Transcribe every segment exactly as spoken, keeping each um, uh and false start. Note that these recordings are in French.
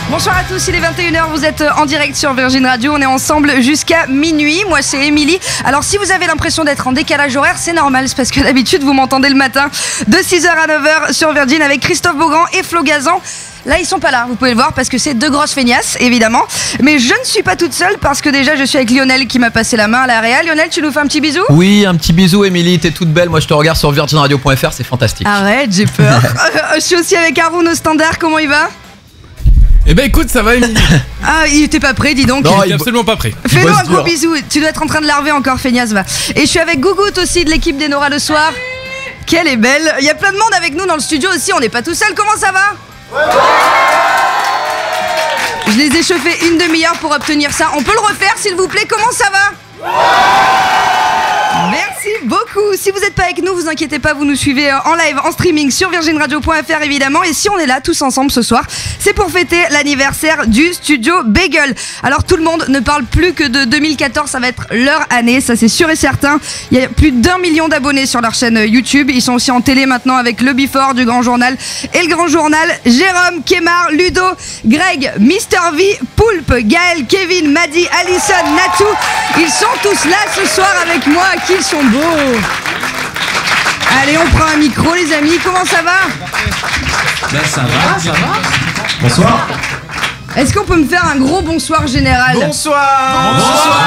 Bonsoir à tous, il est vingt et une heures, vous êtes en direct sur Virgin Radio, on est ensemble jusqu'à minuit, moi c'est Émilie. Alors si vous avez l'impression d'être en décalage horaire, c'est normal, c'est parce que d'habitude vous m'entendez le matin de six heures à neuf heures sur Virgin avec Christophe Beaugrand et Flo Gazan. Là ils sont pas là, vous pouvez le voir parce que c'est deux grosses feignasses évidemment. Mais je ne suis pas toute seule parce que déjà je suis avec Lionel qui m'a passé la main à la réal. Lionel, tu nous fais un petit bisou? Oui, un petit bisou Émilie, t'es toute belle, moi je te regarde sur virgin radio point f r, c'est fantastique. Arrête, j'ai peur. Je suis aussi avec Haroun au standard, comment il va? Eh ben écoute, ça va Émilie. Ah, il était pas prêt, dis donc. Non, il est absolument pas prêt. Fais-nous un gros bisou, tu dois être en train de larver encore, feignasse, va. Et je suis avec Gougout aussi de l'équipe des Nora le soir. Qu'elle est belle. Il y a plein de monde avec nous dans le studio aussi, on n'est pas tout seul, comment ça va? Ouais. Je les ai chauffés une demi-heure pour obtenir ça. On peut le refaire s'il vous plaît, comment ça va? Merci beaucoup. Si vous n'êtes pas avec nous, vous inquiétez pas, vous nous suivez en live, en streaming sur virgin radio point f r évidemment. Et si on est là tous ensemble ce soir, c'est pour fêter l'anniversaire du studio Bagel. Alors tout le monde ne parle plus que de deux mille quatorze, ça va être leur année, ça c'est sûr et certain. Il y a plus d'un million d'abonnés sur leur chaîne YouTube. Ils sont aussi en télé maintenant avec le Before du Grand Journal et le Grand Journal. Jérôme, Kemar, Ludo, Greg, Mister V, Poulpe, Gaël, Kevin, Maddy, Alison, Natou. Ils sont tous là ce soir avec moi. Qu'ils sont beaux. Allez, on prend un micro les amis, comment ça va? Ben ça va, ça va. Bonsoir. Est-ce qu'on peut me faire un gros bonsoir général? Bonsoir. Bonsoir.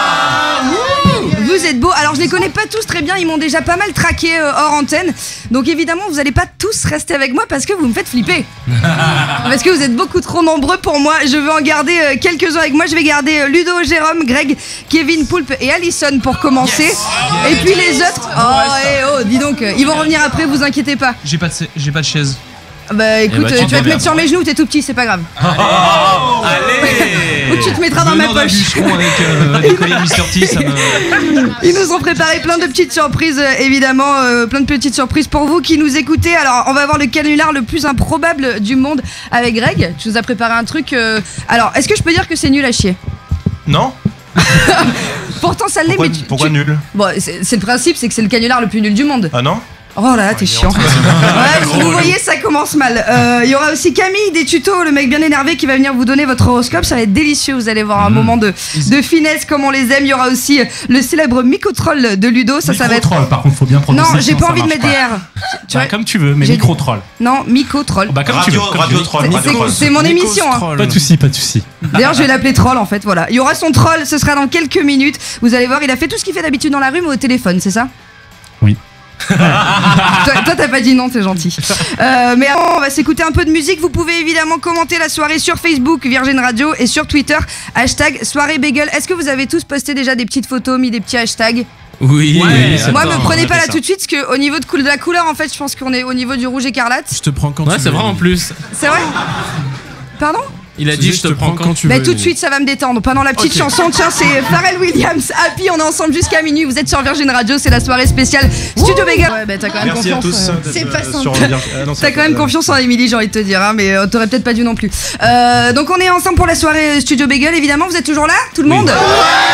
Bonsoir. Vous êtes beaux. Alors je les connais pas tous très bien, ils m'ont déjà pas mal traqué euh, hors antenne. Donc évidemment vous allez pas tous rester avec moi parce que vous me faites flipper. Parce que vous êtes beaucoup trop nombreux pour moi. Je veux en garder euh, quelques-uns avec moi. Je vais garder euh, Ludo, Jérôme, Greg, Kevin, Poulpe et Alison pour commencer. Yes. Et puis les autres. Oh, eh, oh, dis donc, euh, ils vont revenir après, vous inquiétez pas. J'ai pas de, j'ai pas de chaise. Bah écoute, eh bah, tu, tu vas te mettre sur mes genoux, t'es tout petit, c'est pas grave. Oh, oh, allez. Ou tu te mettras dans ma poche. Avec euh, des colliers Mister T, ça me... Ils nous ont préparé plein de petites surprises, euh, évidemment, euh, plein de petites surprises pour vous qui nous écoutez. Alors, on va voir le canular le plus improbable du monde avec Greg. Tu nous as préparé un truc. Euh... Alors, est-ce que je peux dire que c'est nul à chier? Non. Pourtant, ça l'est, Pourquoi, mais tu, pourquoi tu... nul? Bon, c'est, c'est le principe, c'est que c'est le canular le plus nul du monde. Ah non? Oh là là, t'es chiant. Ouais, si vous voyez, ça commence mal. Il euh, y aura aussi Camille des tutos, le mec bien énervé qui va venir vous donner votre horoscope. Ça va être délicieux, vous allez voir un mmh. moment de, de finesse comme on les aime. Il y aura aussi le célèbre micro-troll de Ludo. Ça, ça va être. Micro-troll, par contre, faut bien prononcer. Non, j'ai pas envie de mettre des R. Tu bah, comme tu veux, mais micro-troll. Non, micro-troll. Oh, bah, comme radio, tu veux. Radio-troll. C'est, c'est mon émission. Hein. Pas de soucis, pas de soucis. D'ailleurs, je vais l'appeler troll en fait. Voilà. Il y aura son troll, ce sera dans quelques minutes. Vous allez voir, il a fait tout ce qu'il fait d'habitude dans la rue, mais au téléphone, c'est ça? Oui. toi, toi t'as pas dit non, t'es gentil. Euh, mais avant on va s'écouter un peu de musique. Vous pouvez évidemment commenter la soirée sur Facebook Virgin Radio et sur Twitter hashtag soirée bagel. Est-ce que vous avez tous posté déjà des petites photos, mis des petits hashtags? Oui, ouais, oui. Moi me prenez pas là tout de suite parce que au niveau de, cool, de la couleur en fait je pense qu'on est au niveau du rouge écarlate. Je te prends quand ouais, tu c'est veux. vrai en plus. C'est vrai? Pardon? Il a dit je te prends quand tu veux. Bah tout de suite ça va me détendre. Pendant la petite okay. chanson, tiens c'est Pharrell Williams, Happy, on est ensemble jusqu'à minuit. Vous êtes sur Virgin Radio, c'est la soirée spéciale Studio Bagel. Ouais bah t'as quand même Merci confiance. à tous. Euh, c'est pas simple. Sur... Ah, non, t'as quand même confiance en Émilie, j'ai envie de te dire, hein, mais euh, t'aurais peut-être pas dû non plus. Euh, donc on est ensemble pour la soirée Studio Bagel, évidemment. Vous êtes toujours là, tout le monde? Oui.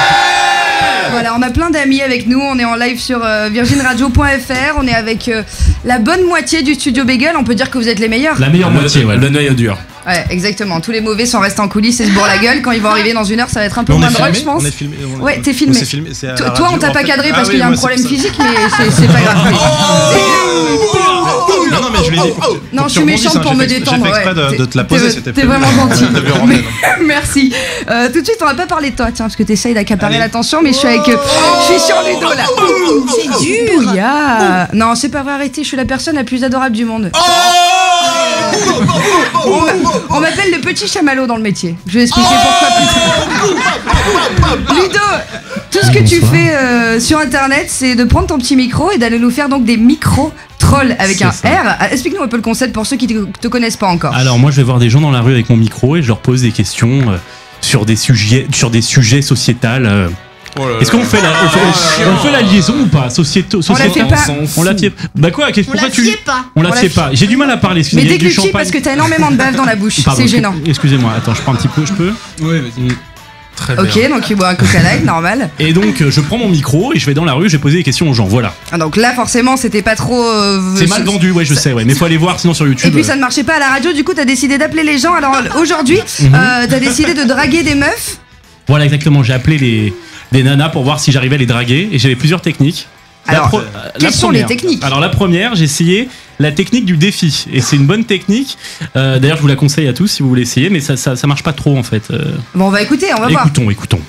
Voilà, on a plein d'amis avec nous, on est en live sur euh, virgin radio point f r, on est avec euh, la bonne moitié du Studio Bagel, on peut dire que vous êtes les meilleurs. La meilleure moitié, ouais. Le noyau dur. Ouais, exactement, tous les mauvais sont restés en coulisses et se bourrent la gueule. Quand ils vont arriver dans une heure, ça va être un peu moins drôle, je pense. On est filmé, on est... Ouais, t'es filmé. filmé c'est toi, toi, on t'a pas fait... cadré parce ah, qu'il oui, y a un problème physique, mais c'est, c'est pas grave. Non, non, mais je l'ai dit. Non, je suis méchante pour me détendre. J'ai fait exprès de, de te la poser, c'était T'es vraiment gentil. Merci. Euh, tout de suite, on va pas parler de toi, tiens, parce que t'essayes d'accaparer Allez. l'attention, mais je suis avec. Euh, je suis sur Ludo là. C'est dur. Yeah. Non, c'est pas vrai, arrêtez, je suis la personne la plus adorable du monde. On, on m'appelle le petit chamallow dans le métier. Je vais expliquer pourquoi plus tard. Ludo, tout ce que tu fais euh, sur internet, c'est de prendre ton petit micro et d'aller nous faire donc des micros trolls avec c'est un ça. R. Explique-nous un peu le concept pour ceux qui te, te connaissent pas encore. Alors moi je vais voir des gens dans la rue avec mon micro et je leur pose des questions euh, sur des sujets, sur des sujets sociétals. Euh, Oh là là. Est-ce qu'on fait la, on fait, on fait la liaison ou pas? Sociéto, sociéto, on la fait pas. On la fiait. Bah quoi? Qu'est-ce, on la tu... pas. On la fiait pas. J'ai du mal à parler. Mais déglutis parce que t'as énormément de bave dans la bouche. Pardon, c'est gênant. Excusez-moi. Attends, je prends un petit peu. Je peux? Oui, vas-y. Très bien. Ok, donc il boit un Coca Light, normal. Et donc, euh, je prends mon micro et je vais dans la rue, je vais poser des questions aux gens. Voilà. Ah, donc là, forcément, c'était pas trop. euh, C'est mal ce- vendu, ouais, je sais, ouais. Mais faut aller voir sinon sur YouTube. Et puis ça ne marchait pas à la radio, du coup t'as décidé d'appeler les gens. Alors aujourd'hui, Mhm. euh, t'as décidé de draguer des meufs. Voilà, exactement. J'ai appelé les, des nanas pour voir si j'arrivais à les draguer et j'avais plusieurs techniques. La Alors, pro- euh, quelles la sont les première. techniques? Alors la première, j'ai essayé la technique du défi et c'est une bonne technique. Euh, D'ailleurs, je vous la conseille à tous si vous voulez essayer, mais ça, ça, ça marche pas trop en fait. Euh, Bon, on va écouter, on va voir. écoutons, écoutons.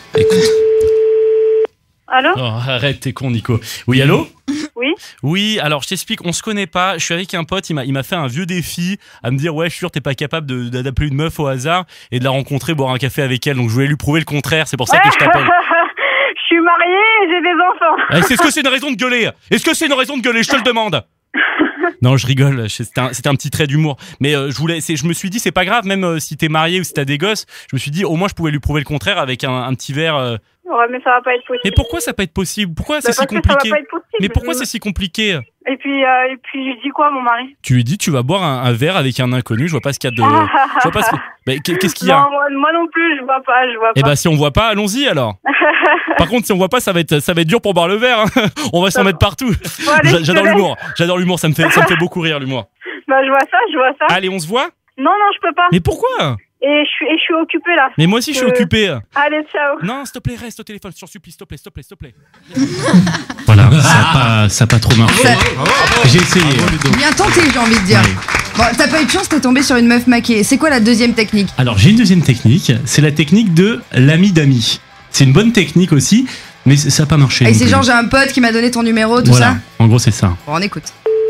Allô? Oh, arrête, t'es con, Nico. Oui, allô? Oui. Oui, alors je t'explique, on se connaît pas. Je suis avec un pote, il m'a, il m'a fait un vieux défi à me dire ouais, je suis sûr t'es pas capable de, de- d'appeler une meuf au hasard et de la rencontrer, boire un café avec elle. Donc je voulais lui prouver le contraire. C'est pour ça que je t'appelle. Je suis mariée et j'ai des enfants. Eh, Est-ce que c'est une raison de gueuler? Est-ce que c'est une raison de gueuler? Je te le demande. Non, je rigole. C'était un, c'était un petit trait d'humour. Mais euh, je voulais, c'est, je me suis dit c'est pas grave, même euh, si t'es marié ou si t'as des gosses. Je me suis dit au moins je pouvais lui prouver le contraire avec un, un petit verre. euh. Ouais, mais ça va pas être possible. Mais pourquoi ça peut être possible? Pourquoi Bah, c'est si parce que ça va compliqué? pas être possible. Mais pourquoi c'est si compliqué? Et puis, euh, et puis, je dis quoi, mon mari? Tu lui dis tu vas boire un, un verre avec un inconnu. Je vois pas ce qu'il y a de. Je vois pas ce que- Mais qu'est-ce qu'il y a? Non, moi, moi non plus, je vois pas, je vois Eh pas. ben si on voit pas, allons-y alors. Par contre, si on voit pas, ça va être ça va être dur pour boire le verre. hein. On va s'en mettre partout. Bon, allez, J'a- je te J'adore laisse. l'humour. J'adore l'humour. Ça me fait ça me fait beaucoup rire l'humour. Bah, je vois ça, je vois ça. Allez, on se voit. Non, non, je peux pas. Mais pourquoi? Et je suis, et je suis occupée là. Mais moi aussi, je suis Euh, occupé. Allez, ciao. Non, s'il te plaît, reste au téléphone. Je t'en supplie, s'il te plaît, s'il te plaît, s'il te plaît. Voilà, ça a pas ça a pas trop marché. Ça- J'ai essayé. Bien tenté, j'ai envie de dire. Bon, t'as pas eu de chance, t'es tombé sur une meuf maquée. C'est quoi la deuxième technique? Alors, j'ai une deuxième technique. C'est la technique de l'ami d'ami. C'est une bonne technique aussi, mais ça a pas marché. Et non c'est plus. genre j'ai un pote qui m'a donné ton numéro, tout Voilà. ça. En gros, c'est ça. Bon, on écoute.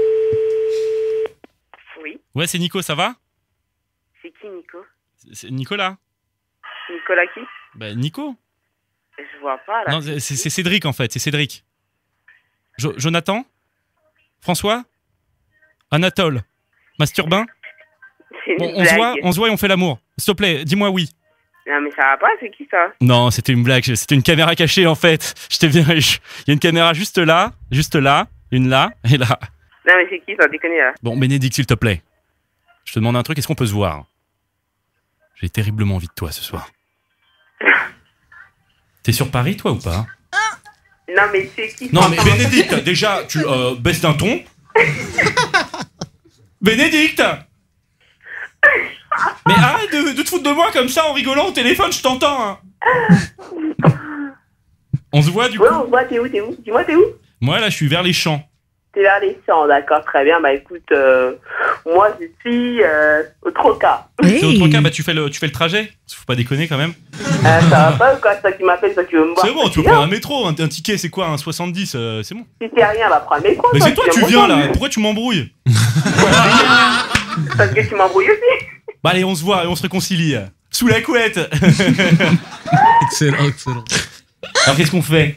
Oui. Ouais, c'est Nico, ça va? C'est qui, Nico? C'est Nicolas. Nicolas qui? Bah, Nico. Je vois pas là. Non, c'est c'est Cédric en fait, c'est Cédric. Jo- Jonathan? François? Anatole? Masturbin? C'est une Bon, on se blague. voit, on se voit et on fait l'amour. S'il te plaît, dis-moi oui. Non, mais ça va pas, c'est qui ça? Non, c'était une blague, c'était une caméra cachée en fait. Je t'ai bien eu. Il y a une caméra juste là, juste là, une là et là. Non, mais c'est qui, ça déconne là? Bon, Bénédicte, s'il te plaît. Je te demande un truc, est-ce qu'on peut se voir? J'ai terriblement envie de toi ce soir. T'es sur Paris, toi, ou pas? Non, mais c'est qui? Non, mais Bénédicte, déjà, tu euh, baisses d'un ton. Bénédicte! Mais arrête de, de te foutre de moi comme ça en rigolant au téléphone, je t'entends. Hein. On se voit du coup? Ouais, on voit, t'es où, t'es où? Dis-moi, t'es où? Moi, là, je suis vers les champs. T'es vers les champs, d'accord, très bien. Bah écoute, euh, moi je suis euh, au Troca. C'est autre cas, bah tu fais le, tu fais le trajet. Faut pas déconner quand même. Euh, ça va pas ou quoi? C'est toi qui m'appelles, toi qui veux me voir? C'est bon, tu peux prendre un métro, un, un ticket, c'est quoi, un soixante-dix, euh, c'est bon. Si c'est rien, va prendre mes comptes. Mais c'est toi, tu me viens rejoindre. là, pourquoi tu m'embrouilles? Parce que tu m'embrouilles aussi. Bah allez, on se voit et on se réconcilie. Sous la couette. Excellent, excellent. Alors qu'est-ce qu'on fait?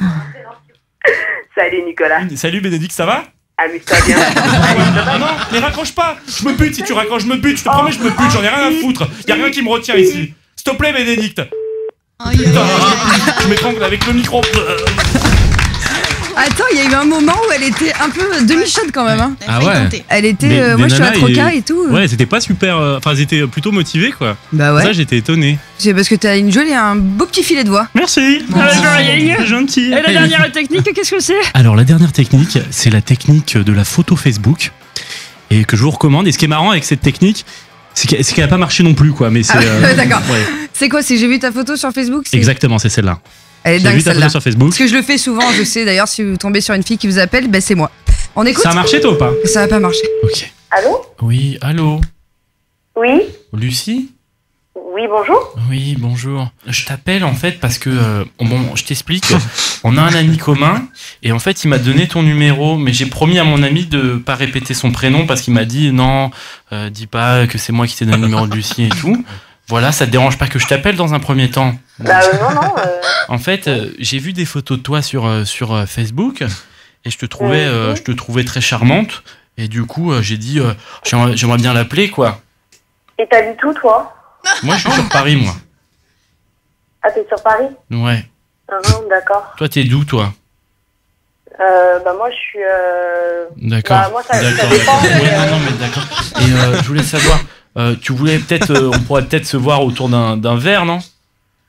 Salut Nicolas. Salut Bénédicte, ça va? Amuse-toi bien. Ah non, mais raccroche pas. Je me bute si tu raccroches, je me bute, je te promets, je me bute, j'en ai rien à foutre. Y a rien qui me retient ici. S'il te plaît, Bénédicte. Putain, je m'étrangle avec le micro. Attends, il y a eu un moment où elle était un peu demi-chaude quand même. Hein. Ah ouais. Elle était, Mais euh, des moi je suis à nanas, Troca ils- et tout. Ouais, c'était pas super. euh, Enfin, ils étaient plutôt motivés quoi. Bah ouais. Ça, j'étais étonné. C'est parce que t'as une jolie, un beau petit filet de voix. Merci. C'est gentil. Et la dernière technique, qu'est-ce que c'est? Alors, la dernière technique, c'est la technique de la photo Facebook. Et que je vous recommande. Et ce qui est marrant avec cette technique, c'est qu'elle c'est qu'elle a pas marché non plus, quoi. Mais c'est. Ah, euh, d'accord. ouais. C'est quoi? Si j'ai vu ta photo sur Facebook, c'est. Exactement, c'est celle-là. Elle est J'ai dingue vu ta photo celle-là. sur Facebook. Parce que je le fais souvent, je sais d'ailleurs, si vous tombez sur une fille qui vous appelle, bah c'est moi. On écoute? Ça a marché, toi, ou pas? Ça va pas marcher. Ok. Allô? Oui, allô? Oui? Lucie? Oui, bonjour? Oui, bonjour. Je t'appelle en fait parce que, euh, bon, je t'explique, on a un ami commun et en fait il m'a donné ton numéro, mais j'ai promis à mon ami de pas répéter son prénom parce qu'il m'a dit non, euh, dis pas que c'est moi qui t'ai donné le numéro de Lucie et tout. Voilà, ça te dérange pas que je t'appelle dans un premier temps? Bah euh, non, non. Euh... En fait, euh, j'ai vu des photos de toi sur, euh, sur euh, Facebook et je te trouvais, euh, je te trouvais très charmante et du coup euh, j'ai dit euh, j'aimerais j'aimerais bien l'appeler quoi. Et t'habites où, toi? Moi je suis sur Paris moi. Ah, t'es sur Paris? Ouais. Ah, non, d'accord. Toi t'es d'où toi? Euh, bah moi je suis... Euh... D'accord. Bah moi ça, ça D'accord, dépend. d'accord. mais, Ouais, euh, non, non, mais d'accord. Et euh, je voulais savoir, euh, tu voulais peut-être, euh, on pourrait peut-être se voir autour d'un d'un verre, non?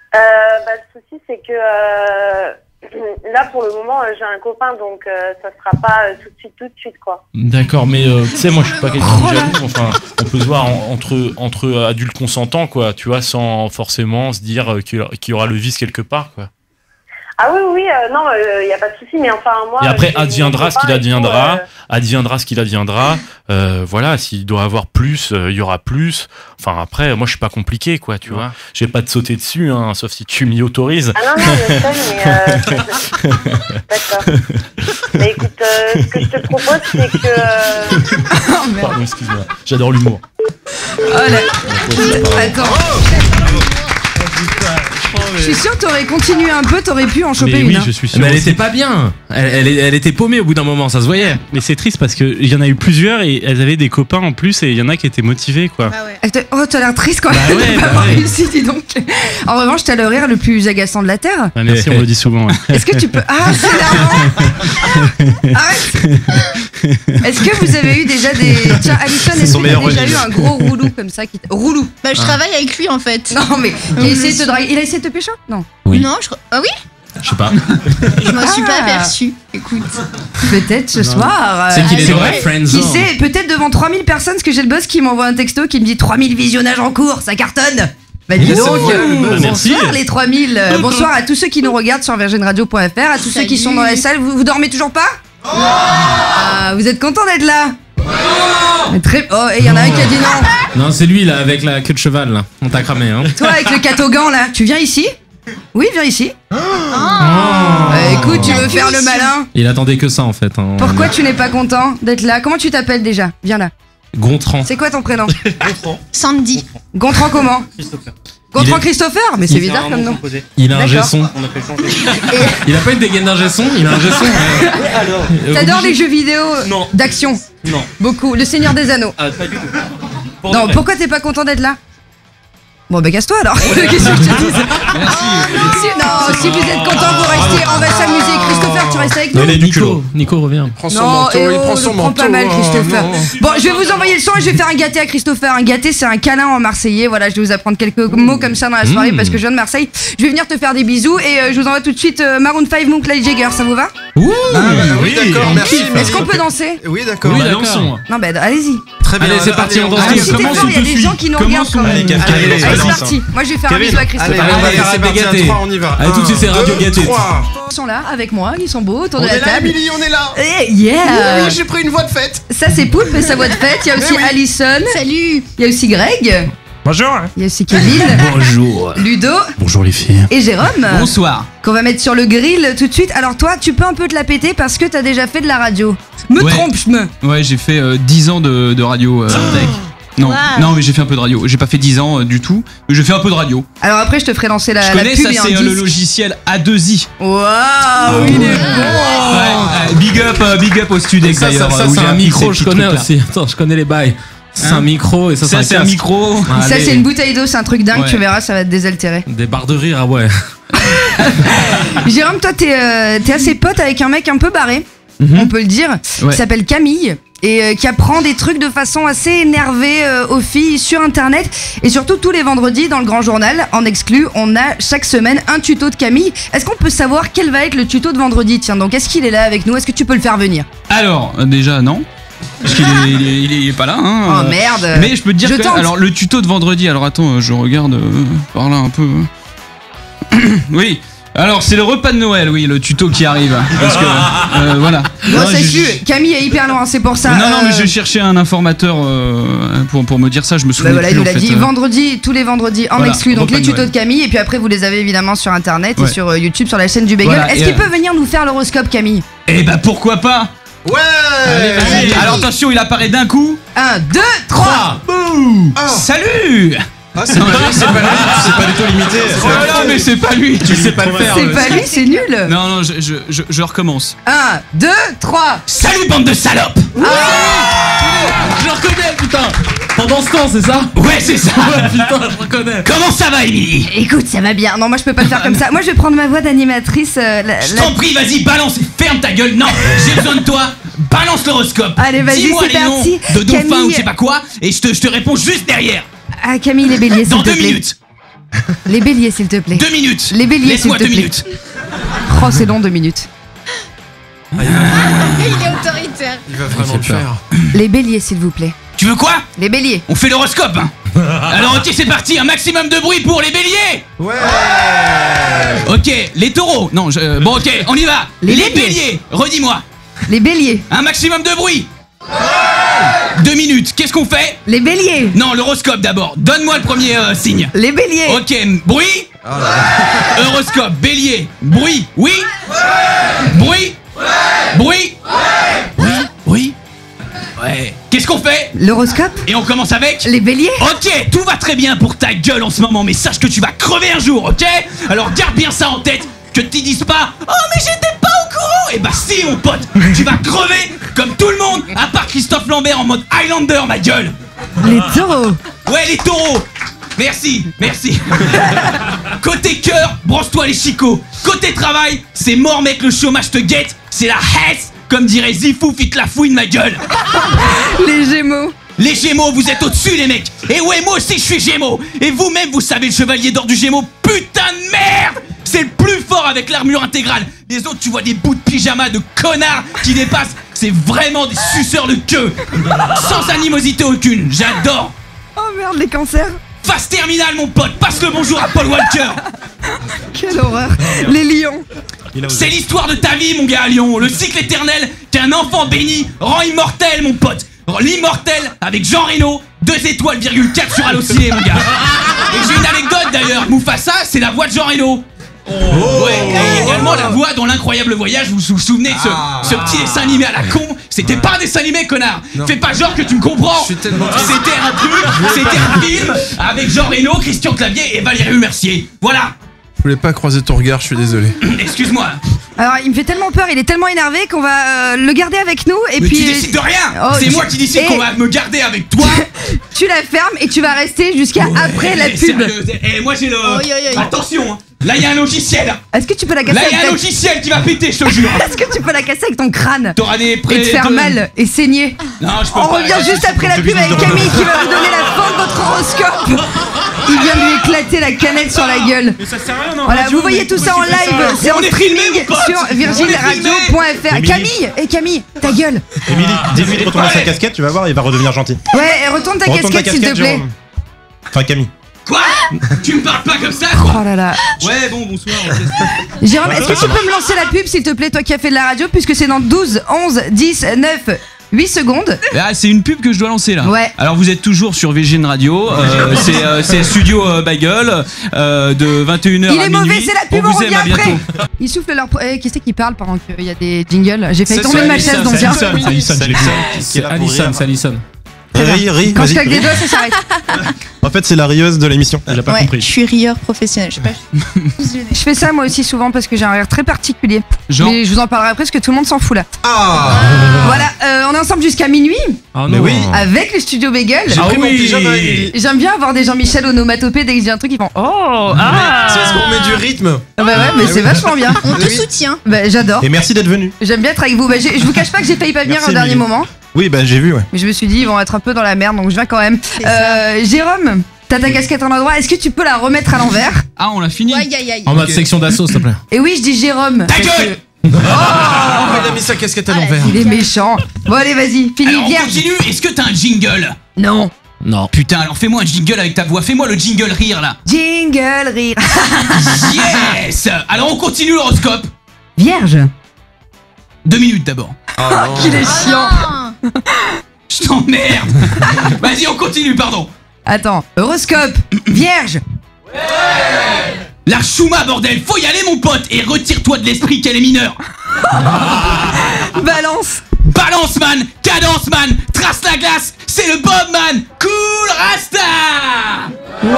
Euh, bah, le souci, c'est que euh, là, pour le moment, euh, j'ai un copain, donc euh, ça sera pas euh, tout de suite, tout de suite, quoi. D'accord, mais euh, tu sais, moi je suis pas quelqu'un de jaloux. Enfin, on peut se voir en- entre, entre adultes consentants, quoi, tu vois, sans forcément se dire euh, qu'il y aura- qu'il y aura le vice quelque part, quoi. Ah oui, oui, euh, non, il n'y a pas de souci, mais enfin, moi... Et après, j'ai adviendra mon ce qu'il copain et tout, adviendra, euh, adviendra ce qu'il adviendra. Euh, voilà, s'il doit avoir plus, euh, il y aura plus. Enfin, après, moi je suis pas compliqué, quoi, tu vois. Je vais pas te sauter dessus, hein, sauf si tu m'y autorises. Ah non, non, je sais, mais... Euh... D'accord. Mais écoute, euh, ce que je te propose, c'est que... euh, Oh, merde. Pardon, excuse-moi. J'adore l'humour. Oh là. Attends. Je suis sûre que t'aurais continué un peu, t'aurais pu en choper Mais une. oui, hein. je suis sûr. Mais elle aussi. était pas bien. Elle, elle, elle était paumée au bout d'un moment, ça se voyait. Mais c'est triste parce qu'il y en a eu plusieurs et elles avaient des copains en plus et il y en a qui étaient motivés, quoi. Elle te- Oh, t'as l'air triste quand Bah même ouais, de pas bah avoir ouais. réussi, dis donc. En revanche, t'as le rire le plus agaçant de la Terre. Ah, merci, on le dit souvent. ouais. Est-ce que tu peux... Ah, c'est énervant. Arrête. Est-ce que vous avez eu déjà des... Tiens, Alison, est-ce son que t'as meilleur déjà revenu. eu un gros roulou comme ça qui... t- Roulou. Bah, je travaille avec lui en fait. Non, mais il a essayé de te draguer. Il a essayé de te pécho? Non. Oui. Non, je crois. Ah oui. Je sais pas. Je m'en suis pas Ah. aperçue. Écoute. Peut-être ce soir. C'est euh, qu'il est c'est dans vrai. la friend Qui zone. sait, peut-être devant trois mille personnes, parce que j'ai le boss qui m'envoie un texto qui me dit trois mille visionnages en cours, ça cartonne. Bah dis Yes, donc, c'est euh, vrai, bonsoir merci. les trois mille. Euh, bonsoir à tous ceux qui nous regardent sur virgin radio point f r, à tous ceux qui Salut. sont dans la salle. Vous, vous dormez toujours pas? Ah, vous êtes contents d'être là? Mais très... Oh, et il y en a un qui a dit non. Non, c'est lui là, avec la queue de cheval là. On t'a cramé, hein. Toi avec le catogan là, tu viens ici? Oui, viens ici. Oh. Euh, écoute, tu veux faire le malin? Il attendait que ça en fait. Hein. Pourquoi tu n'es pas content d'être là? Comment tu t'appelles déjà? Viens là. Gontran. C'est quoi ton prénom? Sandy. Gontran comment? Gontran Il est- Christopher? Mais c'est Il- bizarre comme nom. Il a un D'accord. gesson. Il a pas une dégaine d'un gesson, il a un gesson. Euh, T'adores les jeux vidéo Non. d'action? Non. Beaucoup. Le Seigneur des Anneaux. Ah, pas du tout. Non, pourquoi t'es pas content d'être là? Bon, bah casse-toi alors. Qu'est-ce que je te dise? Si, non, si vous êtes content, vous restez. On va s'amuser. Christopher, tu restes avec nous? Elle est du Nico, Nico revient. Non, eh oh, je prends pas mal, Christopher. Bon, je vais vous envoyer le son et je vais faire un gâté à Christopher. Un gâté, c'est un câlin en marseillais. Voilà, je vais vous apprendre quelques mots comme ça dans la soirée Mmh. parce que je viens de Marseille. Je vais venir te faire des bisous et euh, je vous envoie tout de suite euh, Maroon cinq, Moon Clyde Jagger. Ça vous va? Ouh, Oui, d'accord, merci. Est-ce qu'on peut danser? Oui, d'accord. Oui, Bah, d'accord. dansons. Non, bah allez-y. Très bien. Allez, c'est parti, on danse. Ah, Allez, si t'es commence, fort, on il y a te des suit. gens qui nous Commence, regardent quand on- même. Allez, Kev, Allez, Kevin, allez, allez, c'est lance, parti. Moi, je vais faire un Kevin, bisou à Christopher. allez, Allez, on va allez, faire allez, c'est parti, gâté. un trois, on y va. Allez, tout de suite, c'est Radio Un, deux, Gâté. trois. Ils sont là avec moi, ils sont beaux autour On de la est là, table. Émilie, on est là. Eh, yeah! Oui, j'ai pris une voix de fête. Ça, c'est Poulpe et sa voix de fête. Il y a aussi oui. Alison. Salut. Il y a aussi Greg. Bonjour. Il y a aussi Kevin. Bonjour. Ludo Bonjour les filles. et Jérôme. Bonsoir. Qu'on va mettre sur le grill tout de suite. Alors, toi, tu peux un peu te la péter parce que t'as déjà fait de la radio. Me Ouais. trompe-je-me. Ouais, j'ai fait euh, dix ans de, de radio. euh, non, Wow. non, mais j'ai fait un peu de radio. J'ai pas fait dix ans euh, du tout, mais j'ai fait un peu de radio. Alors, après, je te ferai lancer la, Je la connais, pub ça et un c'est euh, le disque. logiciel A deux I. Waouh, il est bon. Ouais, euh, big up, euh, big up au Studec Ça, ça, d'ailleurs. ça, euh, où c'est j'ai un appris micro, ces je petits connais trucs-là. aussi. Attends, je connais les bails. C'est Hein un micro et ça, Ça c'est un casque. micro. Ça, Allez. c'est une bouteille d'eau, c'est un truc dingue, Ouais. tu verras, ça va te désaltérer. Des barres de rire, ah ouais. Jérôme, toi, t'es euh, t'es assez pote avec un mec un peu barré, Mhm. on peut le dire, Ouais. qui s'appelle Camille. Et euh, qui apprend des trucs de façon assez énervée euh, aux filles sur internet. Et surtout tous les vendredis dans le Grand Journal, en exclu, on a chaque semaine un tuto de Camille. Est-ce qu'on peut savoir quel va être le tuto de vendredi? Tiens, donc est-ce qu'il est là avec nous? Est-ce que tu peux le faire venir? Alors, euh, déjà non. Parce qu'il est, il est, il est- il est pas là. Hein, Oh euh. merde. Mais je peux te dire Je que tente. alors le tuto de vendredi. Alors attends, euh, je regarde euh, par là un peu. Oui. Alors c'est le repas de Noël, oui, le tuto qui arrive. Parce que euh, voilà. Bon, Non, ça j'ai- exclut. Camille est hyper loin, c'est pour ça. Non, non, mais euh, j'ai cherché un informateur euh, pour, pour me dire ça, je me Bah souviens voilà, il plus nous en l'a fait. dit euh. vendredi, tous les vendredis en Voilà, exclu. Donc repas les de tutos Noël. de Camille, et puis après vous les avez évidemment sur internet et Ouais. sur euh, YouTube, sur la chaîne du Bagel. Voilà, Est-ce et, qu'il euh, peut venir nous faire l'horoscope, Camille? Eh bah pourquoi pas. Ouais. Allez, vas-y. Alors attention, il apparaît d'un coup. un, deux, trois. Boum. Ah. Salut. Ah, c'est pas lui, c'est pas lui. C'est pas du tout limité. Oh là, mais c'est pas lui. Tu sais pas le faire. C'est euh, pas lui, c'est nul. Non, non, je, je, je, je recommence. un, deux, trois. Salut bande de salopes. Je le reconnais, putain. Pendant ce temps, c'est ça? Ouais, c'est ça. Putain, je reconnais. Comment ça va, Émilie? Écoute, ça va bien. Non, moi je peux pas le faire comme ça. Moi je vais prendre ma voix d'animatrice. euh, la- Je la- t'en prie, vas-y, balance. Ferme ta gueule. Non, j'ai besoin de toi. Balance l'horoscope. Allez, vas-y, Dis-moi c'est les noms parti. de dauphin Camille. ou je sais pas quoi, et je te, je te réponds juste derrière. Ah, Camille, les béliers, s'il Dans te deux plaît. minutes. Les béliers, s'il te plaît. Deux minutes. Les béliers, s'il Laisse-moi te deux plaît. minutes. Oh, c'est long, deux minutes. Il est autoritaire. Il va vraiment le faire. Les béliers, s'il vous plaît. Tu veux quoi? Les béliers. On fait l'horoscope, hein. Alors ok, c'est parti, un maximum de bruit pour les béliers. Ouais. Ok, les taureaux. Non, je... bon ok, on y va. Les Les, béliers. béliers. Redis-moi. Les béliers. Un maximum de bruit. Deux minutes. Qu'est-ce qu'on fait? Les béliers. Non, l'horoscope d'abord. Donne-moi le premier euh, signe. Les béliers. Ok, bruit. Horoscope, bélier. Bruit. Oui. Bruit. Bruit. Oui. Oui. Ouais. Qu'est-ce qu'on fait? L'horoscope. Et on commence avec Les béliers. Ok, tout va très bien pour ta gueule en ce moment, mais sache que tu vas crever un jour, ok? Alors garde bien ça en tête, que t'y dises pas « Oh mais j'étais pas au courant !» Eh bah si mon pote, tu vas crever comme tout le monde, à part Christophe Lambert en mode Highlander, ma gueule. Les taureaux. Ouais, les taureaux. Merci, merci. Côté cœur, brosse-toi les chicots. Côté travail, c'est mort mec, le chômage te guette. C'est la hesse, comme dirait Zifou, fit la fouine, ma gueule. Les gémeaux. Les Gémeaux, vous êtes au-dessus les mecs. Et ouais, moi aussi je suis Gémeaux. Et vous-même, vous savez, le chevalier d'or du Gémeaux, putain de merde. C'est le plus fort avec l'armure intégrale. Les autres, tu vois des bouts de pyjama de connards qui dépassent. C'est vraiment des suceurs de queue. Sans animosité aucune, j'adore. Oh merde, les cancers. Phase terminale mon pote, passe le bonjour à Paul Walker. Quelle horreur. Les lions. C'est l'histoire de ta vie mon gars à Lyon. Le cycle éternel qu'un enfant béni rend immortel mon pote. L'immortel avec Jean Reno, deux étoiles virgule quatre sur Allociné mon gars. Et j'ai une anecdote d'ailleurs, Mufasa c'est la voix de Jean Reno. Ouais, et également la voix dans l'incroyable voyage, vous vous souvenez de ce, Ah. ce petit dessin animé à la con? C'était pas un dessin animé connard. Non. Fais pas genre que tu me comprends. Je suis tellement C'était un truc, c'était un film avec Jean Reno, Christian Clavier et Valérie Mercier. Voilà. Je voulais pas croiser ton regard, je suis désolé. Excuse-moi. Alors, il me fait tellement peur, il est tellement énervé qu'on va euh, le garder avec nous et Mais puis tu décides de rien. Oh, C'est tu- moi qui décide Et- qu'on va me garder avec toi. tu la fermes et tu vas rester jusqu'à après la Eh, pub. sérieux, eh, moi j'ai le. Oi, oi, oi. Attention, hein. Là il y a un logiciel. Est-ce que tu peux la casser Là il y a un avec logiciel qui va péter, je te jure. ta... Est-ce que tu peux la casser avec ton crâne T'auras des pré- et te faire de- mal et saigner? Non, je peux On pas. revient juste après la pub avec Camille qui va vous donner la fin de votre horoscope. Il vient de lui éclater la canette sur la gueule. Mais ça sert à rien, non? Voilà, vous voyez tout ça en live, c'est Mais en on est filmé, streaming mon pote. sur On est virgin radio point f r. Émilie. Camille, et Camille, ta gueule. Émilie, dis-lui de retourner sa casquette, tu vas voir, il va redevenir gentil. Ouais, et retourne ta Retourne casquette s'il te plaît. Jérôme. Enfin, Camille. Quoi? Tu me parles pas comme ça, quoi. Oh là là. Ouais, bon, bonsoir. on teste. Jérôme, est-ce que tu peux me lancer la pub s'il te plaît, toi qui as fait de la radio, puisque c'est dans douze, onze, dix, neuf, huit secondes. Ah, c'est une pub que je dois lancer là. Ouais. Alors vous êtes toujours sur Virgin Radio. euh, c'est euh, c'est Studio euh, Bagel euh, de vingt et une heures Il à est minuit. mauvais, c'est la pub, on on vous aime, revient à après. bientôt. Ils soufflent leur. pro- Eh, qui c'est qui parle pendant qu'il y a des jingles? J'ai failli C'est tomber de ma Alison, chaise, donc c'est tiens. C'est Alison, je l'ai vu. C'est Alison, c'est Alison. Ris, ris, Quand je vas-y, claque des ris. doigts, ça s'arrête. En fait, c'est la rieuse de l'émission. J'ai pas Ouais, compris. je suis rieur professionnel. Je sais pas. Je fais ça moi aussi souvent parce que j'ai un rire très particulier. Genre. Mais je vous en parlerai après parce que tout le monde s'en fout là. Ah. Voilà, euh, on est ensemble jusqu'à minuit Ah Mais non. oui. avec le studio Bagel. J'ai Ah pris mon oui. pyjama, Émilie. J'aime bien avoir des Jean-Michel onomatopées dès que je dis un truc, ils font oh ah. C'est parce qu'on met du rythme. Ah bah ouais, mais c'est vachement bien. On te Oui. soutient. Bah j'adore. Et merci d'être venu. J'aime bien être avec vous. Bah, j'ai- je vous cache pas que j'ai failli pas venir Merci, au dernier Émilie. moment, Oui, bah j'ai vu, ouais. mais je me suis dit ils vont être un peu dans la merde, donc je viens quand même. C'est Euh, Jérôme, t'as ta casquette en endroit. Est-ce que tu peux la remettre à l'envers? Ah, on l'a fini. Aïe aïe aïe. En mode section d'assaut, s'il te plaît. Et oui, je dis Jérôme. Ta gueule. Oh, il a mis sa casquette à l'envers. Il est méchant. Bon allez, vas-y, fini Alors on vierge. continue. Est-ce que t'as un jingle? Non. Non. Putain, alors fais-moi un jingle avec ta voix. Fais-moi le jingle rire là. Jingle rire. Yes. Alors on continue l'horoscope. Vierge. Deux minutes d'abord. Qu'il est chiant. Ah. Je t'emmerde. Vas-y, on continue, pardon. Attends, horoscope. Vierge. La chouma, bordel. Faut y aller, mon pote. Et retire-toi de l'esprit qu'elle est mineure. Balance. Balance, man. Cadence, man. Trace la glace. C'est le Bob, man. Cool Rasta.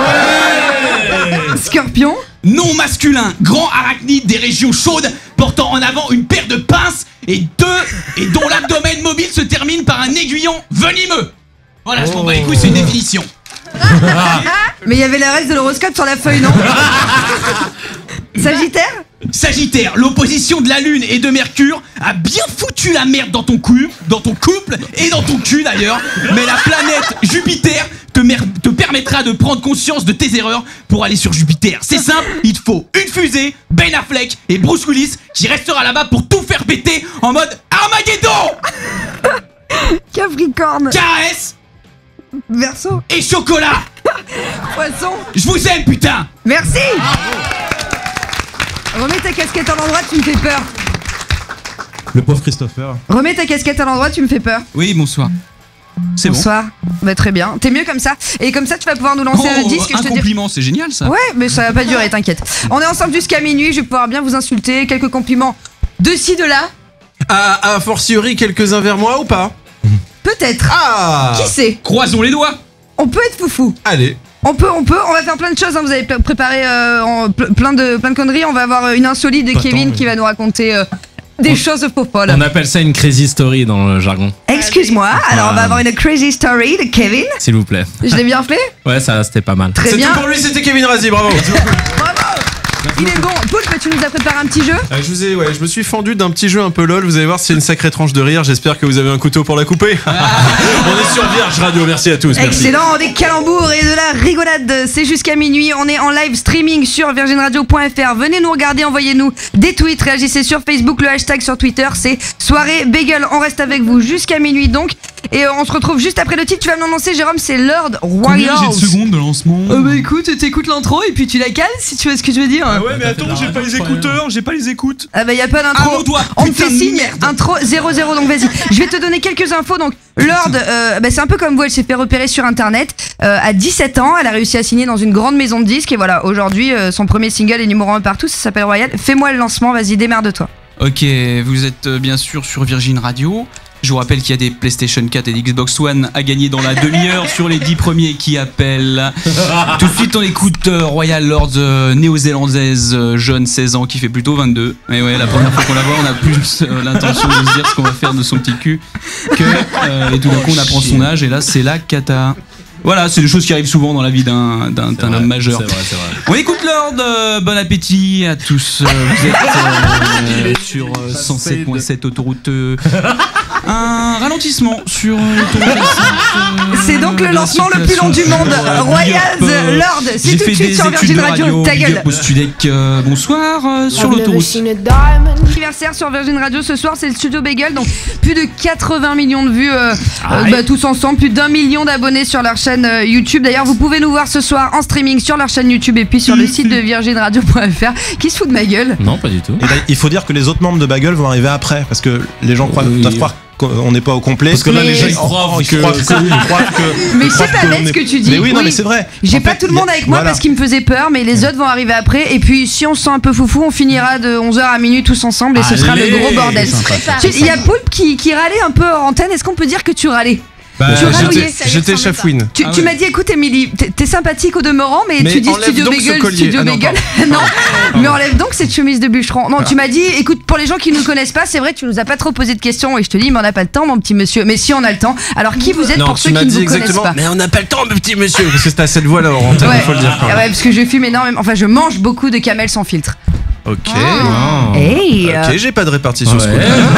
Scorpion. Non masculin, grand arachnide des régions chaudes, portant en avant une paire de pinces et deux, et dont l'abdomen mobile se termine par un aiguillon venimeux. Voilà, je m'en bats les couilles, c'est une définition. Mais il y avait le reste de l'horoscope sur la feuille, non? Sagittaire. Sagittaire, l'opposition de la Lune et de Mercure a bien foutu la merde dans ton couple, dans ton couple et dans ton cul d'ailleurs. Mais la planète Jupiter te, mer- te permettra de prendre conscience de tes erreurs pour aller sur Jupiter. C'est simple, il te faut une fusée, Ben Affleck et Bruce Willis qui restera là-bas pour tout faire péter en mode Armageddon. Capricorne. K S Verseau. Et chocolat. Poisson. Je vous aime, putain. Merci. Remets ta casquette à l'endroit, tu me fais peur. Le pauvre Christopher. Remets ta casquette à l'endroit, tu me fais peur. Oui, bonsoir. C'est bon. Bonsoir. Bah très bien. T'es mieux comme ça. Et comme ça, tu vas pouvoir nous lancer Oh, le disque. Et un je te dis... compliment, c'est génial ça. Ouais, mais ça va pas durer, t'inquiète. On est ensemble jusqu'à minuit. Je vais pouvoir bien vous insulter. Quelques compliments de ci, de là. A, a fortiori, quelques-uns vers moi ou pas? Peut-être. Ah. Qui sait? Croisons les doigts. On peut être foufou. Allez. On peut, on peut, on va faire plein de choses. Hein. Vous avez préparé euh, en, ple- plein de plein de conneries. On va avoir une insolite de Pas Kevin tant, mais- qui va nous raconter euh, des choses faux folles. On appelle ça une crazy story dans le jargon. Excuse-moi. Alors on va Ah. avoir une crazy story de Kevin. S'il vous plaît. Je l'ai bien fait. Ouais, ça c'était pas mal. Très C'est bien. tout pour lui, c'était Kevin Razi, bravo. Bravo. Il est bon. Poulpe, tu nous as préparé un petit jeu. Euh, je vous ai, ouais, je me suis fendu d'un petit jeu un peu lol. Vous allez voir, c'est une sacrée tranche de rire. J'espère que vous avez un couteau pour la couper. On est sur Vierge Radio. Merci à tous. Merci. Excellent, des calembours et de la rigolade. C'est jusqu'à minuit. On est en live streaming sur virgin radio point f r. Venez nous regarder, envoyez-nous des tweets, réagissez sur Facebook. Le hashtag sur Twitter, c'est soirée bagel. On reste avec vous jusqu'à minuit donc. Et euh, on se retrouve juste après le titre. Tu vas me l'annoncer, Jérôme, c'est Lord Combien Royals. j'ai de secondes de lancement? Euh, bah écoute, t'écoutes l'intro et puis tu la cales si tu vois ce que je veux dire. ouais, mais attends, j'ai pas les écouteurs, j'ai pas les écoutes. Ah bah y a pas Ah d'intro. bon, toi, On me putain fait de signe, merde. intro zéro zéro, donc vas-y. Je vais te donner quelques infos. Donc Lord, euh, bah, c'est un peu comme vous, elle s'est fait repérer sur internet. Euh, à dix-sept ans, elle a réussi à signer dans une grande maison de disques. Et voilà, aujourd'hui, euh, son premier single est numéro un partout, ça s'appelle Royal. Fais-moi le lancement, vas-y, démerde-toi. Ok, vous êtes euh, bien sûr sur Virgin Radio. Je vous rappelle qu'il y a des PlayStation quatre et des Xbox One à gagner dans la demi-heure sur les dix premiers qui appellent. Tout de suite, on écoute euh, Royal Lords, euh, néo-zélandaise, euh, jeune, seize ans, qui fait plutôt vingt-deux. Et ouais, la première fois qu'on la voit, on a plus euh, l'intention de se dire ce qu'on va faire de son petit cul que. Euh, et tout d'un coup, on apprend son âge, et là, c'est la cata. Voilà, c'est des choses qui arrivent souvent dans la vie d'un, d'un, d'un homme majeur. C'est vrai, c'est vrai. On écoute Lord, euh, bon appétit à tous. Euh, vous êtes euh, sur euh, cent sept virgule sept autoroute. Euh, un ralentissement sur euh, l'autoroute. Euh, C'est donc le la lancement le plus long du monde. Euh, Royals, big up, euh, Lord, c'est j'ai tout de fait suite des sur études Virgin de Radio. Ta big gueule. up au Studec, euh, bonsoir, euh, sur l'autoroute. Anniversaire sur Virgin Radio ce soir, c'est le Studio Bagel, donc plus de quatre-vingts millions de vues euh, euh, bah, tous ensemble, plus d'un million d'abonnés sur leur chaîne euh, YouTube. D'ailleurs, vous pouvez nous voir ce soir en streaming sur leur chaîne YouTube et puis sur le site de virgin radio point f r. Qui se fout de ma gueule? Non, pas du tout. Et là, il faut dire que les autres membres de Bagel vont arriver après, parce que les gens croient, Oui. doivent croire qu'on n'est pas au complet. Parce que là, Mais- les gens ils croient Oh, ils que. croient que- ils croient que- Mais ils croient c'est pas qu'on bête ce est- que tu dis. Mais oui, non, Oui. mais c'est vrai. J'ai En pas fait, tout le monde y a- avec moi voilà. parce qu'il me faisait peur, mais les autres vont arriver après. Et puis, si on se sent un peu foufou, on finira de onze heures à minuit tous ensemble et ce sera le Allez. gros bordel. Sympa. Tu- Il y a Poulpe qui, qui râlait un peu en antenne. Est-ce qu'on peut dire que tu râlais? Bah, Tu râlouillais. j'étais, j'étais chafouine. Tu, Ah tu ouais. m'as dit, écoute, Émilie, t'es t'es sympathique au demeurant, mais, Mais tu dis enlève Studio donc ce Bagel, collier. Studio Ah non, Bagel. non, mais enlève donc cette chemise de bûcheron. Non, tu m'as dit, écoute, pour les gens qui ne nous connaissent pas, c'est vrai, tu nous as pas trop posé de questions et je te dis, mais on n'a pas le temps, mon petit monsieur. Mais si on a le temps. Alors, qui vous êtes Non, pour tu ceux m'as qui ne dit vous connaissent exactement. pas? Mais on n'a pas le temps, mon petit monsieur. Parce que c'est à cette voix-là, en antenne, Ouais. il faut le dire. Quand même. Ouais, parce que je fume énormément. Enfin, je mange beaucoup de camel sans filtre. Ok. Oh. Hey euh, Ok, j'ai pas de répartition ce Ouais.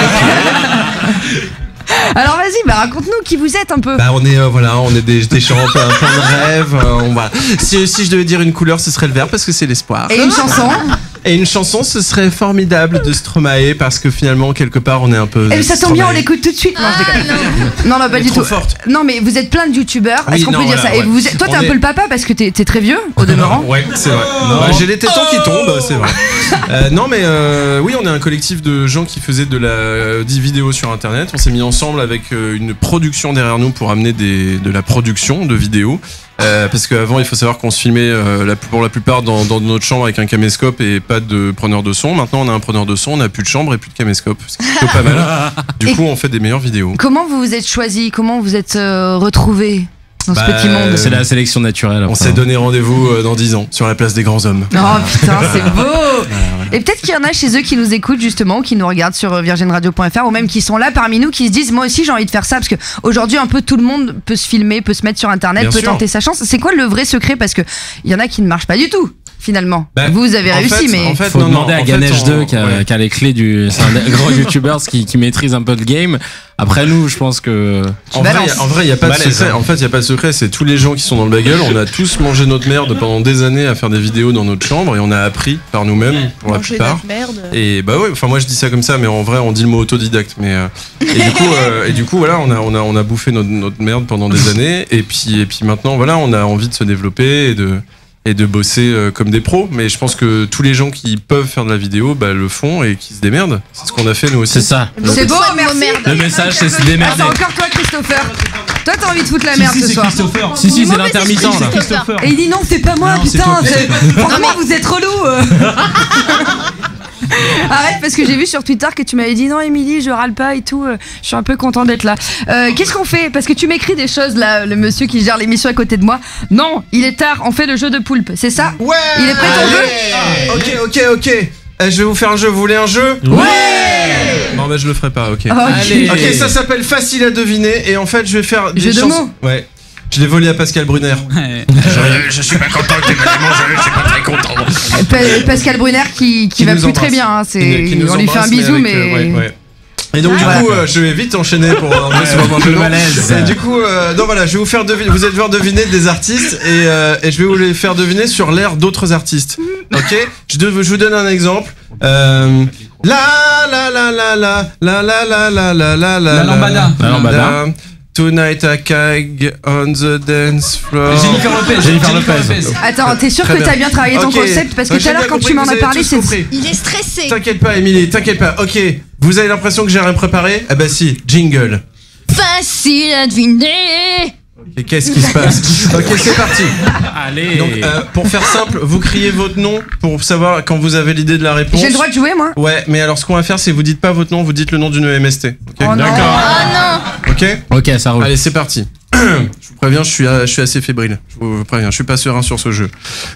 coup. Alors, vas-y, bah, raconte-nous qui vous êtes un peu. Bah on est euh, voilà, on est des, des gens plein, plein de rêves. euh, on va. Si, si je devais dire une couleur, ce serait le vert parce que c'est l'espoir. Et une chanson. Et une chanson, ce serait formidable de Stromae parce que finalement quelque part on est un peu. Et ça tombe bien, on Stromae. l'écoute tout de suite. Non, je déconne. Non, non, pas Elle est du trop tout. forte. Non, mais vous êtes plein de youtubeurs. Oui, Est-ce qu'on non, peut dire voilà, ça? Et ouais. vous êtes- toi, t'es On un est- peu le papa parce que t'es t'es très vieux, au demeurant. Ouais, c'est vrai. Bah, j'ai les tétons qui tombent, c'est vrai. Euh, non, mais euh, oui, on est un collectif de gens qui faisaient de la euh, des vidéos sur Internet. On s'est mis ensemble avec euh, une production derrière nous pour amener des, de la production de vidéos. Euh, parce qu'avant, il faut savoir qu'on se filmait euh, la, pour la plupart dans, dans notre chambre avec un caméscope et pas de preneur de son. Maintenant, on a un preneur de son, on n'a plus de chambre et plus de caméscope. C'est plutôt pas mal. Du Et- coup, on fait des meilleures vidéos. Comment vous vous êtes choisis? Comment vous êtes euh, retrouvés dans ce Bah, petit monde? C'est la sélection naturelle. On après. s'est donné rendez-vous euh, dans dix ans sur la place des grands hommes. Oh putain, c'est beau! Et peut-être qu'il y en a chez eux qui nous écoutent justement, qui nous regardent sur virgin radio point f r ou même qui sont là parmi nous, qui se disent moi aussi j'ai envie de faire ça parce que aujourd'hui un peu tout le monde peut se filmer, peut se mettre sur internet, Bien peut sûr. tenter sa chance. C'est quoi le vrai secret? Parce que il y en a qui ne marchent pas du tout. finalement. Bah, vous avez en réussi, fait- mais. en fait, Faut non, demander non, à en Ganesh fait, on- deux qui a, ouais. qui a les clés du. C'est un gros youtubeur qui, qui maîtrise un peu le game. Après nous, je pense que. En vrai, balance. y a- en vrai, il n'y a pas de Balèze, secret. hein. En fait, il n'y a pas de secret. C'est tous les gens qui sont dans le bagel. On a tous mangé notre merde pendant des années à faire des vidéos dans notre chambre et on a appris par nous-mêmes, pour la Manger plupart. notre merde. Et bah ouais, enfin moi je dis ça comme ça, mais en vrai on dit le mot autodidacte. Mais euh, et du coup, euh, et du coup voilà, on a on a on a bouffé notre, notre merde pendant des années. Et puis et puis maintenant voilà, on a envie de se développer et de et de bosser euh, comme des pros. Mais je pense que tous les gens qui peuvent faire de la vidéo, bah le font et qui se démerdent. C'est ce qu'on a fait nous aussi. C'est ça. C'est beau, merci. Le message, c'est se Ah, démerder. c'est encore toi, Christopher. Toi, t'as envie de foutre la merde Si, si, ce c'est soir. Christopher. Si, si, c'est Moi, mais l'intermittent c'est là. Christopher. Et il dit non, c'est pas moi, Non, c'est putain. toi. c'est- Franchement, vous êtes relou. euh. Arrête, parce que j'ai vu sur Twitter que tu m'avais dit non, Émilie, je râle pas et tout. euh, Je suis un peu content d'être là. Euh, Qu'est-ce qu'on fait? Parce que tu m'écris des choses là, le monsieur qui gère l'émission à côté de moi. Non, il est tard, on fait le jeu de poulpe, c'est ça? Ouais. Il est prêt ton jeu? Ok ok ok. Eh, je vais vous faire un jeu. Vous voulez un jeu? Ouais. Non bah je le ferai pas. Ok. Ah, ok. Allez. Ok, ça s'appelle facile à deviner et en fait je vais faire des Jeu de chansons- mots. Ouais. Je l'ai volé à Pascal Brunner. Je suis pas content que tu m'aies mangé, je suis pas très content. Pa- Pascal Brunner qui, qui, Qui va nous plus embrasse. très bien. Hein, Qui nous- c'est- qui nous on lui fait un embrasse, bisou, avec, mais. euh, ouais, ouais. Et donc Ah, du coup, euh, je vais vite enchaîner pour enlever ce moment le gênant. malaise. Et du coup, euh, donc voilà, je vais vous faire deviner. Vous allez devoir deviner des artistes et, euh, et je vais vous les faire deviner sur l'air d'autres artistes. Ok. Je, de- je vous donne un exemple. Euh, la la la la la la la la la la la la La lambada. La lambada. Tonight I keg on the dance floor. Jennifer Lopez. Jennifer Lopez. Attends, t'es sûr Très que bien. t'as bien travaillé ton Ok. concept? Parce que Ouais, tout à j'ai l'heure, bien quand compris tu que m'en vous as avez parlé, tous c'est. compris. Il est stressé. T'inquiète pas, Émilie, t'inquiète pas. Ok, vous avez l'impression que j'ai rien préparé? Eh ben si, jingle. Facile à deviner. Et qu'est-ce qui se passe? Ok, c'est parti. Allez. Donc, euh, pour faire simple, vous criez votre nom pour savoir quand vous avez l'idée de la réponse. J'ai le droit de jouer, moi? Ouais, mais alors ce qu'on va faire, c'est vous dites pas votre nom, vous dites le nom d'une E M S T. Ok, Oh non. D'accord. Ah ok. Ok, ça roule. Allez, c'est parti. Je vous préviens, je suis, je suis assez fébrile. Je vous préviens, je suis pas serein sur ce jeu.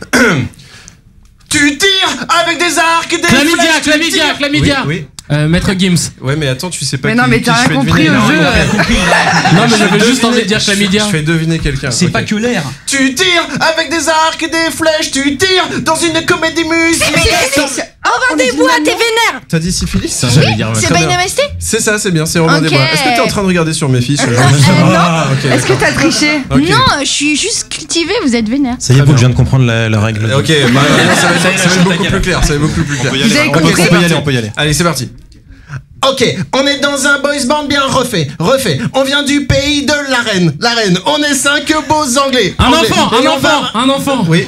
Tu tires avec des arcs, des Chlamydia, flèches, tu chlamydia, tires. chlamydia. Oui, Euh, Maître Gims. oui. Ouais, mais attends, tu sais pas Mais qui, non, mais qui t'as je rien fais compris deviner. au Non, jeu. non, euh. Non, mais j'avais Je fais juste envie de dire deviner- chlamydia. Je fais deviner quelqu'un. C'est ok. pas que l'air. Tu tires avec des arcs et des flèches, tu tires dans une comédie musicale. Robin des Bois, t'es vénère. T'as dit syphilis? Ça, j'allais dire. ouais. C'est Très pas une bien. M S T? C'est ça, c'est bien, c'est Romain Ok. Desbois. Est-ce que t'es en train de regarder sur mes fiches? je- Ah, ok, Est-ce que t'as triché? Ok. Non, je suis juste cultivée, vous êtes vénère. Ça y est, vous, je viens de comprendre la, la règle. Ok, bah, non, ça va être, ça va être beaucoup plus clair, ça va être beaucoup plus clair. Vous avez On peut, compris? on peut y aller, on peut y aller. Allez, c'est parti. Ok, on est dans un boys band bien refait, refait. On vient du pays de la reine, la reine. On est cinq beaux anglais. Un Anglais. enfant, Et un on enfant, va- un enfant. Oui,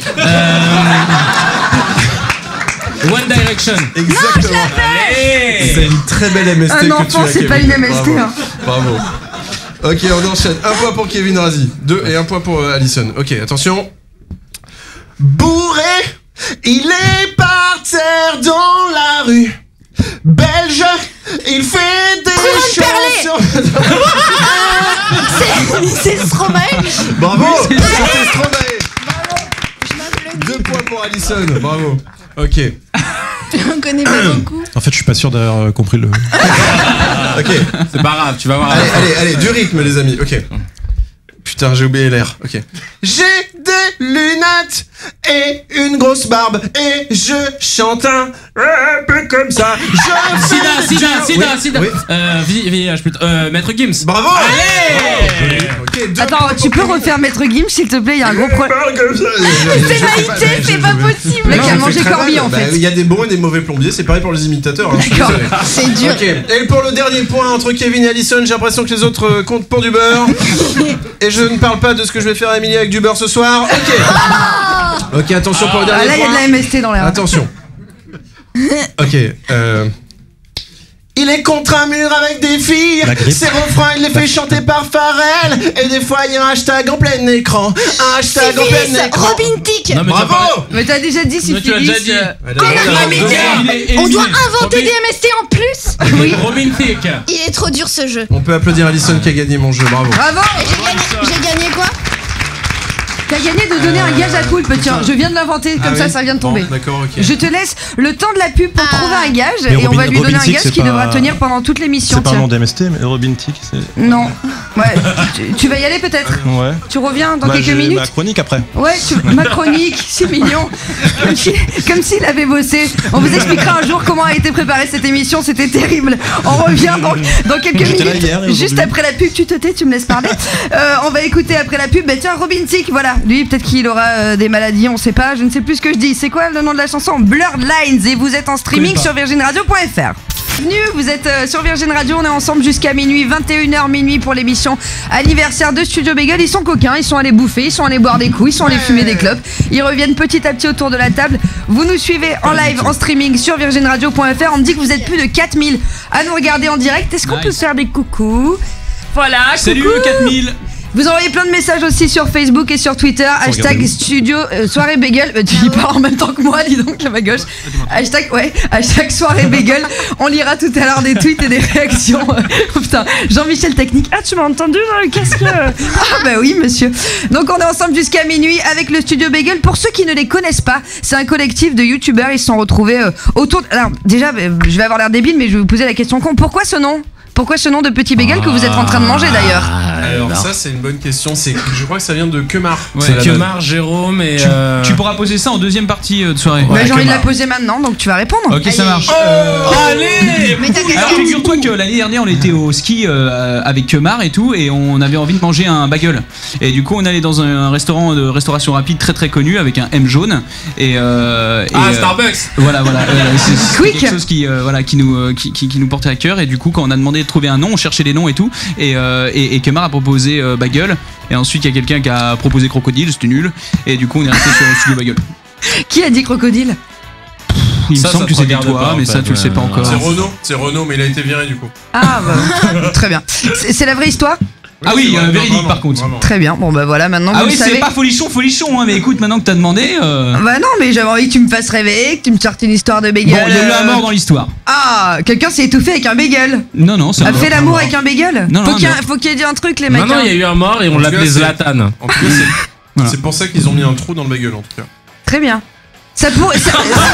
One Direction. exactement. C'est une très belle M S T Un que tu enfant, as, c'est Kevin. pas une M S T, Bravo. hein. Bravo. Ok, on enchaîne. Un point pour Kevin Razi. Deux et un point pour euh, Alison. Ok, attention. Bourré, il est par terre dans la rue. Belge, il fait des chansons. C'est Stromae. Bravo, c'était Stromae. Deux points pour Alison. Bravo. Ok. On connaît pas beaucoup. En fait, je suis pas sûr d'avoir euh, compris le. Ok. C'est pas grave, tu vas voir. Allez, allez, allez, du rythme, les amis. Ok. Putain, j'ai oublié l'air. Ok. J'ai des lunettes et une grosse barbe et je chante un peu comme ça. Je Sida, fais sida, du- sida, Oui, sida. oui. Euh, V I H plutôt. Euh, Maître Gims. Bravo. Allez. Ok, deux Attends, points tu pour peux refaire Maître Gims, s'il te plaît? Il y a un gros problème. C'est Maïté, c'est pas possible. Le mec Non, a mais mangé c'est très Corby, mal. en Bah, fait. Il y a des bons et des mauvais plombiers, c'est pareil pour les imitateurs. hein, je suis D'accord. désolé. C'est dur. Ok, et pour le dernier point entre Kevin et Alison, j'ai l'impression que les autres euh, comptent pour du beurre. Et je ne parle pas de ce que je vais faire à Émilie avec du beurre ce soir. Ok. Ok, attention pour le Ah, dernier là, il y a de point. la M S T dans l'air. Attention. Ok. Euh... Il est contre un mur avec des filles. La grippe. Ses refrains, il les fait chanter par Pharrell. Et des fois, il y a un hashtag en plein écran. Un hashtag en plein Syphilis, écran. Robin Tick. Non, mais tu as parlé- Bravo. Mais t'as déjà dit Mais tu l'as déjà syphilis. dit. euh, Ouais, d'accord. Il est On éliminé. doit inventer Robin- des M S T en plus. Oui. Robin Thicke. Il est trop dur ce jeu. On peut applaudir Alison qui a gagné mon jeu. Bravo. Bravo! Et j'ai gagné, j'ai gagné quoi? T'as gagné de donner un gage à poulpe. Tiens, je viens de l'inventer, comme Ah ça, oui ça vient de tomber. Bon, d'accord, ok. Je te laisse le temps de la pub pour Ah. trouver un gage Mais et on va Robin- lui donner un Robin Tick, gage c'est qui pas- devra tenir pendant toute l'émission. C'est pas un tiens. nom d'M S T, mais Robin Tick, c'est. Non. Ouais. tu, tu vas y aller peut-être. Ouais. Tu reviens dans Bah, quelques j'ai minutes. ma chronique après. Ouais, tu... ma chronique, c'est mignon. Comme si- Comme s'il avait bossé. On vous expliquera un jour comment a été préparée cette émission, c'était terrible. On revient donc dans quelques J'étais là minutes. hier et Juste aujourd'hui. après la pub, tu te tais, tu me laisses parler. Euh, on va écouter après la pub. Bah tiens, Robin Tick, voilà. Lui, peut-être qu'il aura euh, des maladies, on sait pas. Je ne sais plus ce que je dis. C'est quoi le nom de la chanson? Blurred Lines. Et vous êtes en streaming sur virgin radio point f r. Bienvenue, vous êtes euh, sur Virgin Radio, on est ensemble jusqu'à minuit, vingt et une heures minuit pour l'émission anniversaire de Studio Bagel. Ils sont coquins, ils sont allés bouffer, ils sont allés boire des coups, ils sont allés fumer des clopes. Ils reviennent petit à petit autour de la table. Vous nous suivez en live, en streaming sur virgin radio point f r. On me dit que vous êtes plus de quatre mille à nous regarder en direct. Est-ce qu'on Nice. peut se faire des coucous? Voilà, Salut coucou. quatre mille. Vous envoyez plein de messages aussi sur Facebook et sur Twitter. Hashtag studio euh, soirée bagel. Euh, tu y parles en même temps que moi, dis donc à ma gauche. Hashtag, ouais, hashtag soirée bagel. On lira tout à l'heure des tweets et des réactions. Oh, putain, Jean-Michel Technique. Ah, tu m'as entendu dans le casque? Ah, bah oui, monsieur. Donc, on est ensemble jusqu'à minuit avec le studio Bagel. Pour ceux qui ne les connaissent pas, c'est un collectif de youtubeurs. Ils se sont retrouvés euh, autour. De... Alors, déjà, euh, je vais avoir l'air débile, mais je vais vous poser la question con. Pourquoi ce nom? Pourquoi ce nom de petit bagel que vous êtes en train de manger d'ailleurs? Alors ça c'est une bonne question, c'est je crois que ça vient de Kemar. Ouais, C'est la Kemar, Jérôme et. Tu, euh, tu pourras poser ça en deuxième partie euh, de soirée. Bah, j'ai envie de la Kemar. poser maintenant, donc tu vas répondre. Ok, ça marche. Oh Euh, Allez Mais ta Alors casquette. figure-toi que l'année dernière on était au ski euh, avec Kemar et tout et on avait envie de manger un bagel et du coup on allait dans un restaurant de restauration rapide très très connu avec un M jaune et, euh, et, Ah, euh, Starbucks. voilà voilà euh, c'est- c'est Quick. quelque chose qui euh, voilà qui nous euh, qui, qui, qui nous portait à cœur et du coup quand on a demandé de trouver un nom on cherchait les noms et tout et euh, et, et Kemar a proposé euh, bagel et ensuite il y a quelqu'un qui a proposé crocodile c'était nul et du coup on est resté sur le studio bagel. Qui a dit crocodile? Il Ça, me semble ça que te c'était regarde toi pas, en mais fait, ça tu le sais pas ouais. encore. C'est Renault, c'est Renault mais il a été viré du coup. Ah bah très bien. C'est c'est la vraie histoire? Ah oui, c'est euh, vrai, véridique vraiment, par contre. vraiment. Très bien. Bon bah voilà, maintenant Ah vous oui, le c'est savez. pas folichon, folichon, hein, mais écoute, maintenant que t'as demandé. Euh... Bah non, mais j'avais envie que tu me fasses rêver, que tu me sortes une histoire de Bon, bagel. il y a eu un euh, mort dans l'histoire. Ah, quelqu'un s'est étouffé avec un bagel. Non, non, c'est A un mort. fait l'amour avec un bagel. Non, Faut non, qu'il y, non. a- faut qu'il y ait dit un truc, les mecs. Non, non, hein. il y a eu un mort et on En tout l'appelait cas, c'est- Zlatan. En tout cas c'est Voilà. c'est pour ça qu'ils ont mis un trou dans le bagel en tout cas. Très bien. Ça pourrait. ça-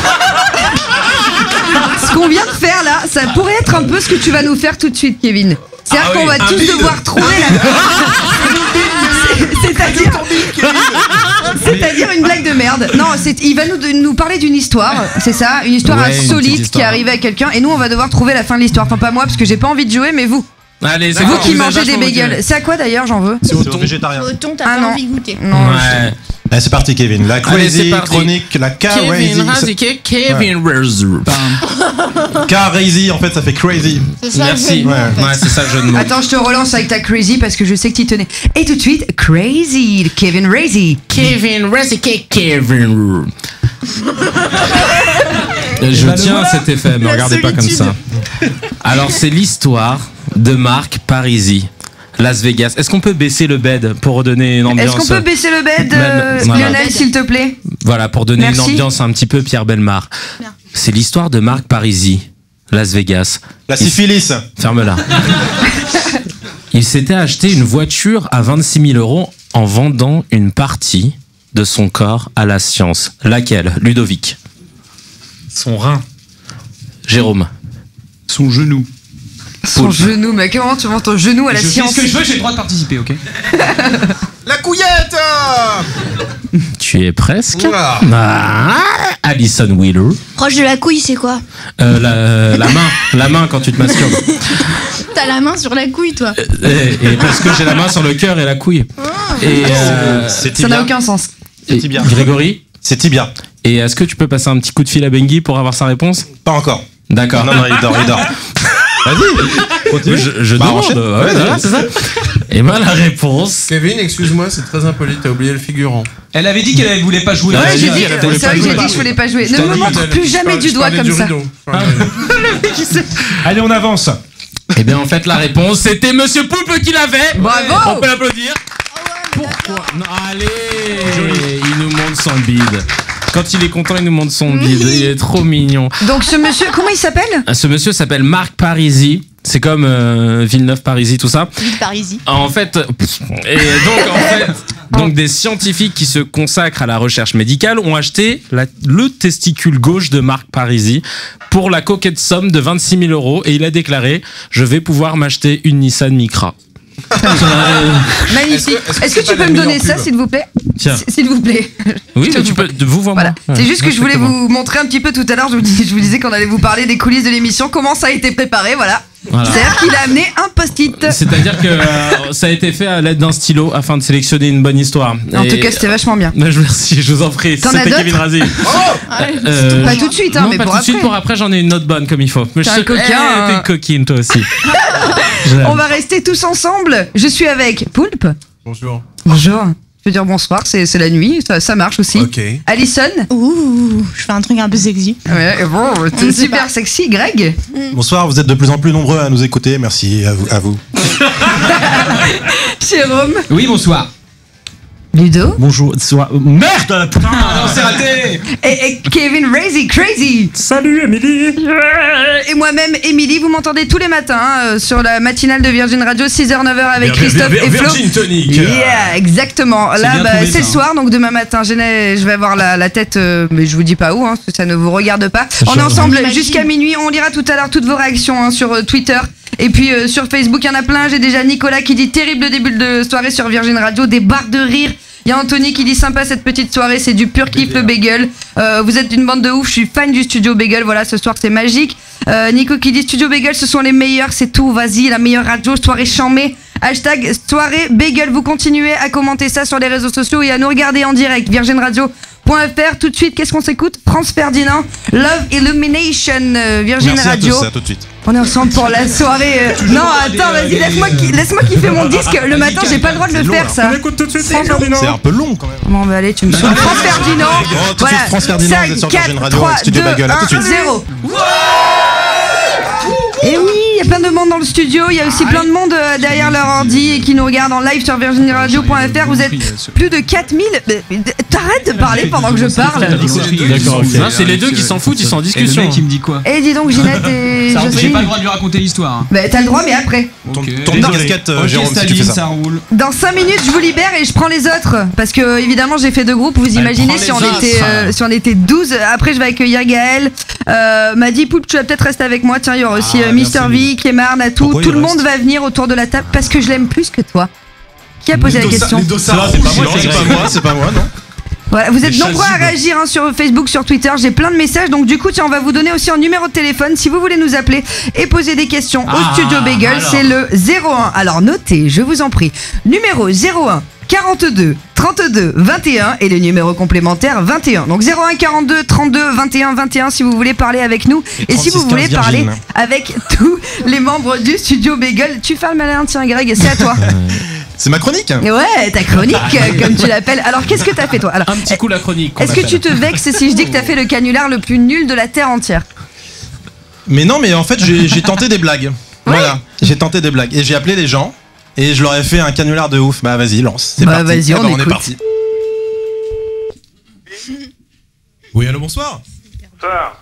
ce qu'on vient de faire là, ça pourrait être un peu ce que tu vas nous faire tout de suite, Kevin. C'est-à-dire Ah qu'on oui, va un tous bide. devoir trouver la. C'est- C'est-à-dire. C'est-à-dire une blague de merde. Non, c'est- il va nous, de- nous parler d'une histoire, c'est ça, une histoire Ouais, une petite insolite qui est histoire. arrivée à quelqu'un, et nous on va devoir trouver la fin de l'histoire. Enfin pas moi parce que j'ai pas envie de jouer, mais vous. Allez, C'est vous qui vous avez mangez des vachement bagels. motivé. C'est à quoi d'ailleurs, j'en veux? C'est au végétarien. Au thon, t'as Ah pas non. envie de goûter. Non. Ouais. Allez, c'est parti, Kevin. La Allez, crazy c'est parti. chronique, la crazy. Kevin Razike, Kevin Razor. Crazy, en fait, ça fait crazy. C'est ça le jeu Merci. de mots, Ouais, en fait. ouais, c'est ça le jeu de mots. Attends, je te relance avec ta crazy parce que je sais que tu tenais. Et tout de suite, crazy, Kevin Razy. Kevin Razike, Kevin. Je tiens à cet effet, me regardez pas comme ça. Alors, c'est l'histoire de Marc Parisi, Las Vegas. Est-ce qu'on peut baisser le bed pour redonner une ambiance? Est-ce qu'on peut baisser le bed, euh, Même- voilà. Lionel, s'il te plaît? Voilà, pour donner Merci. une ambiance un petit peu Pierre Bellemare. Bien. C'est l'histoire de Marc Parisi, Las Vegas. La syphilis. Ferme-la. Il s'était acheté une voiture à vingt-six mille euros en vendant une partie de son corps à la science. Laquelle? Ludovic. Son rein. Jérôme. Son genou. Son Poulpe. genou, mais comment tu vends ton genou à la je fais science? ce que je veux, j'ai le droit de participer, ok? La couillette. Tu es presque. Oula. Ah, Alison Wheeler. Proche de la couille, c'est quoi? Euh, la, la main. La main quand tu te masturbes. T'as la main sur la couille, toi. Et, et parce que j'ai la main sur le cœur et la couille. Et, euh, C'est Ça n'a tibia. aucun sens. et- tibia. Grégory. C'est tibia. Et est-ce que tu peux passer un petit coup de fil à Benguy pour avoir sa réponse? Pas encore. D'accord. Non, non, il dort, il dort. Vas-y, continue. Je, je Bah, demande. enchaîne. Ouais, Ouais, voilà, vas-y. c'est ça. Et ben la réponse. Kevin, excuse-moi, c'est très impoli, t'as oublié le figurant. Elle avait dit qu'elle voulait pas jouer. Ouais, Ouais, Elle j'ai a dit, elle c'est voulait vrai pas que j'ai jouer. dit que je voulais pas jouer. Je Ne t'ai me dit, montre je plus parlais- jamais du je doigt parlais comme du ça. rideau. Allez, on avance. Eh bien en fait la réponse c'était Monsieur Poulpe qui l'avait. Bravo. On peut l'applaudir. Pourquoi? Non, allez. Il nous montre son bide. Quand il est content, il nous montre son bide. Il est trop mignon. Donc ce monsieur, comment il s'appelle? Ce monsieur s'appelle Marc Parisi. C'est comme euh, Villeneuve-Parisis, tout ça. Villeneuve-Parisis. En fait, et donc en fait, donc des scientifiques qui se consacrent à la recherche médicale ont acheté la, le testicule gauche de Marc Parisi pour la coquette somme de vingt-six mille euros et il a déclaré « Je vais pouvoir m'acheter une Nissan Micra ». Magnifique. Est-ce que, est-ce que, que tu peux me donner ça, s'il vous plaît? Tiens. S'il vous plaît. Oui, mais tu peux. Vous voir voilà. moi. C'est juste que je voulais vous montrer un petit peu tout à l'heure. Je vous dis, je vous disais qu'on allait vous parler des coulisses de l'émission, comment ça a été préparé, voilà. Voilà. C'est-à-dire qu'il a amené un post-it. C'est-à-dire que euh, ça a été fait à l'aide d'un stylo afin de sélectionner une bonne histoire. En et... tout cas, c'était vachement bien. Ben, je vous remercie, je vous en prie. C'était Kevin Razi. Oh euh, pas tout de suite, hein, non, mais pas pour tout de après. suite. Pour après, j'en ai une autre bonne comme il faut. T'es un coquin. Eh, hein. T'es une coquine, toi aussi. On va rester tous ensemble. Je suis avec Poulpe. Bonjour. Bonjour. Je veux dire bonsoir, c'est, c'est la nuit, ça, ça marche aussi. Ok. Alison. Ouh, je fais un truc un peu sexy. Ouais, bon, c'est super pas. sexy. Greg. Bonsoir, vous êtes de plus en plus nombreux à nous écouter, merci à vous. À vous. Jérôme. Oui, bonsoir. Ludo. Bonjour. Soir... Merde, putain. Ah non, c'est raté. Et, et Kevin Razy Crazy. Salut, Émilie. Et moi-même, Émilie, vous m'entendez tous les matins hein, sur la matinale de Virgin Radio, six heures neuf heures avec Christophe et Flo. Virgin Tonic. Yeah, exactement. C'est Là, bah, trouvé, c'est le ça, soir, donc demain matin, je n'ai- je vais avoir la, la tête, euh, mais je vous dis pas où, hein, parce que ça ne vous regarde pas. On est ensemble Imagine. jusqu'à minuit. On lira tout à l'heure toutes vos réactions hein, sur euh, Twitter. Et puis euh, sur Facebook, il y en a plein. J'ai déjà Nicolas qui dit terrible début de soirée sur Virgin Radio, des barres de rire. Il y a Anthony qui dit sympa cette petite soirée, c'est du pur kiff le bagel. Euh, vous êtes une bande de ouf, je suis fan du Studio Bagel, voilà ce soir c'est magique. Euh, Nico qui dit Studio Bagel ce sont les meilleurs, c'est tout, vas-y la meilleure radio, soirée chamée. Hashtag soirée bagel, vous continuez à commenter ça sur les réseaux sociaux et à nous regarder en direct, virgin radio point f r. Tout de suite, qu'est-ce qu'on s'écoute? France Ferdinand, Love Illumination, euh, Virgin Merci Radio. à tous, à tout de suite. On est ensemble pour la soirée. euh, Non, attends, vas-y, laisse-moi qui- laisse-moi kiffer mon disque. Le matin, j'ai pas le droit de le faire, ça. écoute tout de suite France Ferdinand. C'est un peu long quand même. Bon, bah allez, tu me saoules. France Ferdinand. Bon, tout de suite, France Ferdinand, vous êtes sur Virgin Radio, trois, Studio deux, Bagel, à tout de un, suite. zéro. Et oui, il y a plein de monde dans le studio. Il y a aussi plein de monde euh, derrière leur ordi et qui nous regarde en live sur virgin radio point f r. Vous êtes plus de quatre mille. Mais- mais T'arrêtes de parler pendant que je parle. D'accord, ok. Non, c'est les deux qui s'en foutent, ils sont en Et le discussion. mec, il me dit quoi? Et dis donc, Ginette et Ça, J'ai Jocelyne. pas le droit de lui raconter l'histoire. hein. Bah, t'as le droit, mais après. Tourne Ok. tourne ta casquette, euh, Ok, Jérôme, si tu Staline, fais ça. ça roule. Dans cinq minutes, je vous libère et je prends les autres. Parce que, évidemment, j'ai fait deux groupes. Vous imaginez prend si les on, autres. était, euh, si on était douze. Après, je vais accueillir Gaël. Euh, m'a dit, Poupe, tu vas peut-être rester avec moi. Tiens, il y aura aussi Ah, euh, Mister merci. V, Clémar, Natou. Pourquoi Tout il le reste monde va venir autour de la table parce que je l'aime plus que toi. Qui a posé la question? C'est pas moi, c'est pas moi, c'est pas moi, non. Voilà, vous êtes Les nombreux à chasubles. réagir hein, sur Facebook, sur Twitter. J'ai plein de messages. Donc, du coup, tiens, on va vous donner aussi un numéro de téléphone si vous voulez nous appeler et poser des questions au Ah, Studio Bagel. alors. C'est le zéro un. Alors, notez, je vous en prie. Numéro zéro un quarante-deux trente-deux vingt et un et le numéro complémentaire vingt et un. Donc zéro un quarante-deux trente-deux vingt et un vingt et un si vous voulez parler avec nous et, si vous trente-six voulez quinze parler Virgin. avec tous les membres du Studio Bagel. Tu fais le malin, tiens Greg, c'est à toi. C'est ma chronique. Ouais, ta chronique, euh, comme tu l'appelles. Alors, qu'est-ce que t'as fait toi? Alors, Un petit coup la chronique. qu'on est-ce que appelle. tu te vexes si je dis que t'as fait le canular le plus nul de la Terre entière? Mais non, mais en fait, j'ai j'ai tenté des blagues. Voilà, j'ai tenté des blagues. Et j'ai appelé les gens et je leur ai fait un canular de ouf. Bah vas-y, lance. C'est Bah, parti. vas-y, Eh on ben, on est écoute. parti. Oui, allô, bonsoir. Bonsoir.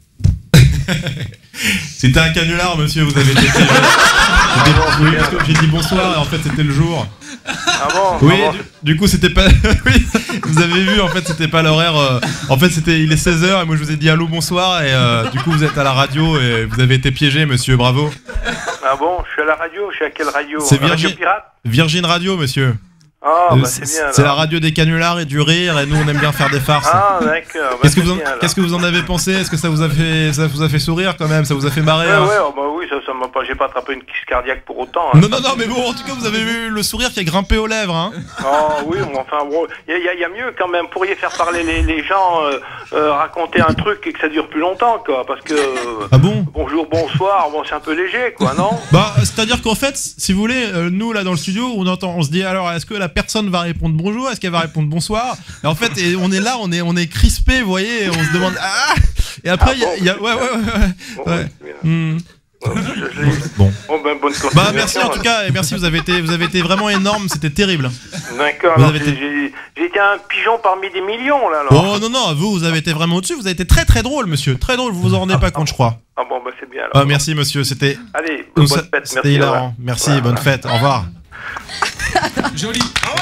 C'était un canular, monsieur, vous avez été piégé. Oui, parce que j'ai dit bonsoir et en fait c'était le jour. Ah bon? Oui, Ah bon. du, du coup c'était pas. Oui, vous avez vu, en fait c'était pas l'horaire. euh, En fait c'était il est seize heures et moi je vous ai dit allô, bonsoir et euh, du coup vous êtes à la radio et vous avez été piégé, monsieur, bravo. Ah bon? Je suis à la radio? Je suis à quelle radio? C'est Radio Virgin- Pirate? Virgin Radio, monsieur. Ah, Euh, bah c'est bien. c'est la alors. radio des canulars et du rire et nous on aime bien faire des farces. Ah, d'accord. Bah, Qu'est-ce que c'est vous en, bien, alors. qu'est-ce que vous en avez pensé? Est-ce que ça vous a fait ça vous a fait sourire quand même? Ça vous a fait marrer Ouais, hein ouais, oh, bah oui, ça, ça m'a pas, j'ai pas attrapé une crise cardiaque pour autant. Hein. Non non non mais bon, en tout cas vous avez vu le sourire qui a grimpé aux lèvres hein. Ah oui, mais enfin, bon, il y, a- y a mieux quand même. Pourriez faire parler les, les gens, euh, euh, raconter un truc et que ça dure plus longtemps, quoi. Parce que euh, Ah bon? bonjour, bonsoir, bon, c'est un peu léger, quoi, non? Bah, c'est-à-dire qu'en fait, si vous voulez, euh, nous là dans le studio, on entend, on se dit alors, est-ce que la personne va répondre bonjour, est-ce qu'elle va répondre bonsoir? Et en fait, et on est là, on est, on est crispé, vous voyez, et on se demande ah. Et après, Ah il y a- bon, il y, a, ouais, ouais, ouais, Bon, ouais. ouais. ouais, c'est bien. Hmm. Je l'ai- Bon. Bon, ben, bonne continuation. Bah merci en tout cas et merci, vous avez été, vous avez été vraiment énorme, c'était terrible. D'accord, Vous alors avez j'ai été- j'ai- j'ai été un pigeon parmi des millions, là, alors. Oh non non, vous vous avez été vraiment au-dessus, vous avez été très très drôle monsieur, très drôle, vous vous en rendez pas compte je crois. Ah bon, bah c'est bien, alors. Ah merci monsieur, c'était Allez, nous, bonne ça- fête, c'était merci. hilarant. au revoir. Merci, Voilà. bonne fête, au revoir. Joli.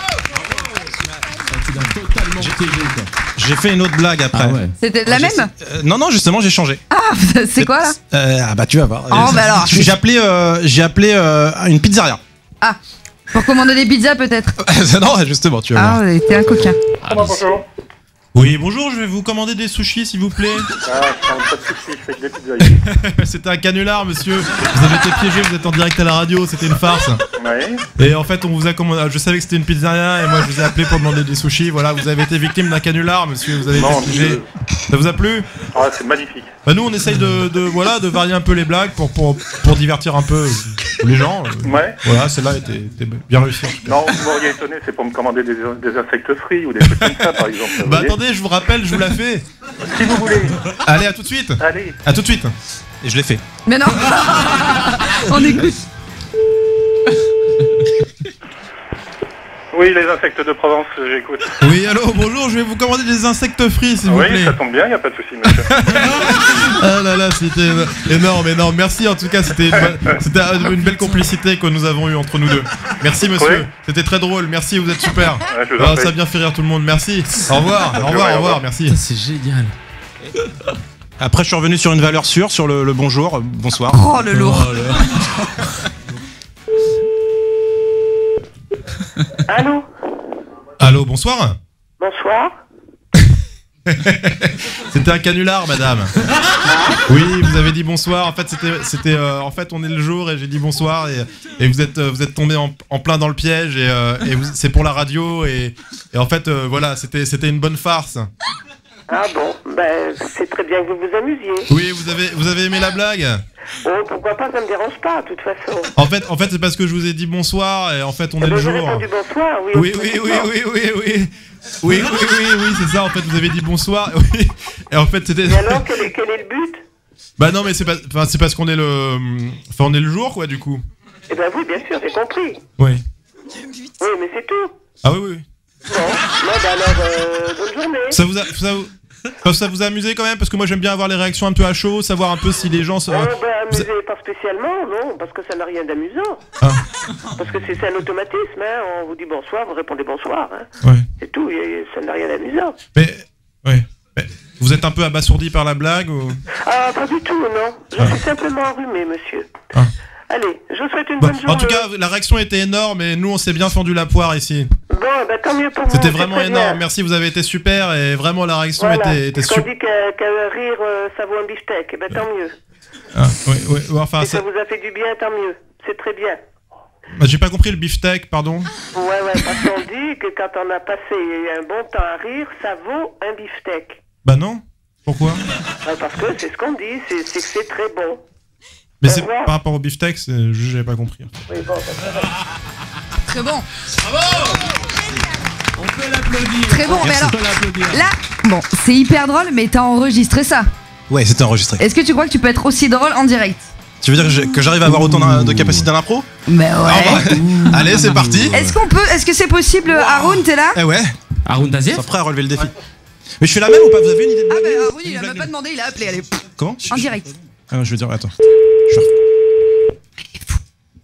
J'ai fait une autre blague après. C'était la même Euh, non, non, justement, j'ai changé. Ah, c'est quoi là Euh, ah bah tu vas voir. Oh, bah alors. J'ai appelé, euh, j'ai appelé euh, une pizzeria. Ah, pour commander des pizzas peut-être. non, justement, tu vas Ah, voir. ouais, t'es un coquin. Bonjour. Oui, bonjour, je vais vous commander des sushis s'il vous plaît. Ah, je prends pas de sushi, je fais que des pizzas ici. C'était un canular monsieur, vous avez été piégé, vous êtes en direct à la radio, c'était une farce. Ouais. Et en fait on vous a commandé, je savais que c'était une pizzeria et moi je vous ai appelé pour demander des sushis, voilà, vous avez été victime d'un canular monsieur, vous avez Non, été piégé. je- Ça vous a plu? Ah, c'est magnifique. Bah nous on essaye de, de voilà de varier un peu les blagues pour, pour, pour divertir un peu les gens. Ouais. Voilà, celle-là était, était bien réussie. en tout cas. Non, vous m'auriez étonné, c'est pour me commander des, des insectes frits ou des trucs comme ça, par exemple. vous Bah voyez. attendez, je vous rappelle, je vous la fais. Si vous voulez. Allez, à tout de suite. Allez. À tout de suite. Et je l'ai fait. Mais non. On écoute. Oui, les insectes de Provence, j'écoute. Oui, allô, bonjour, je vais vous commander des insectes frits s'il vous Oui, plaît. ça tombe bien, y a pas de souci, monsieur. Ah là là, c'était énorme, énorme. Merci en tout cas, c'était une, bonne- c'était une belle complicité que nous avons eue entre nous deux. Merci monsieur, Oui. c'était très drôle, merci, vous êtes super. Ouais, je vous en Ah, prie. ça a bien fait rire tout le monde, merci. Au revoir, au revoir, au revoir, merci. C'est génial. Après, je suis revenu sur une valeur sûre, sur le, le bonjour, euh, bonsoir. Oh le lourd. Allô. Allô, bonsoir. Bonsoir. C'était un canular, madame. Oui, vous avez dit bonsoir. En fait, c'était, c'était, euh, en fait, on est le jour et j'ai dit bonsoir et, et vous êtes, euh, vous êtes tombé en, en plein dans le piège et, euh, et vous- c'est pour la radio et, et en fait, euh, voilà, c'était, c'était une bonne farce. Ah bon, ben c'est très bien que vous vous amusiez. Oui, vous avez, vous avez aimé la blague. Oh, pourquoi pas, ça me dérange pas, de toute façon. En fait, en fait, c'est parce que je vous ai dit bonsoir et en fait, on Eh est ben, le j'ai jour. répondu bonsoir, oui. Oui, oui, oui, oui, oui, oui. Oui, oui, oui, oui, c'est ça. En fait, vous avez dit bonsoir. Oui. Et en fait, c'était. Et alors, quel est, quel est le but? Bah non, mais c'est pas, enfin, c'est parce qu'on est le, enfin, on est le jour, quoi, du coup. Eh ben oui, bien sûr, j'ai compris. Oui. Oui, mais c'est tout. Ah oui, oui. Bon, non, ben alors, euh, bonne journée. Ça vous a, ça vous, enfin, ça vous a amusé quand même parce que moi j'aime bien avoir les réactions un peu à chaud, savoir un peu si les gens. Se, Oh, ben vous- amusé, pas spécialement, non, parce que ça n'a rien d'amusant. Ah. Parce que c'est c'est un automatisme, hein. On vous dit bonsoir, vous répondez bonsoir, hein. Ouais. C'est tout, et ça n'a rien d'amusant. Mais, ouais. Mais vous êtes un peu abasourdi par la blague ou... Ah, pas du tout, non. Je Ah. suis simplement enrhumé, monsieur. Ah. Allez, je vous souhaite une Bah, bonne journée. en tout cas, la réaction était énorme et nous on s'est bien fendu la poire ici. Bon, ben tant mieux pour vous. C'était c'est vraiment très énorme. bien. Merci, vous avez été super et vraiment la réaction Voilà. était, était Parce qu'on super. dit qu'un qu'un rire, euh, ça vaut un beefsteak. Eh ben tant mieux. Ah, oui, oui, oui, enfin, Si ça c'est- vous a fait du bien, tant mieux. C'est très bien. bah, j'ai pas compris le beefsteak, pardon. Ouais, ouais, parce qu'on dit que quand on a passé un bon temps à rire, ça vaut un beefsteak. Bah non. Pourquoi? Ouais, parce que c'est ce qu'on dit, c'est c'est que c'est très bon. Mais Au c'est revoir. par rapport au beefsteak, c'est- je- j'avais pas compris. Oui, bon, ben, Très bon. On peut l'applaudir. Très bon, mais Merci. alors là, bon, c'est hyper drôle, mais t'as enregistré ça. Ouais, c'était enregistré. Est-ce que tu crois que tu peux être aussi drôle en direct? Tu veux dire que j'ai- que j'arrive à avoir autant d'im- de capacité d'impro? Mais ouais. Allez, c'est parti. Est-ce qu'on peut, est-ce que c'est possible, Haroun, t'es là? Eh ouais, Haroun Tazieff. ils sont prêts à relever le défi. Mais je suis la même ou pas? Vous avez une idée de Ah blague? bah Haroun, il Une a blague même pas demandé, il a appelé, allez, Comment? en direct. Ah non, je veux dire, attends. Je suis ref-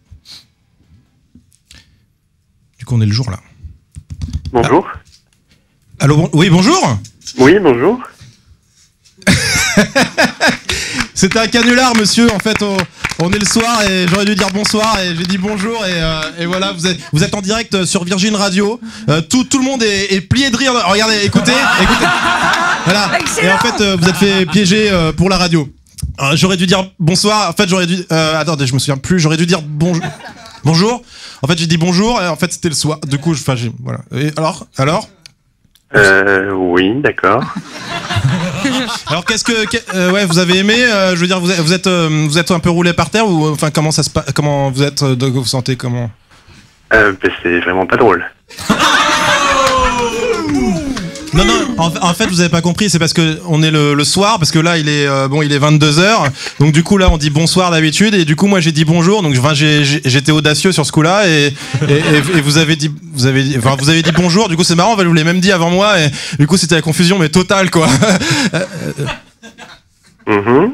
Du coup, on est le jour là. Bonjour. Allô, bon- oui, bonjour. Oui, bonjour. C'était un canular, monsieur. En fait, on, on est le soir et j'aurais dû dire bonsoir et j'ai dit bonjour et, euh, et voilà, vous êtes, vous êtes en direct sur Virgin Radio. Euh, tout, tout le monde est, est plié de rire. Regardez, écoutez, écoutez. Voilà. Excellent. Et en fait, euh, vous êtes fait piéger euh, pour la radio. Euh, j'aurais dû dire bonsoir. En fait, j'aurais dû. Euh, attendez, je me souviens plus. J'aurais dû dire bonjour. Bonjour. En fait, j'ai dit bonjour et en fait, c'était le soir. Du coup, je, enfin, j'ai, voilà. Et alors, alors. Euh, oui, d'accord. Alors qu'est-ce que, que- euh, ouais, vous avez aimé euh, je veux dire, vous êtes, vous êtes, euh, vous êtes un peu roulé par terre ou enfin comment ça se passe, comment vous êtes, euh, de- vous vous sentez comment? Euh, ben, c'est vraiment pas drôle. Non, non, en, en fait, vous avez pas compris, c'est parce que on est le, le soir, parce que là, il est, euh, bon, il est vingt-deux heures, donc du coup, là, on dit bonsoir d'habitude, et du coup, moi, j'ai dit bonjour, donc enfin, j'ai, j'ai- j'étais audacieux sur ce coup-là, et, et, et- et vous avez dit, vous avez dit, enfin, vous avez dit bonjour, du coup, c'est marrant, vous l'avez même dit avant moi, et du coup, c'était la confusion, mais totale, quoi. Mhm.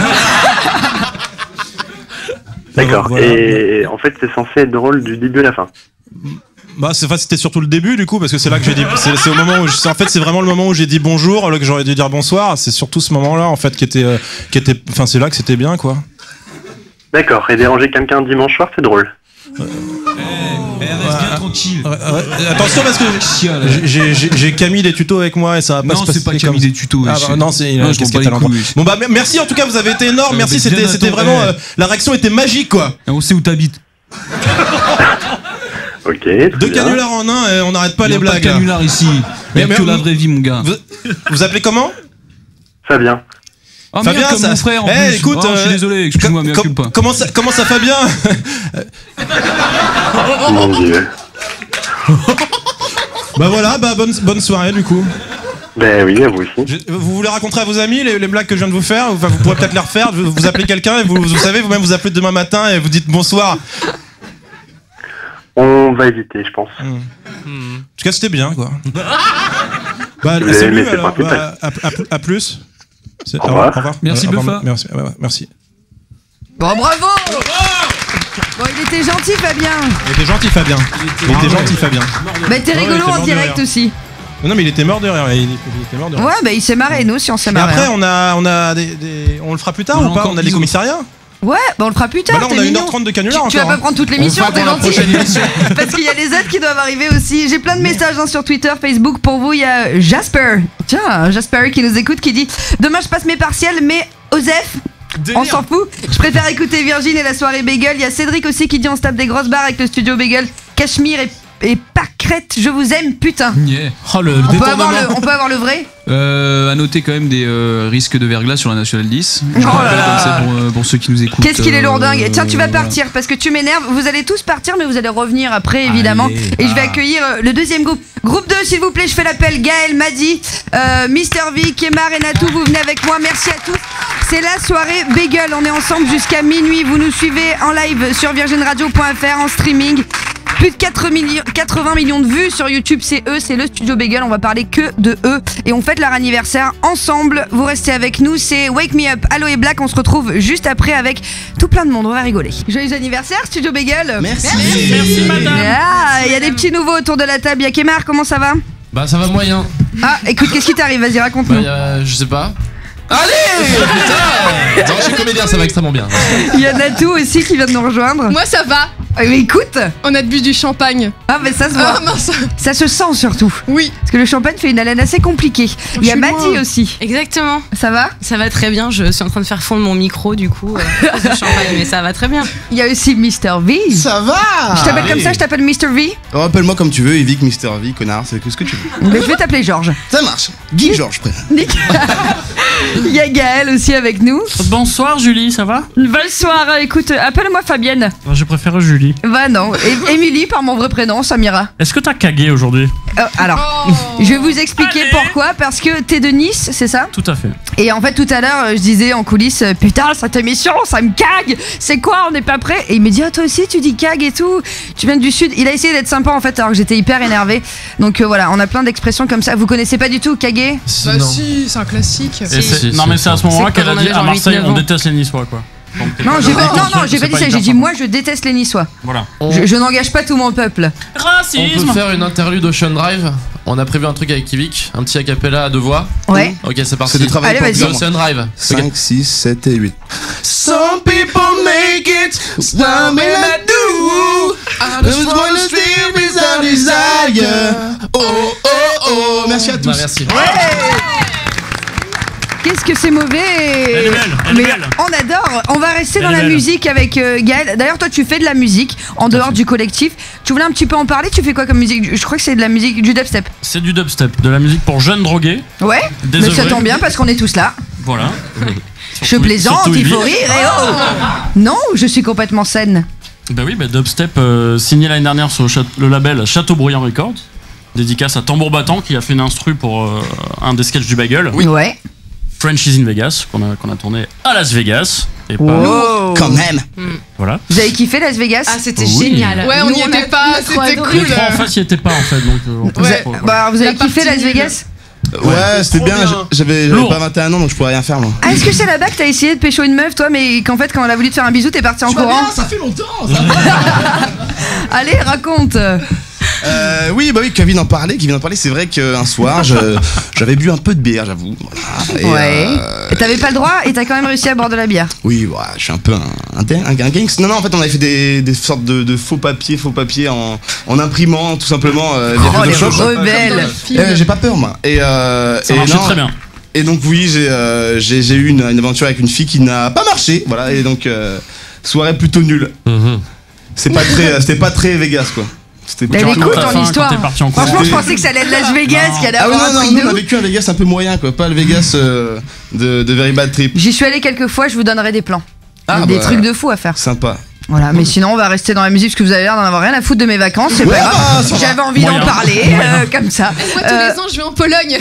D'accord. Voilà. Et en fait, c'est censé être drôle du début à la fin. Bah, c'est, enfin, c'était surtout le début, du coup, parce que c'est là que j'ai dit, c'est, c'est au moment où, je- en fait, c'est vraiment le moment où j'ai dit bonjour, là que j'aurais dû dire bonsoir, c'est surtout ce moment-là, en fait, qui était, euh, qui était, enfin, c'est là que c'était bien, quoi. D'accord. Et déranger quelqu'un dimanche soir, c'est drôle. Eh, reste bien tranquille. Ouais, ouais, attention parce que j'ai- j'ai j'ai- j'ai Camille des tutos avec moi et ça va pas Non, se passer c'est pas comme- Camille des tutos, Ah, wesh. bah, non, c'est il a Non, une je m'en casquette bats à les l'endroit. couilles, wesh. Bon bah merci en tout cas, vous avez été énorme, Euh, merci, mais c'était Jonathan, c'était vraiment eh. euh, la réaction était magique quoi. On sait où t'habites. Ok. très Deux bien. canulars en un et on n'arrête pas Il y les a blagues. Pas de là. canular ici. Mais- Il y a mais- que la vraie vie, mon gars. Vous, vous appelez comment? Fabien. Oh Fabien, merde, comme ça- mon frère en Eh, plus. écoute, Oh, je suis euh, désolé, excuse-moi, mais com- occupe pas. Comment ça comment ça Fabien? Mon dieu. Bah voilà, bah bonne bonne soirée du coup. Ben oui, à vous aussi. Je- vous voulez raconter à vos amis les, les blagues que je viens de vous faire? Enfin, vous pourrez peut-être les refaire. Vous, vous appelez quelqu'un et vous, vous savez, vous-même vous appelez demain matin et vous dites bonsoir. On va éviter, je pense. En tout cas, c'était bien, quoi. Bah, Mais- salut, mais c'est alors, principal. bah, à, à- à plus. C'est- Au revoir. Merci, Au revoir. Buffa. Merci, ouais, ouais, merci. Bon, bravo. Bon, il était gentil, Fabien. Il était gentil, Fabien. Il était gentil, Fabien. Bah, t'es Ah ouais, il rigolo était en mort de direct rire. aussi. Non, non, mais il était mort de rire. Il, il était mort de rire. Ouais, bah, il s'est marré, nous aussi, on s'est Et marré. après, hein. on a, on a des, des- on le fera plus tard On a ou pas? encore On a des dix commissariats. Ouais, bah, on le fera plus tard. Bah là, t'es on a mignon. une heure trente de canular Tu, tu vas encore, pas hein. prendre toute On le l'émission, fera t'es pour la gentil. prochaine émission. Parce qu'il y a les aides qui doivent arriver aussi. J'ai plein de messages hein, sur Twitter, Facebook. Pour vous, il y a Jasper. Tiens, Jasper qui nous écoute, qui dit demain je passe mes partiels, mais Osef. On s'en fout. Je préfère écouter Virgin et la soirée Bagel. Il y a Cédric aussi qui dit on se tape des grosses barres avec le studio Bagel. Cachemire et, et pâquerette, je vous aime, putain. Yeah. Oh, le On peut, avoir le, on peut avoir le vrai. Euh, à noter quand même des euh, risques de verglas sur la Nationale dix. Je Oh rappelle là là. comme ça pour, euh, pour ceux qui nous écoutent. Qu'est-ce qu'il est euh, lourdingue. Tiens, tu vas voilà. partir parce que tu m'énerves. Vous allez tous partir, mais vous allez revenir après, évidemment. Allez, Et je vais ah. accueillir euh, le deuxième groupe. Groupe deux, s'il vous plaît, je fais l'appel. Gaël, Madi, euh, Mister V, Kemar et Natou, vous venez avec moi. Merci à tous. C'est la soirée Bagel. On est ensemble jusqu'à minuit. Vous nous suivez en live sur virgin radio point f r, en streaming. Plus de quatre millions, quatre-vingts millions de vues sur YouTube, c'est eux, c'est le studio Bagel, on va parler que de eux. Et on fête leur anniversaire ensemble, vous restez avec nous, c'est Wake Me Up, Allo et Black, on se retrouve juste après avec tout plein de monde, on va rigoler. Joyeux anniversaire, studio Bagel. Merci. Merci, Merci, madame. Ah, il y a des petits nouveaux autour de la table, il y a Kemar, comment ça va? Bah ça va moyen. Ah, écoute, qu'est-ce qui t'arrive, vas-y, Bah raconte-nous. y a- je sais pas. Allez putain. Non, je suis comédien, ça va extrêmement bien. Il y a Natou aussi qui vient de nous rejoindre. Moi ça va. Ah, mais écoute, On a bu du champagne. ah mais ça se voit. Ah mince. Ça se sent surtout. Oui. Parce que le champagne fait une haleine assez compliquée. Il y a suis Madi loin. aussi. Exactement. Ça va? Ça va très bien. Je suis en train de faire fondre mon micro du coup. Euh, à cause du champagne, mais ça va très bien. Il y a aussi Mister V. Ça va. Je t'appelle comme ça, je t'appelle Mister V. Oh, appelle-moi comme tu veux, Evic, Mister V, connard, c'est ce que tu veux. Mais je vais t'appeler Georges. Ça marche. Guy Georges, prénom. Nick. Il y a Gaël aussi avec nous. Bonsoir Julie, ça va? Bonsoir, écoute, appelle-moi Fabienne. Je préfère Julie. Bah non, Et- Émilie par mon vrai prénom, Samira. Est-ce que t'as cagué aujourd'hui? Euh, alors, je vais vous expliquer pourquoi. Parce que t'es de Nice, c'est ça? Tout à fait. Et en fait, tout à l'heure, je disais en coulisses, euh, putain, cette émission, ça me cague. C'est quoi, on n'est pas prêt? Et il me dit, ah, toi aussi, tu dis cague et tout. Tu viens du sud. Il a essayé d'être sympa en fait, alors que j'étais hyper énervé. Donc euh, voilà, on a plein d'expressions comme ça. Vous connaissez pas du tout caguer? Bah si, c'est un classique. Et c'est- non mais c'est à ce moment-là C'est qu'elle a quand on dit avait à genre Marseille huit, neuf on ans. déteste les Niçois quoi. Donc, t'es Non, pas j'ai dans pas, un non, truc, non, j'ai c'est pas dit ça. hyper J'ai dit, sympa. moi, je déteste les Niçois. Voilà. Je, je n'engage pas tout mon peuple. On peut faire une interlude Ocean Drive. On a prévu un truc avec Kivik, un petit acapella à deux voix. Ouais. Ok, c'est parti. C'est du travail Allez, pour vas-y. The Ocean Drive. cinq, six, sept et huit. Some people make it, some may not do. I just wanna stay without desire. Oh, oh, oh. Merci à tous. Bah, merci. Qu'est-ce que c'est mauvais. Elle est belle, elle est Mais belle. on adore. On va rester Elle dans est la belle. musique avec euh, Gaël. D'ailleurs, toi, tu fais de la musique en dehors du collectif. Tu voulais un petit peu en parler? Tu fais quoi comme musique? Je crois que c'est de la musique, du dubstep. C'est du dubstep, de la musique pour jeunes drogués. Ouais. Mais Désœuvrés. ça tombe bien parce qu'on est tous là. Voilà. Je plaisante, surtout il faut Yves. rire et oh. Non, je suis complètement saine. Bah oui, bah dubstep euh, signé l'année dernière sur le, châte- le label Châteaubriand Records. Dédicace à Tambour Battant qui a fait une instru pour euh, un des sketchs du Bagel. Oui. Ouais. French is in Vegas, qu'on a, qu'on a tourné à Las Vegas. Et pas... Wow. Quand même. Voilà. Vous avez kiffé Las Vegas? Ah, c'était Oui. génial. Ouais, on Nous, n'y a était pas, trop c'était adoré. cool. Les trois en face, il était pas en fait. Donc, euh, on peut Vous pas- avez, voilà. bah, vous avez La kiffé partie Las nulle. Vegas? Ouais, c'était trop bien. bien. J'avais j'avais Lourd. pas vingt et un ans, donc je pourrais rien faire, moi. Ah, est-ce que c'est là-bas que t'as essayé de pécho une meuf, toi, mais qu'en fait, quand elle a voulu te faire un bisou, t'es parti en courant? Ça fait longtemps. Allez, raconte. Euh, oui, bah oui, Kevin en parlait. Kevin en parlait. C'est vrai qu'un soir, je- j'avais bu un peu de bière, j'avoue. Voilà. Et, Ouais. euh, Et t'avais pas le droit et t'as quand même réussi à boire de la bière. Oui, ouais, je suis un peu un, un, un, un gangster. Non, non, en fait, on avait fait des, des sortes de, de faux papiers, faux papiers en, en imprimant tout simplement. Euh, Oh, via les Photoshop. rebelles. Euh, J'ai pas peur, moi. Et, euh, Ça et marchait non, très bien. Et donc, oui, j'ai euh, j'ai j'ai eu une, une aventure avec une fille qui n'a pas marché. Voilà, et donc, euh, soirée plutôt nulle. C'est pas très, c'était pas très Vegas, quoi. C'était Elle est plutôt- cool ton histoire. t'es parti en courant. Franchement, je pensais que ça allait être Las Vegas, qu'il y allait Ah oui, avoir non, un non, truc nous, de on a ouf. vécu un Vegas un peu moyen, quoi. Pas le Vegas euh, de, de Very Bad Trip. J'y suis allé quelques fois, je vous donnerai des plans. Ah, des bah, trucs de fou à faire. Sympa. Voilà, mais sinon on va rester dans la musique parce que vous avez l'air d'en avoir rien à foutre de mes vacances, c'est Ouais, pas bah, grave. ça va. J'avais envie Moyen. d'en parler, euh, comme ça. Moi, tous Euh, les ans, je vais en Pologne.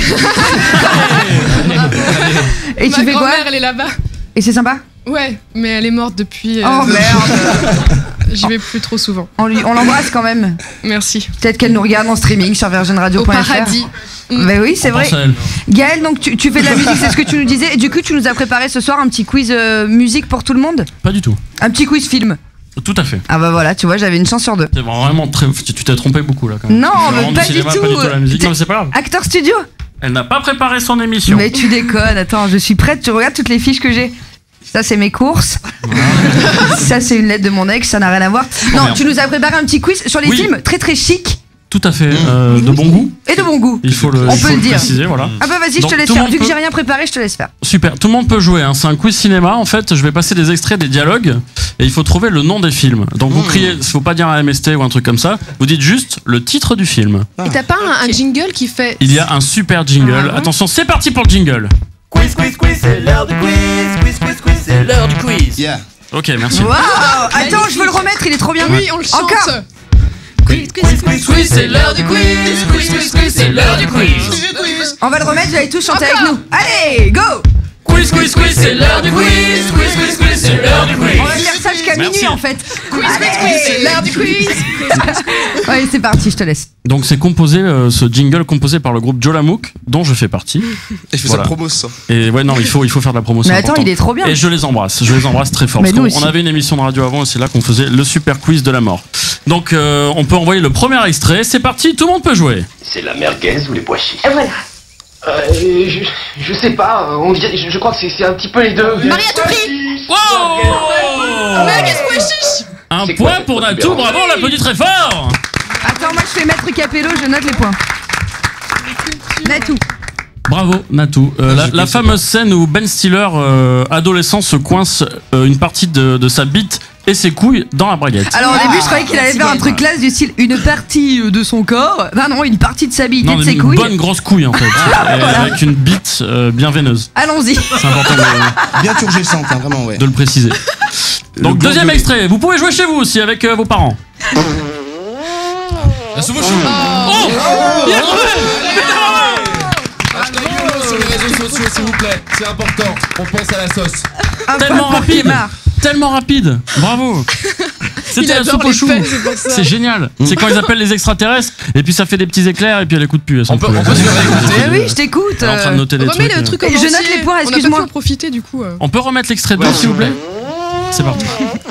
et Ma tu fais quoi? grand-mère, elle est là-bas. Et c'est sympa? Ouais, mais elle est morte depuis. euh, Oh merde. J'y vais plus trop souvent. On, lui- on l'embrasse quand même. Merci. Peut-être qu'elle nous regarde en streaming sur virgin radio Au point f r. paradis. Mais oui, c'est On vrai. pense à elle. Gaël, donc tu, tu fais de la musique, c'est ce que tu nous disais. Et du coup, tu nous as préparé ce soir un petit quiz euh, musique pour tout le monde? Pas du tout. Un petit quiz film. Tout à fait. Ah bah voilà, tu vois, j'avais une chance sur deux. C'est vraiment très. Tu t'es trompé beaucoup là quand même. Non, C'est mais vraiment pas du du cinéma, tout. Pas du tout la musique. T'es- Non, mais c'est pas grave. Acteur studio? Elle n'a pas préparé son émission. Mais tu déconnes, attends, je suis prête, tu regardes toutes les fiches que j'ai. Ça, c'est mes courses. Ça, c'est une lettre de mon ex, ça n'a rien à voir. Non, merde. tu nous as préparé un petit quiz sur les Oui. films très très chic Tout à fait. euh, de bon goût. et de bon goût. Il faut le, On il peut faut le dire. préciser, voilà. Ah bah vas-y, je Donc, te laisse tout le faire. monde Vu que peut- j'ai rien préparé, je te laisse faire. Super, tout le monde peut jouer, hein. C'est un quiz cinéma en fait, je vais passer des extraits des dialogues et il faut trouver le nom des films. Donc vous criez, il faut pas dire un M S T ou un truc comme ça, vous dites juste le titre du film. Et t'as pas un, un jingle qui fait. Il y a un super jingle, Ah. attention c'est parti pour le jingle. Quiz, quiz, quiz, c'est l'heure du quiz. Quiz, quiz, quiz, c'est l'heure du quiz. Yeah. Ok, merci. Waouh. Attends, je veux le remettre, il est trop bien. Oui, on le chante. Encore. Quiz, quiz, quiz, quiz, c'est l'heure du quiz. Quiz, quiz, quiz, c'est l'heure du quiz. On va le remettre, vous allez tous chanter avec nous. Allez, go. Quiz, quiz, quiz, c'est l'heure du quiz. Quiz, quiz, quiz, c'est l'heure du quiz. On va faire ça jusqu'à Merci. minuit en fait. Quiz, quiz, quiz, c'est l'heure du quiz. Ouais, c'est parti, je te laisse. Donc c'est composé, euh, ce jingle composé par le groupe Jolamouk, dont je fais partie. Et je fais Voilà. sa promo, ça. Et ouais, non, il faut, il faut faire de la promotion. Mais attends, important. il est trop bien. Et je les embrasse, je les embrasse très fort. Mais parce nous qu'on- aussi. on avait une émission de radio avant et c'est là qu'on faisait le super quiz de la mort. Donc euh, on peut envoyer le premier extrait, c'est parti, tout le monde peut jouer. C'est la merguez ou les pois chiches. Et voilà. Euh, je, je sais pas, on dirait, je, je crois que c'est c'est un petit peu les deux. Marie à tout prix. Wow Mais qu'est-ce que chiche? Un C'est quoi point cette pour Natou, protubérance? bravo, on l'applaudit très fort. Attends, moi je fais maître Capello, je note les points. Natou. Bravo Natou. Euh, la, la fameuse scène où Ben Stiller, euh, adolescent, se coince euh, une partie de, de sa bite et ses couilles dans la braguette. Alors au début, je croyais qu'il allait faire un truc classe du style une partie euh, de son corps. Non, non, une partie de sa bite et Non, de ses une couilles. bonne grosse couille en fait. Et Voilà. avec une bite euh, bien veineuse. Allons-y. C'est important de, Bien turgescente, hein, vraiment, ouais. de le préciser. Donc Le deuxième gland de- extrait, vous pouvez jouer chez vous aussi avec euh, vos parents. La soupe au chou. Oh, il a trouvé. Hashtag YOLO sur les réseaux sociaux, s'il vous plaît. C'est important. On pense à la sauce. Un Tellement point pour rapide, Clémar. tellement rapide. Bravo. Il C'était la adore soupe au les chou. faits, c'est pour ça. C'est génial. C'est quand ils appellent les extraterrestres et puis ça fait des petits éclairs et puis elle écoute plus. elles sont On peut- plus- on peut se le réécouter. Eh oui, je t'écoute. Elle est en train de noter des Remets trucs. le truc Et en je note entier. les points, On n'a pas excuse-moi. pu en profiter du coup. euh. On peut remettre l'extrait dedans s'il vous plaît. C'est parti.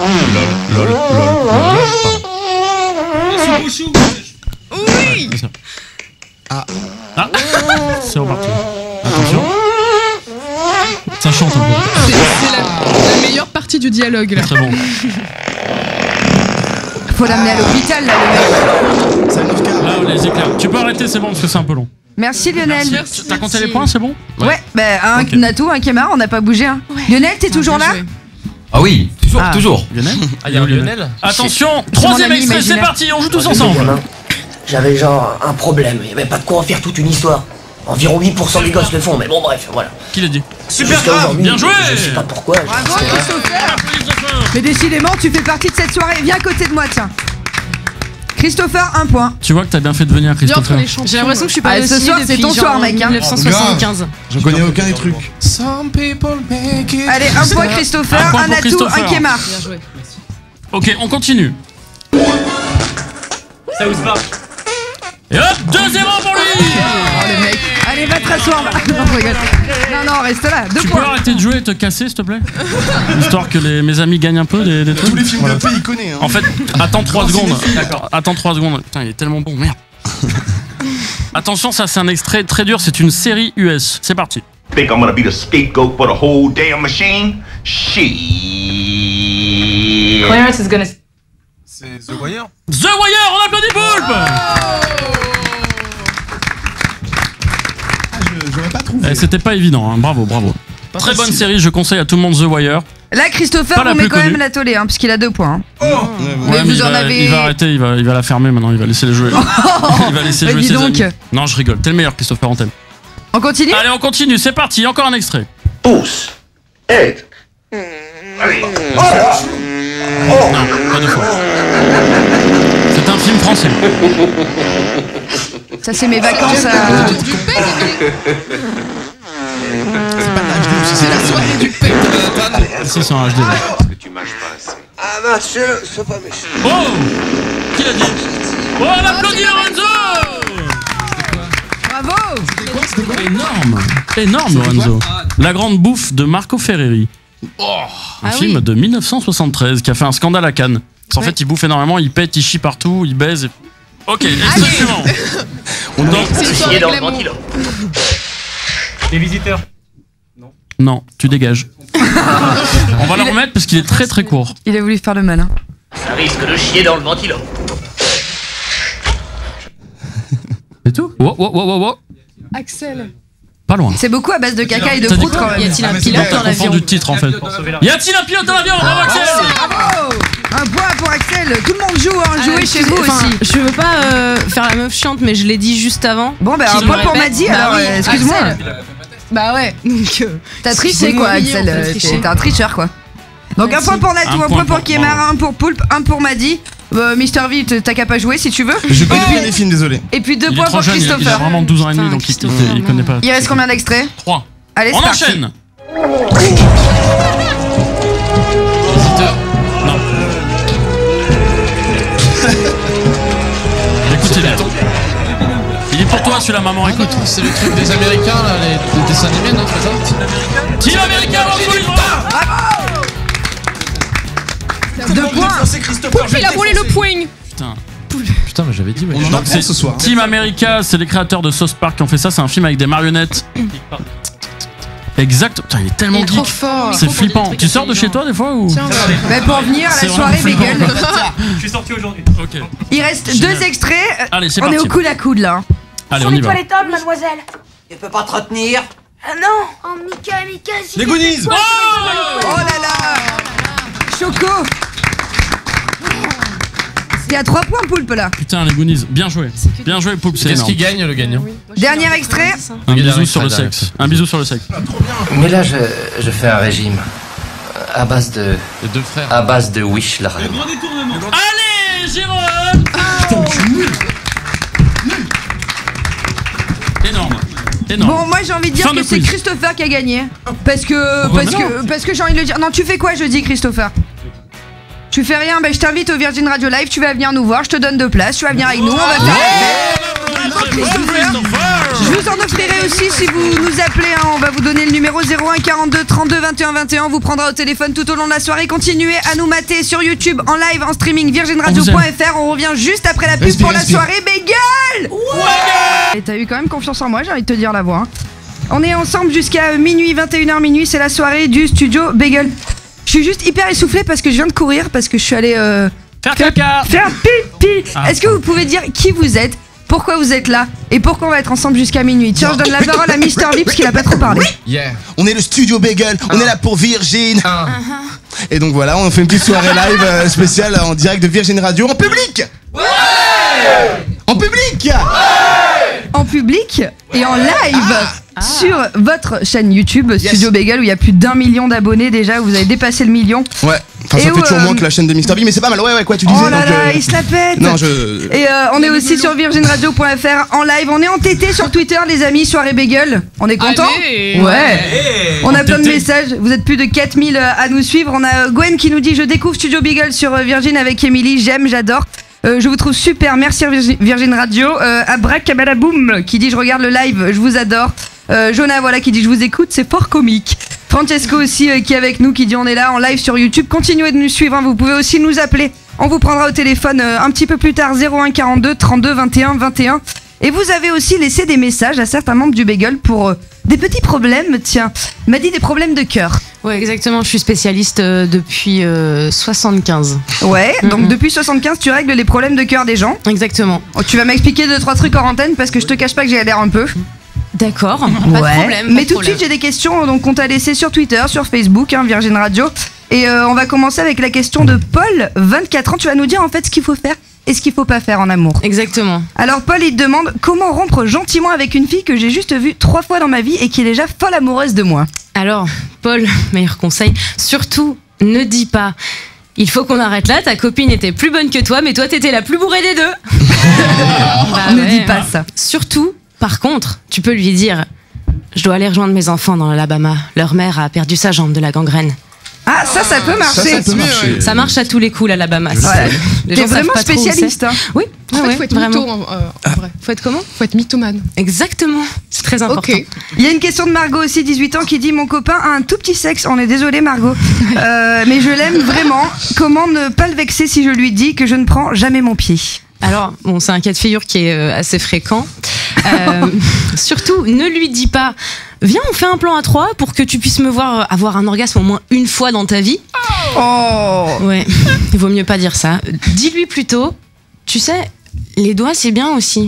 Oui. Ah. Ah. C'est reparti. Attention. Ça chante un peu. C'est c'est la, la meilleure partie du dialogue là. Très bon. Faut l'amener à l'hôpital là, le mec. Là, les éclairs. Tu peux arrêter, c'est bon parce que c'est un peu long. Merci Lionel. Merci. T'as compté les points, c'est bon? Ouais, bah un Ok. Natou, un Kémar, on n'a pas bougé. Hein. Lionel, t'es toujours là? Ah oui, toujours, Ah. toujours. Lionel. Ah, il y a un Lionel. Attention, C'est mon troisième ami extrait, c'est imaginaire. parti, on joue tous Moi, ensemble. gamin, J'avais genre un problème, il n'y avait pas de quoi en faire toute une histoire. Environ huit pour cent des gosses le font, mais bon bref, voilà. Qui l'a dit? Super grave, aujourd'hui, bien joué. Je sais pas pourquoi. je- Bravo c'est- Christopher. Mais décidément, tu fais partie de cette soirée. Viens à côté de moi, tiens. Christopher, un point. Tu vois que t'as bien fait de venir, Christopher. J'ai l'impression que je suis pas Ah, ce soir, c'est ton soir, mec. Hein. dix-neuf cent soixante-quinze. Je connais aucun des trucs. Allez, un point Christopher, Un point un pour atout, Christopher. un Kémar. Ok, on continue. South Park. Et hop, deux zéro pour lui. Oh le mec. Allez, va te rasseoir. va. Non, je rigole. Non, non, reste là. Deux Tu peux points. arrêter de jouer et te casser, s'il te plaît? Histoire que les, mes amis gagnent un peu des, des trucs. Tous les films Voilà. de paix, il connaît. Hein. En fait, attends trois Grand secondes. cinéphile. D'accord. Attends trois secondes. Putain, il est tellement bon, merde. Attention, ça c'est un extrait très dur, c'est une série U S. C'est parti. Think I'm gonna be the scapegoat for the whole damn machine? Shit. Clarence is gonna. C'est The Wire. The Wire, on applaudit Poulpe. Ah, je- J'aurais pas trouvé. Eh, C'était pas évident, hein. Bravo, bravo. Pas Très bonne facile. série, je conseille à tout le monde The Wire. Là, Christopher, Pas la vous met plus quand même connue. la tolée, hein, puisqu'il a deux points. hein. Ouais, Mais Ouais, vous il, en va, avez- il va arrêter, il va, il va la fermer maintenant, il va laisser les jouer. Il va laisser Bah, jouer dis ses donc. amis. Non, je rigole, t'es le meilleur, Christopher, on t'aime. On continue. Allez, on continue, c'est parti, encore un extrait. Pouce. Aide. Non, pas deux fois. C'est un film français. Ça, c'est mes vacances à. C'est la soirée du père. Si, c'est un H D. Ah bah, c'est c'est pas méchant. Oh! Qui l'a dit? Oh, on applaudit Lorenzo! Bravo. Énorme! Énorme, Lorenzo. La grande bouffe de Marco Ferreri. Un Ah film oui. de mille neuf cent soixante-treize qui a fait un scandale à Cannes. En fait, il bouffe énormément, il pète, il chie partout, il baise. et- Ok, extrait suivant. On Donc- a chié dans le ventilo. Les visiteurs. Non, tu dégages. On va le remettre parce qu'il est très très court. Il a voulu faire le malin. Ça risque de chier dans le ventilo. C'est tout? Wow, wow, wow, wow, wow. Axel. Pas loin. C'est beaucoup à base de caca et de T'as dit prout quoi? quand même. Y a-t-il un T'as pilote dans l'avion? confondu le titre en fait. Y a-t-il un pilote dans l'avion? Bravo Axel! Bravo. Un point pour Axel. Tout le monde joue, hein. Ah, Jouez chez vous enfin, aussi. Je veux pas euh, faire la meuf chiante, mais je l'ai dit juste avant. Bon, bah, un Qui point me pour répète. Maddy, Bah alors, oui, euh, excuse-moi. Axel. Bah ouais. Donc, euh, T'as triché c'est quoi, humiliant, Axel. t'as euh, triché. T'es un tricheur quoi. Donc un Merci. point pour Natou, Un un point point pour pour- Kémar, un pour Poulpe, un pour Maddy. Euh, Mister V, t'as qu'à pas jouer si tu veux. Je connais bien les films, désolé. Et puis deux Il est points trop pour jeune, il a, il a Christopher. vraiment douze ans et demi, Putain, donc il, il, Christopher, il connaît pas. Il reste combien d'extraits? trois. Allez, On c'est parti. enchaîne! Non. Écoutez-les. Il est pour toi celui-là, maman, écoute. C'est le truc des Américains, là, les, les dessins animés, non, c'est ça? Team américain, on fout Deux points. Poulpe, il a brûlé le poing. Putain. Putain, mais j'avais dit, ouais. On en Donc apprend c'est ce soir. Team America, c'est les créateurs de South Park qui ont fait ça. C'est un film avec des marionnettes. Exact. Putain, il est tellement Il est trop geek. fort. C'est flippant. Tu sors de chez toi des fois ou? Tiens, Bah, pour venir à C'est la vraiment soirée flippant. Bagel. Je suis sorti aujourd'hui. Ok. Il reste Génial. deux extraits. Allez, c'est On est parti. au coude à coude là. Allez, on y va. Toilettables, mademoiselle. Tu peux pas te retenir. Ah non. Oh Mika, Mika, s'il Les te plaît, Goonies. toi, Oh là là. Choco. Il y a trois points Poulpe là. Putain, les Goonies. Bien joué. Bien joué, Poulpe. C'est Qu'est-ce énorme. qui gagne, le gagnant? Dernier extrait. Un bisou Dernier sur le extrait, sexe. Un bisou sur le sexe. Mais là, je, je fais un régime. À base de. Les deux frères. À base de wish, là. Allez, Jérôme. Énorme. Énorme. Bon, moi j'ai envie de dire Fin que de c'est quiz. Christopher qui a gagné. Parce que. Pourquoi Parce non que, parce que j'ai envie de le dire. Non, tu fais quoi jeudi, Christopher? Tu fais rien, bah je t'invite au Virgin Radio Live, tu vas venir nous voir, je te donne deux places, tu vas venir avec nous, on va faire. Je vous en offrirai aussi si vous nous appelez, hein, on va vous donner le numéro zéro un quarante-deux trente-deux vingt et un vingt et un, on vous prendra au téléphone tout au long de la soirée. Continuez à nous mater sur YouTube, en live, en streaming, virgin radio point f r, on revient juste après la pub Respire, pour la respire. soirée Bagel. Et t'as eu quand même confiance en moi, j'ai envie de te dire la voix. Hein. On est ensemble jusqu'à minuit, vingt et une heures minuit, c'est la soirée du studio Bagel. Je suis juste hyper essoufflée parce que je viens de courir, parce que je suis allée euh, Faire caca. faire pipi. Ah. Est-ce que vous pouvez dire qui vous êtes, pourquoi vous êtes là et pourquoi on va être ensemble jusqu'à minuit? Tiens, je donne la parole à Mister V parce qu'il a pas trop parlé. Yeah. On est le studio Bagel, on est là pour Virgin. Et donc voilà, on fait une petite soirée live euh, spéciale en direct de Virgin Radio en public. En public. En public et en live sur votre chaîne YouTube Studio Bagel où il y a plus d'un million d'abonnés déjà, vous avez dépassé le million. Ouais. Enfin, ça Et fait où, toujours euh, moins que la chaîne de Mister V, mais c'est pas mal. Ouais, ouais, quoi, tu disais. Oh là donc, là, euh, il se la pète. Non, je. Et euh, on est aussi sur virgin radio point f r en live. On est entêté sur Twitter, les amis, soirée bagel. On est content. Allez. Ouais. On a plein de Entêté. messages. Vous êtes plus de quatre mille à nous suivre. On a Gwen qui nous dit: je découvre Studio Beagle sur euh, Virgin avec Emily. J'aime, j'adore. Euh, je vous trouve super. Merci Virgin, Virgin Radio. Euh, Abracabalaboum qui dit: je regarde le live, je vous adore. Euh, Jonah, voilà, qui dit: je vous écoute, c'est fort comique. Francesco aussi euh, qui est avec nous, qui dit: on est là en live sur YouTube. Continuez de nous suivre, hein. Vous pouvez aussi nous appeler. On vous prendra au téléphone euh, un petit peu plus tard, zéro un quarante-deux trente-deux vingt et un vingt et un. Et vous avez aussi laissé des messages à certains membres du Bagel pour euh, des petits problèmes. Tiens, il m'a dit des problèmes de cœur. Ouais, exactement. Je suis spécialiste euh, depuis euh, soixante-quinze. Ouais, donc Mhm. depuis soixante-quinze, tu règles les problèmes de cœur des gens. Exactement. Oh, tu vas m'expliquer deux trois trucs en antenne parce que je te cache pas que j'ai l'air un peu. D'accord. Pas Ouais. de problème. Mais tout de suite, j'ai des questions donc qu'on t'a laissées sur Twitter, sur Facebook, hein, Virgin Radio. Et euh, on va commencer avec la question de Paul, vingt-quatre ans. Tu vas nous dire en fait ce qu'il faut faire et ce qu'il faut pas faire en amour. Exactement. Alors Paul, il te demande comment rompre gentiment avec une fille que j'ai juste vue trois fois dans ma vie et qui est déjà folle amoureuse de moi. Alors, Paul, meilleur conseil, surtout ne dis pas: il faut qu'on arrête là, ta copine était plus bonne que toi, mais toi t'étais la plus bourrée des deux. Bah Ne ouais. dis pas ça. Surtout, par contre, tu peux lui dire: je dois aller rejoindre mes enfants dans l'Alabama. Leur mère a perdu sa jambe de la gangrène. Ah, ça, ça peut marcher. Ça, ça peut marcher. Ça marche à tous les coups, l'Alabama. si Ouais. les T'es gens savent vraiment pas trop où spécialiste. c'est. Hein. Oui, En ouais, fait, ouais, faut être vraiment. mytho en, euh, en vrai. Faut être comment Faut être mythomane. Exactement. C'est très important. Ok. Il y a une question de Margot aussi, dix-huit ans, qui dit: mon copain a un tout petit sexe. On est désolé Margot, euh, mais je l'aime vraiment. Comment ne pas le vexer si je lui dis que je ne prends jamais mon pied? Alors, bon, c'est un cas de figure qui est euh, assez fréquent. Euh, surtout, ne lui dis pas: viens, on fait un plan à trois pour que tu puisses me voir avoir un orgasme au moins une fois dans ta vie. Oh. Ouais, il vaut mieux pas dire ça. Dis-lui plutôt: tu sais, les doigts c'est bien aussi.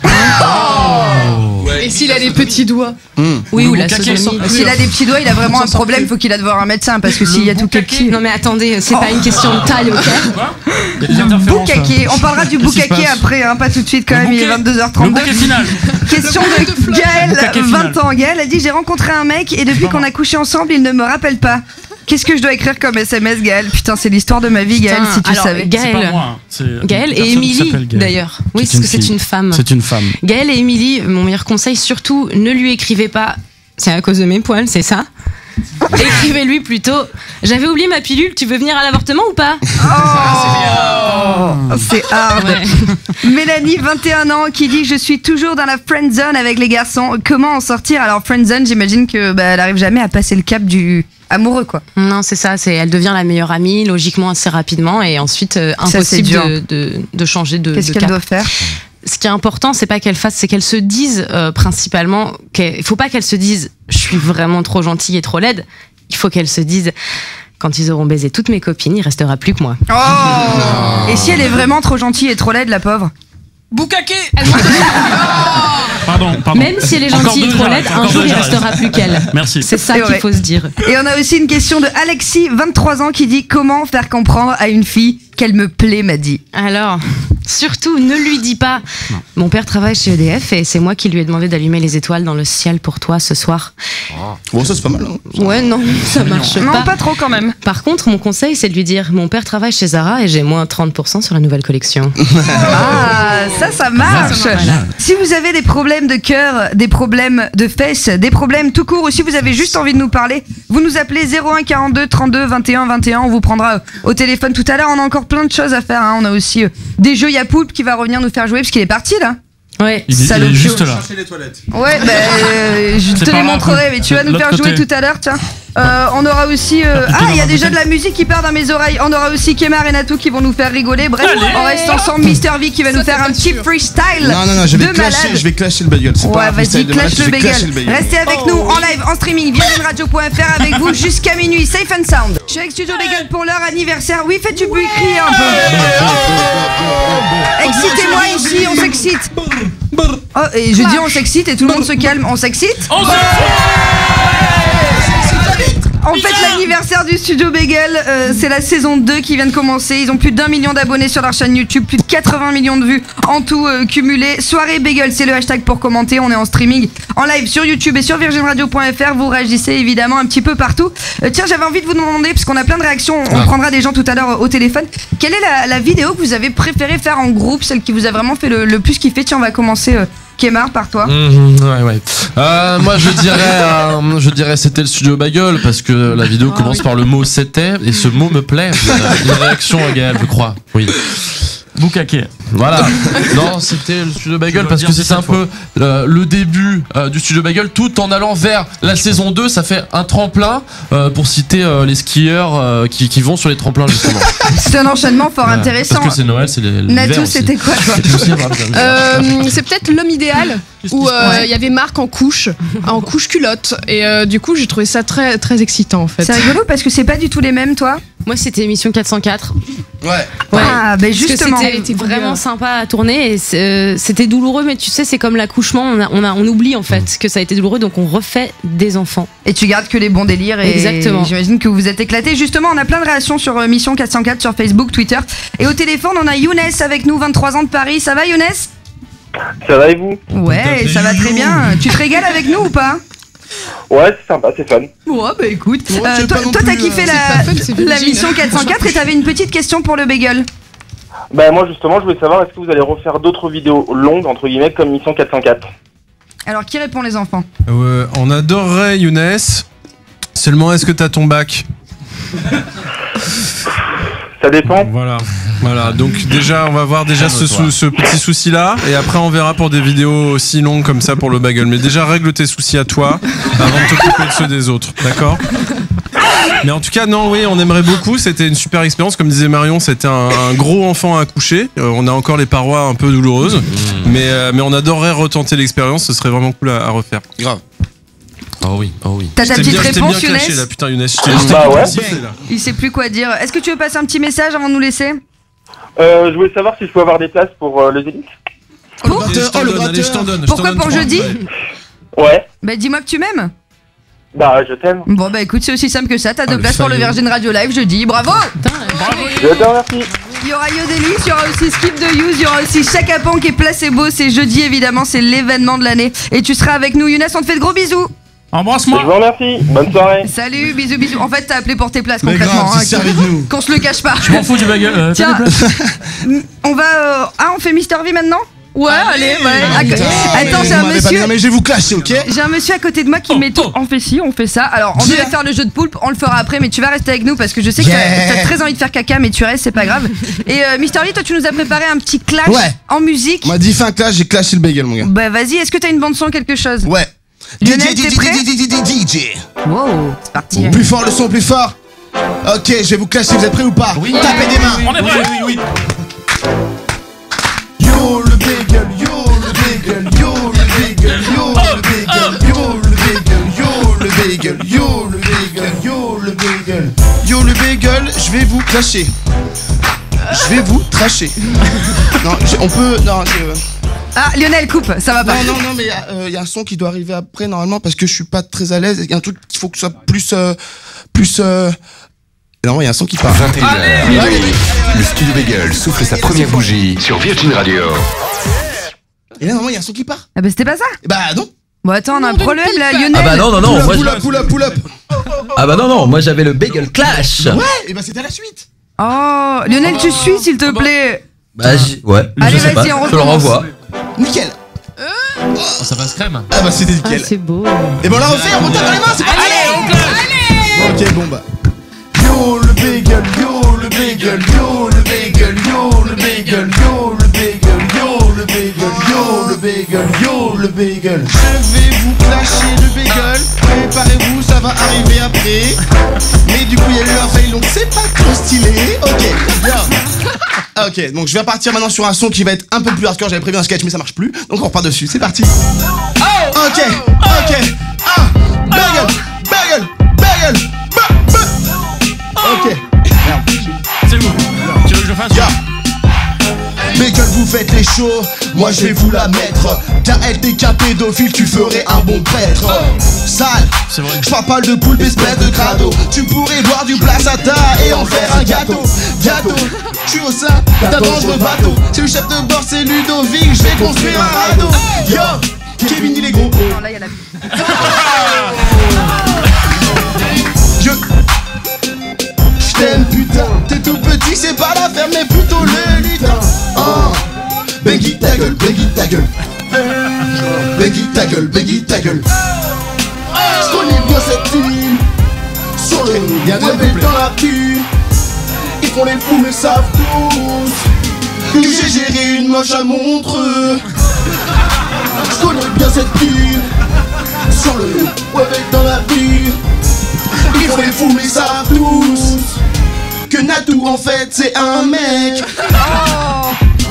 Et s'il a des petits doigts? Oui, ou la boucaquet, sodomie. ça. S'il a des petits doigts, il a vraiment un problème. Faut qu'il aille voir un médecin parce que s'il y a tout petit. Non mais attendez, c'est pas une question de taille, ok? Il y a des interférences. Boucaquet. On parlera du Qu'est-ce qui se boucaquet passe après, hein, pas tout de suite quand Le même. Il est bouquet- vingt-deux heures Le trente-deux. bouquet final. Question de Gaël, Boucaquet final. vingt ans. Gaël a dit: j'ai rencontré un mec et depuis qu'on a couché ensemble, il ne me rappelle pas. Qu'est-ce que je dois écrire comme S M S, Gaël? Putain, c'est l'histoire de ma vie, Gaël, Putain, si tu alors, savais. Gaël. C'est pas moi. hein. C'est Gaël une et personne qui Émilie s'appelle Gaël. d'ailleurs. Oui, C'est parce que c'est fille. une femme. C'est une femme. Gaël et Émilie, mon meilleur conseil, surtout, ne lui écrivez pas: c'est à cause de mes poils, c'est ça? Écrivez-lui plutôt: j'avais oublié ma pilule, tu veux venir à l'avortement ou pas? Oh, c'est hard. Ouais. Mélanie, vingt et un ans, qui dit: je suis toujours dans la friend zone avec les garçons. Comment en sortir? Alors, friend zone, j'imagine que bah, elle arrive jamais à passer le cap du amoureux, quoi. Non, c'est ça, c'est, elle devient la meilleure amie, logiquement assez rapidement, et ensuite euh, Ça, c'est impossible dur. de, de, de changer de, Qu'est-ce de qu'elle cap. doit faire? Ce qui est important, c'est pas qu'elle fasse, c'est qu'elle se dise euh, principalement, il faut pas qu'elle se dise: je suis vraiment trop gentille et trop laide. Il faut qu'elle se dise: quand ils auront baisé toutes mes copines, il restera plus que moi. Oh. Et si elle est vraiment trop gentille et trop laide, la pauvre? Boucaquet. Pardon, pardon. Même si elle est Encore gentille et deux, trop j'arrête. laide, un Encore jour deux, il j'arrête. restera plus qu'elle. Merci. C'est ça C'est qu'il vrai. faut se dire. Et on a aussi une question de Alexis, vingt-trois ans, qui dit: comment faire comprendre à une fille qu'elle me plaît, m'a dit. Alors, surtout, ne lui dis pas: mon père travaille chez E D F et c'est moi qui lui ai demandé d'allumer les étoiles dans le ciel pour toi ce soir. Bon, ça c'est pas mal. Hein. Ouais, non, ça marche Non, pas. pas trop quand même. Par contre, mon conseil, c'est de lui dire: mon père travaille chez Zara et j'ai moins trente pour cent sur la nouvelle collection. Ah, ça, ça marche. Ça, ça marche. Si vous avez des problèmes de cœur, des problèmes de fesses, des problèmes tout court, ou si vous avez juste envie de nous parler, vous nous appelez zéro un quarante-deux trente-deux vingt et un vingt et un. On vous prendra au téléphone tout à l'heure. On a encore plein de choses à faire. Hein. On a aussi euh, des jeux. Il y a Poulpe qui va revenir nous faire jouer parce qu'il est parti là. Ouais. Il est, il est Salopio. juste là. Ouais, bah, euh, je C'est te pas les moi, montrerai, Poulpe. mais tu vas nous L'autre faire jouer côté. tout à l'heure, tiens. Euh, on aura aussi. euh, T'as piqué Ah, dans il y a ma déjà de bouteille. la musique qui part dans mes oreilles. On aura aussi Kemar et Natou qui vont nous faire rigoler. Bref, Allez. on reste ensemble. Mister V qui va nous faire un petit freestyle. Non, non, non, je vais, de clasher, malade. je vais clasher le bagel. C'est pas Ouais, un vas-y, freestyle de clash malade, le je vais clasher bagel. le bagel. Restez avec nous en live, en streaming, virgin radio point f r avec vous jusqu'à minuit. Safe and sound. Je suis avec Studio Bagel pour leur anniversaire. Oui, faites du bruit, crier un peu. Excitez-moi ici, on s'excite. Oh, et je dis on s'excite et tout le monde se calme. On s'excite. On se En fait, l'anniversaire du Studio Bagel, euh, c'est la saison deux qui vient de commencer. Ils ont plus d'un million d'abonnés sur leur chaîne YouTube, plus de quatre-vingts millions de vues en tout euh, cumulé. Soirée Bagel, c'est le hashtag pour commenter. On est en streaming, en live sur YouTube et sur virgin radio point f r. Vous réagissez évidemment un petit peu partout. Euh, tiens, j'avais envie de vous demander, parce qu'on a plein de réactions, on Ah. prendra des gens tout à l'heure euh, au téléphone. Quelle est la, la vidéo que vous avez préféré faire en groupe, celle qui vous a vraiment fait le, le plus kiffer? Tiens, on va commencer, euh, Kemar, par toi. Mhm, ouais, ouais. Euh, moi, je dirais, euh, je dirais, c'était le Studio Bagel parce que la vidéo Ah commence par le mot c'était et ce mot me plaît. Une réaction, Gaël, je crois. Oui. Boucaquet. Voilà. Non, c'était le Studio Bagel parce que c'était un peu euh, le début euh, du Studio Bagel, tout en allant vers la saison deux. Ça fait un tremplin euh, pour citer euh, les skieurs euh, qui, qui vont sur les tremplins justement. C'est un enchaînement fort Voilà. intéressant. Parce que c'est Noël, c'est les- l'hiver Natou, aussi. c'était quoi, toi? C'est aussi, voilà, bien, bien. Euh, c'est peut-être l'homme idéal où euh, il Ouais. y avait Marc en couche, en couche culotte et euh, du coup j'ai trouvé ça très très excitant en fait. C'est rigolo parce que c'est pas du tout les mêmes, toi. Moi, c'était émission quatre cent quatre. Ouais. Ah, ben Parce que justement. C'était vraiment sympa à tourner et c'est, euh, c'était douloureux, mais tu sais, c'est comme l'accouchement, on, a, on, a, on oublie en fait que ça a été douloureux, donc on refait des enfants. Et tu gardes que les bons délires et Exactement. j'imagine que vous vous êtes éclatés. Justement, on a plein de réactions sur euh, Mission quatre cent quatre sur Facebook, Twitter. Et au téléphone, on a Younes avec nous, vingt-trois ans de Paris. Ça va, Younes? Ça va et vous? Ouais, ça va très bien. Tu te régales avec nous ou pas? Ouais, c'est sympa, c'est fun. Ouais, bah écoute. Ouais, Euh, c'est toi, pas non toi, t'as plus, kiffé euh, la, c'est pas fun, c'est la Virgin. mission quatre cent quatre et t'avais une petite question pour le bagel. Bah moi justement, je voulais savoir, est-ce que vous allez refaire d'autres vidéos longues, entre guillemets, comme Mission quatre cent quatre? Alors, qui répond, les enfants? Ouais, on adorerait Younes. Seulement, est-ce que t'as ton bac? Ça dépend. Voilà. Voilà. Donc déjà, on va voir déjà ce, sou- ce petit souci-là, et après on verra pour des vidéos aussi longues comme ça pour le bagel. Mais déjà, règle tes soucis à toi avant de t'occuper de ceux des autres. D'accord? Mais en tout cas, non, oui, on aimerait beaucoup. C'était une super expérience. Comme disait Marion, c'était un, un gros enfant à accoucher. Euh, on a encore les parois un peu douloureuses, mais euh, mais on adorerait retenter l'expérience. Ce serait vraiment cool à, à refaire. Grave. Oh oui, oh oui. T'as ta Je t'ai petite bien- je t'ai réponse, bien caché, Younes? là, putain, Younes. Je t'ai- Bah je t'ai ouais. crucifié, là. Il sait plus quoi dire. Est-ce que tu veux passer un petit message avant de nous laisser? Euh, je voulais savoir si je peux avoir des places pour euh, les élites. Pour Allez, je t'en donne, allez, je t'en donne. je Pourquoi t'en donne pour trois. jeudi? Ouais. Bah dis-moi que tu m'aimes. Bah, je t'aime. Bon bah écoute, c'est aussi simple que ça. T'as Ah, deux le places pour le faillot. Virgin Radio Live jeudi. Bravo. Je te remercie. Il y aura Yodelis, il y aura aussi Skip the Use, il y aura aussi Chaka Ponk et Placebo. C'est jeudi évidemment, c'est l'événement de l'année. Et tu seras avec nous, Younes. On te fait de gros bisous. Embrasse-moi. Je vous remercie. Bonne soirée. Salut, bisous, bisous. En fait, t'as appelé pour tes places Mais concrètement. grave, c'est servi de nous. Qu'on se le cache pas. Je m'en fous du bagel. euh, t'as Tiens, des places on va. euh, Ah, on fait Mister V maintenant? Ouais, allez, ouais. Ah, Putain, Attends, mais j'ai un vous m'avez pas monsieur. bien, mais je vais vous clasher, ok? J'ai un monsieur à côté de moi qui met tout. On fait ci, on fait ça. Alors, on Yeah. devait faire le jeu de poulpe, on le fera après, mais tu vas rester avec nous parce que je sais que Yeah. t'as- t'as très envie de faire caca, mais tu restes, c'est pas grave. Et euh, Mister V, toi, tu nous as préparé un petit clash Ouais. en musique. On m'a dit fin clash, j'ai clashé le bagel, mon gars. Bah, vas-y, est-ce que t'as une bande-son, quelque chose? Ouais. Lionel, t'es prêt? D J. Wow, c'est parti. Plus fort, le son plus fort. Ok, je vais vous clasher, vous êtes prêts ou pas? Oui. Tapez des mains. On est prêts. Oui, oui, Yo le bagel, yo le bagel, yo le bagel, yo le bagel, yo le bagel, yo le bagel, yo le bagel, yo le bagel. Yo le bagel, je vais vous clasher. Je vais vous tracher. Non, je- on peut. Non, je- Ah, Lionel, coupe, ça va pas. Non, non, non, mais il y a un son qui doit arriver après normalement parce que je suis pas très à l'aise. Il y a un truc qu'il faut que ce soit plus. euh, plus. Euh... Non, il y a un son qui part. vingt et une heures minuit, le Studio Bagel souffle sa première bougie sur Virgin Radio. Et là, normalement, il y a un son qui part. Ah, bah, c'était pas ça? Bah, non. Bon, attends, on a un problème là, Lionel. Ah bah non, non, non, Pull moi up, je- pull up, pull up, pull up. Ah bah non, non, moi j'avais le Bagel Clash. Ouais, et bah, c'était à la suite. Oh, Lionel, tu suis, s'il te plaît. Bah j- ouais, Allez, je sais pas, vas-y, on je le recommence. renvoie. Nickel. Oh, ça passe crème. Ah, bah, c'était nickel. c'est beau. Et ben, on la refait, on tape dans les mains, c'est parti. Allez, ok, bon bah. Yo le bagel, yo le bagel, yo le bagel, yo le bagel, yo le bagel, yo le bagel, yo le bagel, yo le bagel. Je vais vous clasher le bagel. Préparez-vous, ça va arriver après. Mais du coup, il y a eu un fail, donc c'est pas trop stylé. Ok, bien. Ok, donc je vais partir maintenant sur un son qui va être un peu plus hardcore. J'avais prévu un sketch, mais ça marche plus. Donc on repart dessus. C'est parti. Ok, ok. Ah, bagel, bagel, bagel. ba- ba- Ok. C'est vous. Tu veux que je fasse? Ya. Bagel vous faites les shows, moi je vais vous la mettre. Car elle t'es qu'un pédophile, tu ferais un bon prêtre. Sale, je parle pas de poulpe, espèce de crado. Tu pourrais boire du placenta et en faire un gâteau. Gâteau, je suis au sein d'un dangereux bateau. C'est le chef de bord, c'est Ludovic, je vais construire un radeau. Yo, Kevin il est gros. Non, là, y a la... Je t'aime putain, t'es tout petit, c'est pas l'affaire, mais plutôt le lutin. Oh, Beggy ta gueule, Beggy ta gueule. Beggy ta gueule, Beggy ta gueule. Je connais bien cette team. Sur le level dans la tue. Ils font les fous mais savent tous que j'ai géré une moche à Montreux. Je connais bien cette team. Sur le level dans la tue. Ils font les fous mais savent tous que Natou en fait c'est un mec. Oh.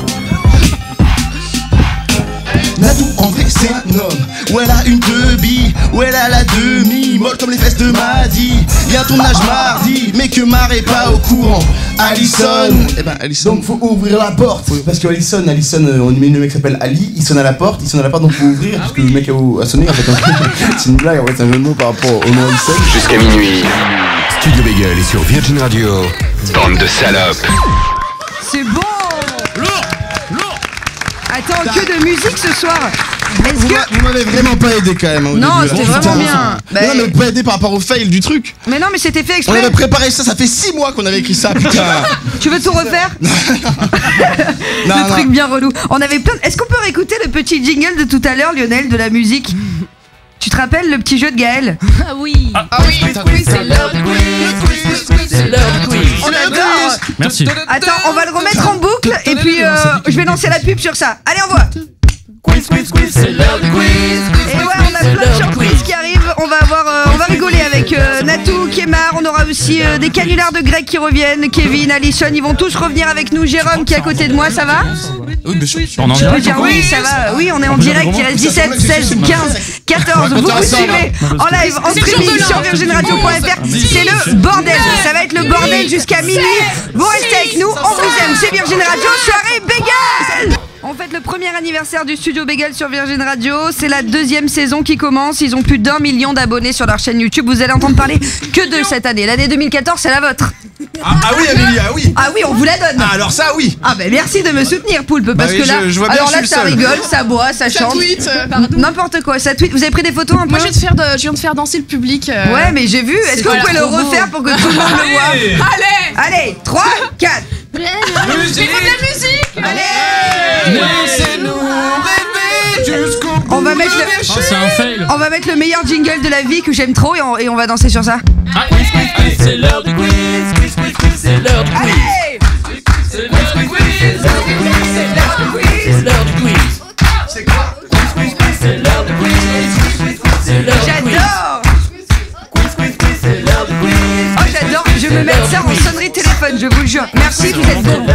Natou en vrai c'est un homme. Où elle a une demi, où elle a la demi, molle comme les fesses de Maddy. Y'a un tournage mardi, mais que Mar est pas au courant. Alison, eh ben Alison. Donc faut ouvrir la porte. Parce que Alison, Alison, on met le mec qui s'appelle Ali, il sonne à la porte, il sonne à la porte donc faut ouvrir. Parce que le mec a, a sonné en fait. C'est une blague, en fait c'est un jeu de mots par rapport au nom Alison. Jusqu'à minuit, Studio Bagel est sur Virgin Radio. Bande de salopes. C'est bon. Attends, que de musique ce soir. Est-ce Vous que... m'a- vous m'avez vraiment pas aidé quand même. Au Non, début, là. c'était Oh, vraiment putain. bien. Bah, Non, mais pas aidé par rapport au fail du truc. Mais non, mais c'était fait On exprès. avait préparé ça, ça fait six mois qu'on avait écrit ça, putain. Tu veux tout refaire? Non, Le non. truc bien relou. On avait plein. Est-ce qu'on peut réécouter le petit jingle de tout à l'heure, Lionel, de la musique? Tu te rappelles le petit jeu de Gaël? Ah oui. Ah oui, c'est l'heure du quiz. C'est l'heure du quiz. On adore. Merci. Attends, on va le remettre en boucle et puis euh, je vais lancer la pub sur ça. Allez, on voit. Quiz, quiz, quiz, c'est l'heure du quiz. Et ouais, on a plein de surprises qui arrivent. On va avoir, euh, on va rigoler avec euh, Natou, Kémar. On aura aussi euh, des canulars de Greg qui reviennent. Kevin, Alison, ils vont tous revenir avec nous. Jérôme qui est à côté de moi, ça va? Oui, bien sûr. On est en Je peux direct dire oui, ça va. Oui, on est en direct. Il reste dix-sept, seize, quinze, quatorze. Vous vous suivez en live, en streaming sur virgin radio point f r. C'est le bordel. Ça va être le bordel jusqu'à minuit. Vous restez avec nous. On vous aime. C'est Virgin Radio. Soirée Bagel. On fête le premier anniversaire du studio Bagel sur Virgin Radio. C'est la deuxième saison qui commence. Ils ont plus d'un million d'abonnés sur leur chaîne YouTube. Vous allez entendre parler que de cette année. L'année deux mille quatorze, c'est la vôtre. Ah, ah oui, Amélie, ah oui. Ah oui, on vous la donne. Ah, alors ça, oui. Ah ben merci de me soutenir, Poulpe, parce Bah oui, que là, je- je vois bien alors que là je suis ça le seul. rigole, ça boit, ça, Ça chante, tweet, euh, pardon. n'importe quoi, ça tweet. Vous avez pris des photos un peu? Moi, je viens de faire, de- je viens de faire danser le public. euh, Ouais, mais j'ai vu. Est-ce que vous voilà. pouvez le Trop beau. refaire pour que tout le monde le voit? Allez. Allez, trois, quatre. Il faut de la musique. Allez. Laissez-nous rêver jusqu'au bout. On va mettre le, Oh, c'est un fail. on va mettre le meilleur jingle de la vie que j'aime trop et on, et on va danser sur ça. Quiz, quiz, quiz, c'est l'heure du quiz. Quiz, quiz, quiz, c'est l'heure du quiz. Allez. C'est l'heure du quiz. C'est l'heure du quiz. C'est l'heure du quiz. C'est l'heure du quiz. C'est quoi? Quiz, quiz, quiz, c'est l'heure du quiz. Quiz, quiz, quiz, c'est l'heure du quiz. J'adore. Quiz, quiz, quiz, c'est l'heure du quiz. Oh j'adore. Je vais mettre ça en sonnerie de téléphone. Je vous le jure. Merci, vous êtes bons.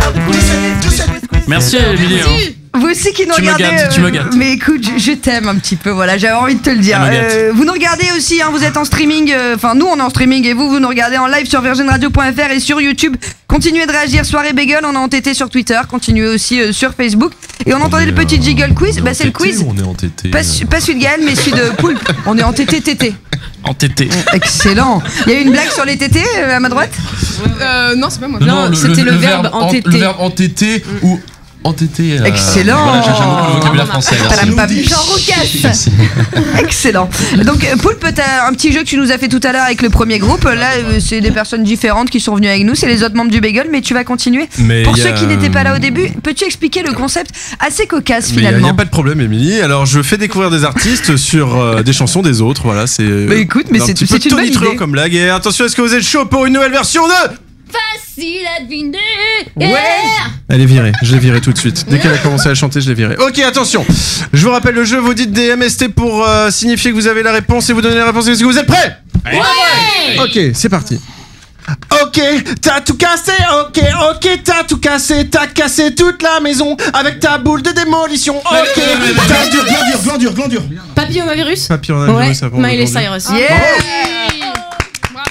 Merci, Émilie. hein. Vous aussi qui nous Tu me regardez. gâtes, tu me euh, gâtes. Mais écoute, je, je t'aime un petit peu, voilà, j'avais envie de te le dire. Elle me gâte. Euh, vous nous regardez aussi, hein, vous êtes en streaming, euh, enfin nous on est en streaming et vous, vous nous regardez en live sur virgin radio point f r et sur YouTube. Continuez de réagir, Soirée Bagel, on est entêté sur Twitter, continuez aussi euh, sur Facebook. Et on entendait le petit jiggle quiz, bah c'est le quiz. On est entêté. Pas, su- pas celui de Gaël, mais celui de Poulpe. On est en T T T T. En tété. Excellent. Il y a eu une blague sur les T T euh, à ma droite? Euh, non, c'est pas moi. Non, c'était le verbe entêter. Le verbe entêter ou entêter. euh, Excellent. Voilà, j'ai jamais le vocabulaire français. merci. Padam, pam. Jean Roucas. Excellent. Donc euh, Poulpe, t'as un petit jeu que tu nous as fait tout à l'heure avec le premier groupe. Là, euh, c'est des personnes différentes qui sont venues avec nous. C'est les autres membres du Bagel, mais tu vas continuer. Mais Pour y a- ceux qui n'étaient pas là au début, peux-tu expliquer le concept assez cocasse Mais il n'y finalement? a pas de problème, Émilie. Alors, je fais découvrir des artistes sur euh, des chansons des autres. Voilà, c'est. Mais écoute, mais un c'est- petit peu c'est une bonne tonitruant idée. comme blague. Et attention, est-ce que vous êtes chaud pour une nouvelle version de. Facile à deviner. Ouais. Elle est virée, je l'ai virée tout de suite. Dès qu'elle a commencé à chanter, je l'ai virée. Ok, attention. Je vous rappelle le jeu, vous dites des M S T pour euh, signifier que vous avez la réponse et vous donnez la réponse. Est-ce que vous êtes prêts? Ouais. Ok, c'est parti. Ok, t'as tout cassé, ok, ok, t'as tout cassé, t'as cassé toute la maison avec ta boule de démolition, ok. T'as dur, glandure, glandure, glandure. Papillomavirus. Papillon Ouais, virus avant Miley aujourd'hui. Cyrus. Yeah.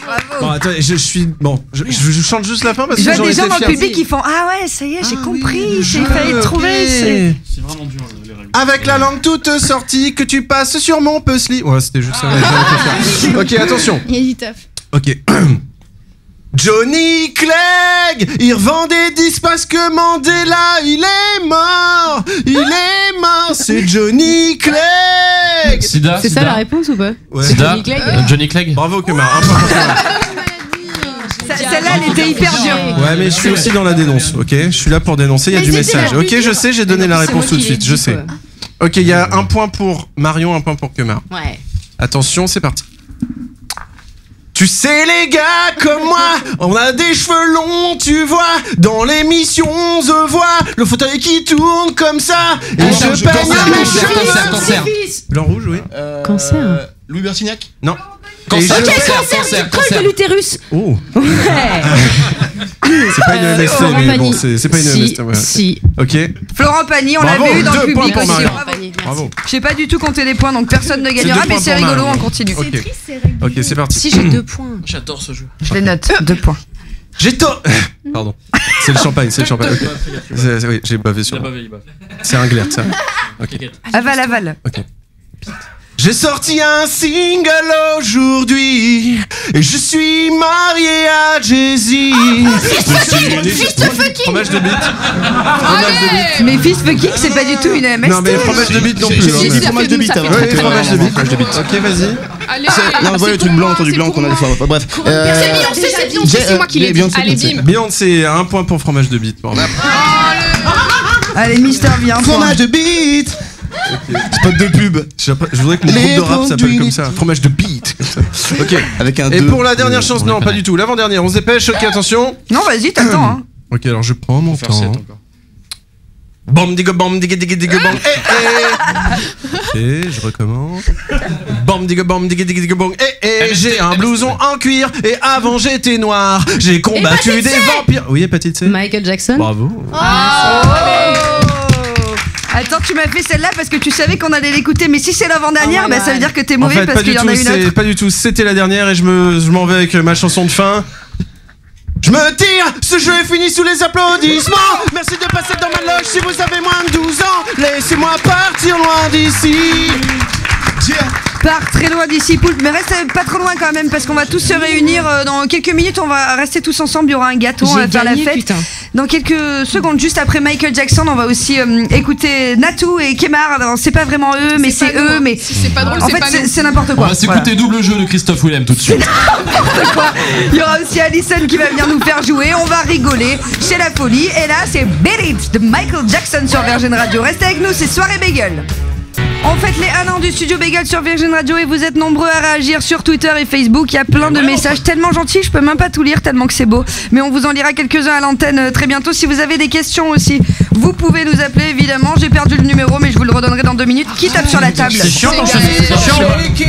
Bon, attends, je, je suis. Bon, je, je, je chante juste la fin parce Je que vois j'aurais des gens été dans le fier. public qui font ah ouais, ça y est, j'ai compris, j'ai je- failli ok. trouver. c'est- C'est vraiment dur, les règles. Avec la langue toute sortie, que tu passes sur mon puzzle. Ouais, c'était juste ça. Ok, attention. Il y a du taf. Ok. Johnny Clegg, il revend des disques parce que Mandela, il est mort. Il est mort, c'est Johnny Clegg. Sida. C'est ça la réponse ou pas Ouais. Sida. Johnny Clegg Euh, Johnny Clegg. Bravo, Kemar. Un point pour Kemar. Ça- Celle-là, elle était hyper dure. Ouais, mais je suis aussi dans la dénonce, ok? Je suis là pour dénoncer, il y a Mais du c'était message. la Ok, plus je dure. sais, j'ai donné Mais la non, c'est réponse moi tout de qui l'ai suite, dit, je sais. quoi. Ok, il y a un point pour Marion, un point pour Kemar. Ouais. Attention, c'est parti. Tu sais les gars, comme moi, on a des cheveux longs, tu vois. Dans l'émission, on se voit le fauteuil qui tourne comme ça. Et Attends, je je- peigne cancer, mes cancer, cheveux. cancer, cancer. Blanc rouge, oui. Euh, Cancer. Louis Bertignac. Non. Cancer, Et je- cancer, Cancer, cancer, du col cancer. de l'utérus. Oh, Ouais. c'est pas une Euh, M S T, Florent mais bon, Pagny. c'est c'est pas une Si, M S T. ouais. si. Ok. Florent Pagny, on Bravo, l'avait eu dans deux le points public pour aussi. Marion. Bravo. Bravo. J'ai pas du tout compté les points, donc personne ne gagnera, deux mais points c'est pour rigolo, Marion. on continue. Ok. Ok, c'est parti. Si j'ai deux points. J'adore ce jeu. Je les note, deux points. J'ai tort. Pardon. C'est le champagne, c'est le champagne. ok. C'est- c'est- Oui, j'ai bavé sur Il a moi. bavé, il bave. C'est un glaire, ça. Ok. Aval, aval. Ok. J'ai sorti un single aujourd'hui et je suis marié à Jay-Z. Fromage de bite. Fromage de bite. Mais Fils Fucking, c'est pas du tout une M S T. Non mais fromage de bite non plus. J'ai hein, dit mais- fromage de bite avant. Oui, fromage de bite. Fromage de bite. Ok, vas-y. Allez, Non, voilà le truc blanc, autour du blanc qu'on a des fois. Bref. Euh, C'est Beyoncé, c'est Beyoncé, j'ai- c'est moi qui l'ai dit. Beyoncé, Allez, Beyoncé. bim. Beyoncé, un point pour fromage de bite. Pardon. Allez, Mister V, un point. Fromage de bite. Spot de pub. Je je voudrais que mon Les groupe de rap s'appelle produits. comme ça. Fromage de bite. Comme ça. Ok. Avec un Et deux. pour la dernière chance, non, pas du tout. L'avant-dernière, on se dépêche. Ok, attention. Non, vas-y, t'attends. Hein. Ok, alors je prends mon Faire sept temps. encore. Bam diga bam diga diga diga bam. Eh eh. Ok, je recommence. Bam diga bam diga diga diga bam. Eh eh. J'ai un blouson en cuir et avant j'étais noir. J'ai combattu Hépatite des C. vampires. Oui, hépatite C. Michael Jackson. Bravo. Oh. Attends, tu m'as fait celle-là parce que tu savais qu'on allait l'écouter, mais si c'est l'avant-dernière, Oh my bah, ça veut God. dire que t'es En mauvais fait, parce pas du qu'il y en tout. a une C'est autre. pas du tout. C'était la dernière et je me, je m'en vais avec ma chanson de fin. Je me tire, ce jeu est fini sous les applaudissements. Merci de passer dans ma loge si vous avez moins de douze ans. Laissez-moi partir loin d'ici. Pars très loin d'ici, Poulpe, mais reste pas trop loin quand même parce qu'on va tous se réunir euh, dans quelques minutes. On va rester tous ensemble. Il y aura un gâteau, on J'ai va faire la gagné, fête. putain. Dans quelques secondes, juste après Michael Jackson, on va aussi euh, écouter Natou et Kemar. Alors, c'est pas vraiment eux, mais c'est pas nous, eux. hein. Mais Si c'est pas drôle, en c'est fait, pas c'est nous. c'est n'importe On quoi. va s'écouter double jeu de Christophe Willem tout de suite. N'importe quoi. Il y aura aussi Alison qui va venir nous faire jouer. On va rigoler. C'est la folie. Et là, c'est Beat It de Michael Jackson sur Virgin Radio. Restez avec nous, c'est Soirée Bagel. On fête les un an du studio Bagel sur Virgin Radio et vous êtes nombreux à réagir sur Twitter et Facebook. Il y a plein de messages tellement gentils, je peux même pas tout lire tellement que c'est beau. Mais on vous en lira quelques-uns à l'antenne euh, très bientôt. Si vous avez des questions aussi, vous pouvez nous appeler évidemment. J'ai perdu le numéro, mais je vous le redonnerai dans deux minutes. Qui tape sur la table? C'est chiant quand je C'est c'est chiant.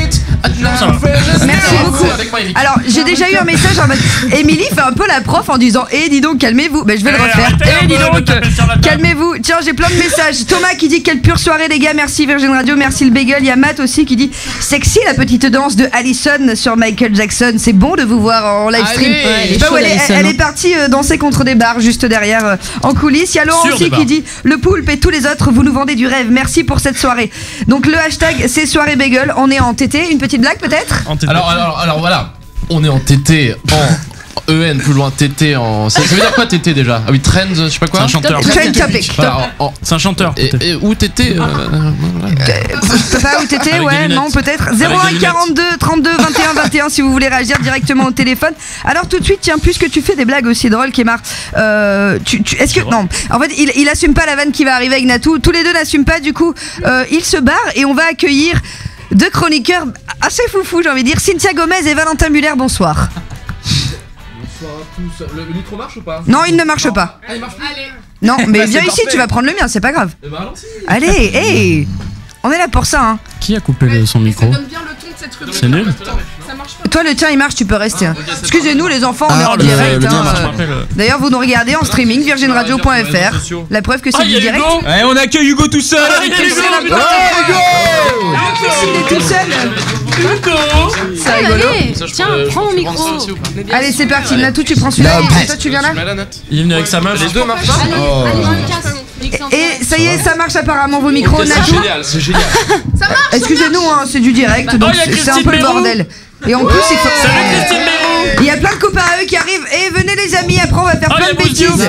Merci beaucoup. Alors, j'ai déjà eu un message en mode Émilie fait un peu la prof en disant Eh, dis donc, calmez-vous. Ben, je vais le refaire. Eh, dis donc, calmez-vous. Tiens, j'ai plein de messages. Thomas qui dit Quelle pure soirée, les gars. Merci Virgin Radio, merci le bagel. Il y a Matt aussi qui dit Sexy la petite danse de Allison sur Michael Jackson. C'est bon de vous voir en live stream. Allez. Ouais, elle est Je sais pas où chaude, elle, est, Allison, elle hein. est partie euh, danser contre des barres juste derrière euh, en coulisses. Il y a Laurent Sur aussi des qui barres. dit Le Poulpe et tous les autres, vous nous vendez du rêve. Merci pour cette soirée. Donc, le hashtag c'est soirée bagel. On est en T T. Une petite blague peut-être? Alors, alors, alors voilà, on est en T T, en E N, plus loin T T, en. Ça, ça veut dire quoi T T déjà? Ah oui, trends, je sais pas quoi. C'est un chanteur. Trend topic. Voilà, en- en- C'est un chanteur. et, et où T T euh, Papa ou Tété, Avec des ouais, lunettes. non, peut-être. Avec zéro des un lunettes. quarante-deux trente-deux vingt et un vingt et un si vous voulez réagir directement au téléphone. Alors tout de suite, tiens, puisque tu fais des blagues aussi drôles, Kémar, euh, tu, tu, est-ce que. Non, en fait, il, il assume pas la vanne qui va arriver avec Natou. Tous les deux n'assument pas, du coup, euh, il se barre et on va accueillir deux chroniqueurs assez foufou, j'ai envie de dire. Cynthia Gomez et Valentin Muller, bonsoir. Bonsoir à tous. Le, le micro marche ou pas? Non, il ne marche pas. Ah, il marche plus. Allez. Non, mais Bah, viens c'est ici, parfait. tu vas prendre le mien, c'est pas grave. Eh ben, allons-y. Allez, hey, on est là pour ça, hein. Qui a coupé le- son Ça micro? donne bien le ton de cette rubrique. C'est nul. Ça marche pas. Toi, le tien, il marche, tu peux rester. hein. Excusez-nous, les enfants, on est Ah, en le- direct. le mien hein, marche euh, pas. Rappelle. D'ailleurs, vous nous regardez en streaming, virgin radio point f r. La preuve que c'est Ah, du il y a direct. Hugo. Eh, on accueille Hugo tout seul. Ah, il y a Hugo. C'est n'importe quoi. S'il est tout seul. C'est rigolo. Allez, tiens, prends mon micro. Allez, c'est parti. Natou, tu prends celui-là et toi, tu viens là. Il est venu avec sa meuf. Les deux marchent. Allez, Oh. allez, dans le casse. Et ça y est, ça marche apparemment vos micros, C'est Natou. génial, c'est génial. Excusez-nous, hein, c'est du direct, donc Oh, y a c'est c'est un Christine peu le Béroux. bordel. Et en plus, il faut. Salut Christine Béroux. Il y a plein de copains à eux qui arrivent. Et venez les amis, après on va faire Oh, plein y a de bêtises. Bouzioub.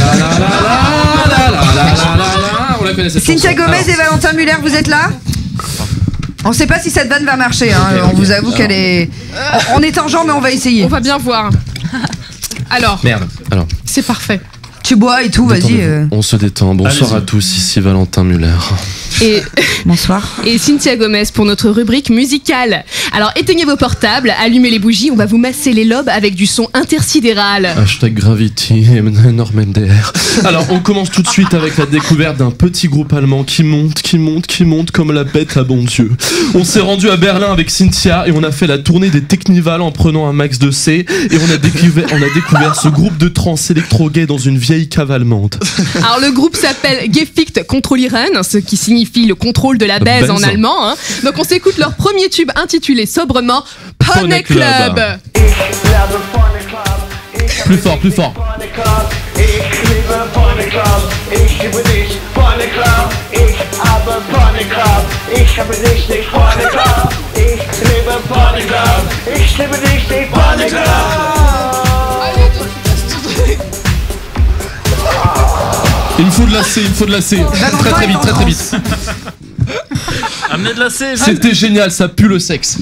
On la connaît cette Cynthia chanson. Gomez et Valentin Muller, vous êtes là? On sait pas si cette vanne va marcher, hein. On vous avoue qu'elle est. On est en genre, mais on va essayer. On va bien voir. Alors, Merde. Alors, c'est parfait. Tu bois et tout, vas-y. euh. on se détend. Bonsoir Allez-y. à tous, ici Valentin Muller. Et, Bonsoir. et Cynthia Gomez pour notre rubrique musicale. Alors, éteignez vos portables, allumez les bougies, on va vous masser les lobes avec du son intersidéral. Hashtag Gravity et Norman D R. Alors, on commence tout de suite avec la découverte d'un petit groupe allemand qui monte, qui monte, qui monte comme la bête à bon Dieu. On s'est rendu à Berlin avec Cynthia et on a fait la tournée des Technival en prenant un max de C et on a découvert, on a découvert ce groupe de trance électro-gay dans une vieille cave allemande. Alors, le groupe s'appelle Gefickt Kontrollieren, ce qui signifie le contrôle de la baise en Baise. allemand. Hein. Donc, on s'écoute leur premier tube intitulé sobrement Pony Pony Club. Club. Plus fort, plus fort. Il me faut de la C, il me faut de la C. Très très vite, très très vite. Amenez de la C. C'était génial, ça pue le sexe.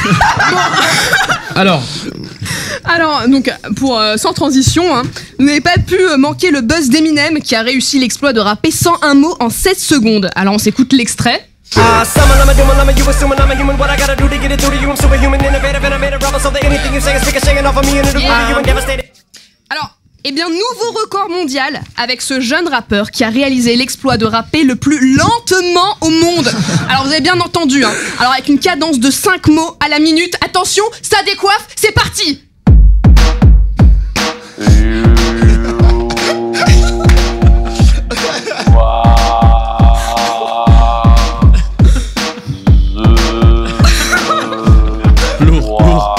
Alors, Alors, donc, pour euh, sans transition, hein, vous n'avez pas pu euh, manquer le buzz d'Eminem qui a réussi l'exploit de rapper cent un mots en sept secondes. Alors, on s'écoute l'extrait. Ah, summon, I'm a doom, I'm a you assuming I'm a human. What I gotta do to get it through to you? I'm superhuman, innovative, and I made a rubber so that anything you say is ricocheting off of me and it'll glue to you and devastated. Alors, eh bien, nouveau record mondial avec ce jeune rappeur qui a réalisé l'exploit de rapper le plus lentement au monde. Alors, vous avez bien entendu, hein. Alors, avec une cadence de cinq mots à la minute. Attention, ça décoiffe, c'est parti! lourd, lourd.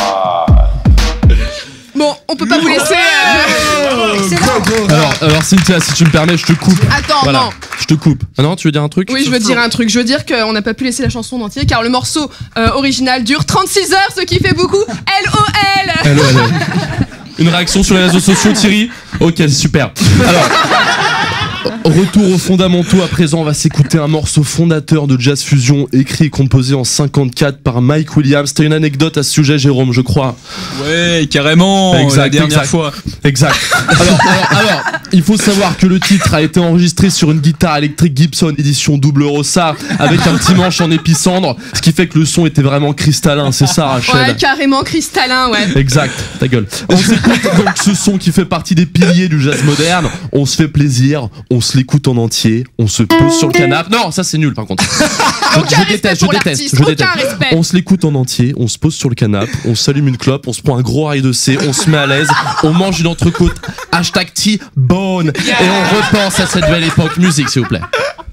Bon, on peut pas vous laisser. euh, Excellent. Alors, alors Cynthia, si tu me permets, je te coupe. Attends, Voilà, non. je te coupe. Ah non, tu veux dire un truc? Oui, je veux dire un truc. Je veux dire qu'on n'a pas pu laisser la chanson en entier car le morceau euh, original dure trente-six heures, ce qui fait beaucoup. L O L. Hello, hello. Une réaction sur les réseaux sociaux, Thierry? Ok, super. Alors, retour aux fondamentaux. À présent, on va s'écouter un morceau fondateur de jazz fusion, écrit et composé en cinquante-quatre par Mike Williams. T'as une anecdote à ce sujet, Jérôme, je crois. Ouais, carrément. Exact, la dernière exact. fois. Exact. Alors, alors, alors, il faut savoir que le titre a été enregistré sur une guitare électrique Gibson édition double Rossa avec un petit manche en épicendre, ce qui fait que le son était vraiment cristallin. C'est ça, Rachel? Ouais, carrément cristallin, ouais. Exact, ta gueule. On s'écoute donc ce son qui fait partie des piliers du jazz moderne. On se fait plaisir, on se l'écoute en entier, on se pose sur le canapé. Non, ça c'est nul par contre. Je, Aucun je déteste, je respect pour déteste, l'artiste, je aucun déteste. respect. On se l'écoute en entier, on se pose sur le canapé, on s'allume une clope, on se prend un gros rail de C, on se met à l'aise, on mange une entrecôte, hashtag T-Bone, et on repense à cette belle époque. Musique, s'il vous plaît.